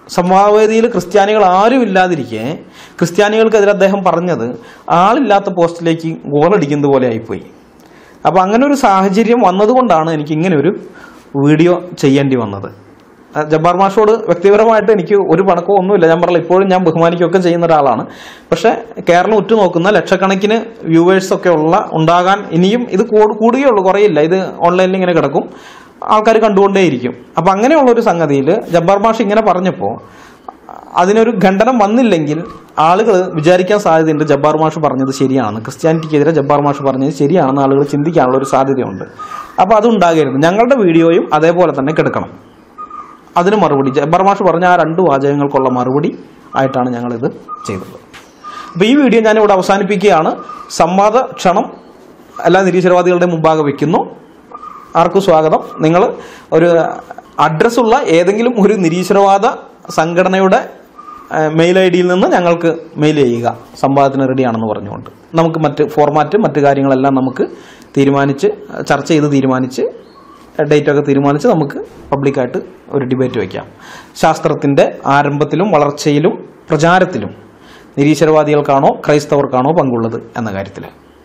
സംവാദവേദിയിൽ ക്രിസ്ത്യാനികൾ ആരും ഇല്ലാതിരിക്കെ ക്രിസ്ത്യാനികൾക്കെതിരെ അദ്ദേഹം പറഞ്ഞത് ആളില്ലാത്ത പോസ്റ്റിലേക്ക് ഗോളടിക്കുന്നത് പോലെ ആയിപ്പോയി. അപ്പം അങ്ങനെ ഒരു സാഹചര്യം വന്നതുകൊണ്ടാണ് എനിക്ക് ഇങ്ങനെ ഒരു വീഡിയോ ചെയ്യേണ്ടി വന്നത്. ജബ്ബാർ മാഷോട് വ്യക്തിപരമായിട്ട് എനിക്ക് ഒരു പണക്കോ ഒന്നുമില്ല. ഞാൻ പറഞ്ഞില്ല, ഇപ്പോഴും ഞാൻ ബഹുമാനിക്കുകയൊക്കെ ചെയ്യുന്ന ഒരാളാണ്. പക്ഷേ കേരളം ഉറ്റുനോക്കുന്ന ലക്ഷക്കണക്കിന് വ്യൂവേഴ്സൊക്കെ ഉള്ള ഉണ്ടാകാൻ ഇനിയും ഇത് കൂടുകയുള്ളൂ, കുറയില്ല. ഇത് ഓൺലൈനിൽ ഇങ്ങനെ കിടക്കും, ആൾക്കാർ കണ്ടുകൊണ്ടേയിരിക്കും. അപ്പം അങ്ങനെയുള്ളൊരു സംഗതിയിൽ ജബ്ബാർ മാഷ് ഇങ്ങനെ പറഞ്ഞപ്പോൾ അതിനൊരു ഖണ്ഡനം വന്നില്ലെങ്കിൽ ആളുകൾ വിചാരിക്കാൻ സാധ്യതയുണ്ട് ജബ്ബാർ മാഷ് പറഞ്ഞത് ശരിയാണെന്ന്, ക്രിസ്ത്യാനിറ്റിക്കെതിരെ ജബ്ബാർ മാഷ് പറഞ്ഞത് ശരിയാണെന്ന് ആളുകൾ ചിന്തിക്കാനുള്ള ഒരു സാധ്യതയുണ്ട്. അപ്പോൾ അതുണ്ടാകരുത്. ഞങ്ങളുടെ വീഡിയോയും അതേപോലെ തന്നെ കിടക്കണം. അതിന് മറുപടി ജബ്ബാർ മാഷ് പറഞ്ഞ ആ രണ്ട് വാചകങ്ങൾക്കുള്ള മറുപടി ആയിട്ടാണ് ഞങ്ങളിത് ചെയ്തത്. അപ്പോൾ ഈ വീഡിയോ ഞാനിവിടെ അവസാനിപ്പിക്കുകയാണ്. സംവാദ ക്ഷണം എല്ലാ നിരീശ്വരവാദികളുടെ മുമ്പാകെ വയ്ക്കുന്നു. ആർക്കും സ്വാഗതം. നിങ്ങൾ ഒരു അഡ്രസ്സുള്ള ഏതെങ്കിലും ഒരു നിരീശ്വരവാദ സംഘടനയുടെ മെയിൽ ഐ ഡിയിൽ നിന്ന് ഞങ്ങൾക്ക് മെയിൽ ചെയ്യുക, സംവാദത്തിന് റെഡിയാണെന്ന് പറഞ്ഞുകൊണ്ട്. നമുക്ക് മറ്റ് ഫോർമാറ്റ് മറ്റു കാര്യങ്ങളെല്ലാം നമുക്ക് തീരുമാനിച്ച് ചർച്ച ചെയ്ത് തീരുമാനിച്ച് ഡേറ്റൊക്കെ തീരുമാനിച്ച് നമുക്ക് പബ്ലിക്കായിട്ട് ഒരു ഡിബേറ്റ് വയ്ക്കാം. ശാസ്ത്രത്തിൻ്റെ ആരംഭത്തിലും വളർച്ചയിലും പ്രചാരത്തിലും നിരീശ്വരവാദികൾക്കാണോ ക്രൈസ്തവർക്കാണോ പങ്കുള്ളത് എന്ന കാര്യത്തിൽ.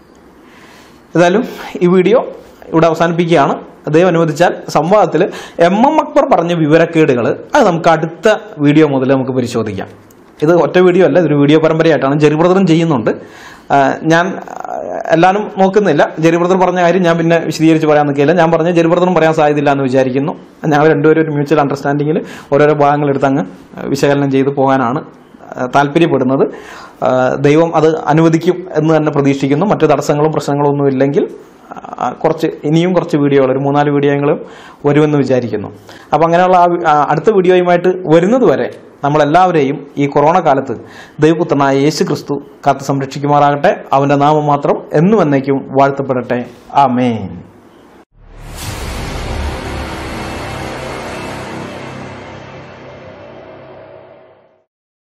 ഏതായാലും ഈ വീഡിയോ ഇവിടെ അവസാനിപ്പിക്കുകയാണ്. ദൈവം അനുവദിച്ചാൽ സംവാദത്തിൽ എം എം അക്ബർ പറഞ്ഞ വിവരക്കേടുകൾ അത് നമുക്ക് അടുത്ത വീഡിയോ മുതൽ നമുക്ക് പരിശോധിക്കാം. ഇത് ഒറ്റ വീഡിയോ അല്ല, ഇതൊരു വീഡിയോ പരമ്പരയായിട്ടാണ്. ജെറി ബ്രദറും ചെയ്യുന്നുണ്ട്. ഞാൻ എല്ലാവരും നോക്കുന്നില്ല. ജെറി ബ്രദർ പറഞ്ഞ കാര്യം ഞാൻ പിന്നെ വിശദീകരിച്ച് പറയാൻ നിൽക്കില്ല. ഞാൻ പറഞ്ഞ ജെറി ബ്രദറും പറയാൻ സാധ്യതയില്ല എന്ന് വിചാരിക്കുന്നു. ഞങ്ങൾ രണ്ടുപേരും ഒരു മ്യൂച്വൽ അണ്ടർസ്റ്റാൻഡിങ്ങിൽ ഓരോരോ ഭാഗങ്ങളെടുത്ത് അങ്ങ് വിശകലനം ചെയ്ത് പോകാനാണ് താല്പര്യപ്പെടുന്നത്. ദൈവം അത് അനുവദിക്കും എന്ന് തന്നെ പ്രതീക്ഷിക്കുന്നു. മറ്റു തടസ്സങ്ങളും പ്രശ്നങ്ങളും ഒന്നും ഇല്ലെങ്കിൽ കുറച്ച് ഇനിയും കുറച്ച് വീഡിയോകൾ, ഒരു മൂന്നാല് വീഡിയോകളും വരുമെന്ന് വിചാരിക്കുന്നു. അപ്പം അങ്ങനെയുള്ള ആ അടുത്ത വീഡിയോയുമായിട്ട് വരുന്നത് വരെ നമ്മളെല്ലാവരെയും ഈ കൊറോണ കാലത്ത് ദൈവപുത്രനായ യേശു ക്രിസ്തു കാത്ത് സംരക്ഷിക്കുമാറാകട്ടെ. അവൻ്റെ നാമം മാത്രം എന്നും എന്നേക്കും വാഴ്ത്തപ്പെടട്ടെ. ആമേൻ.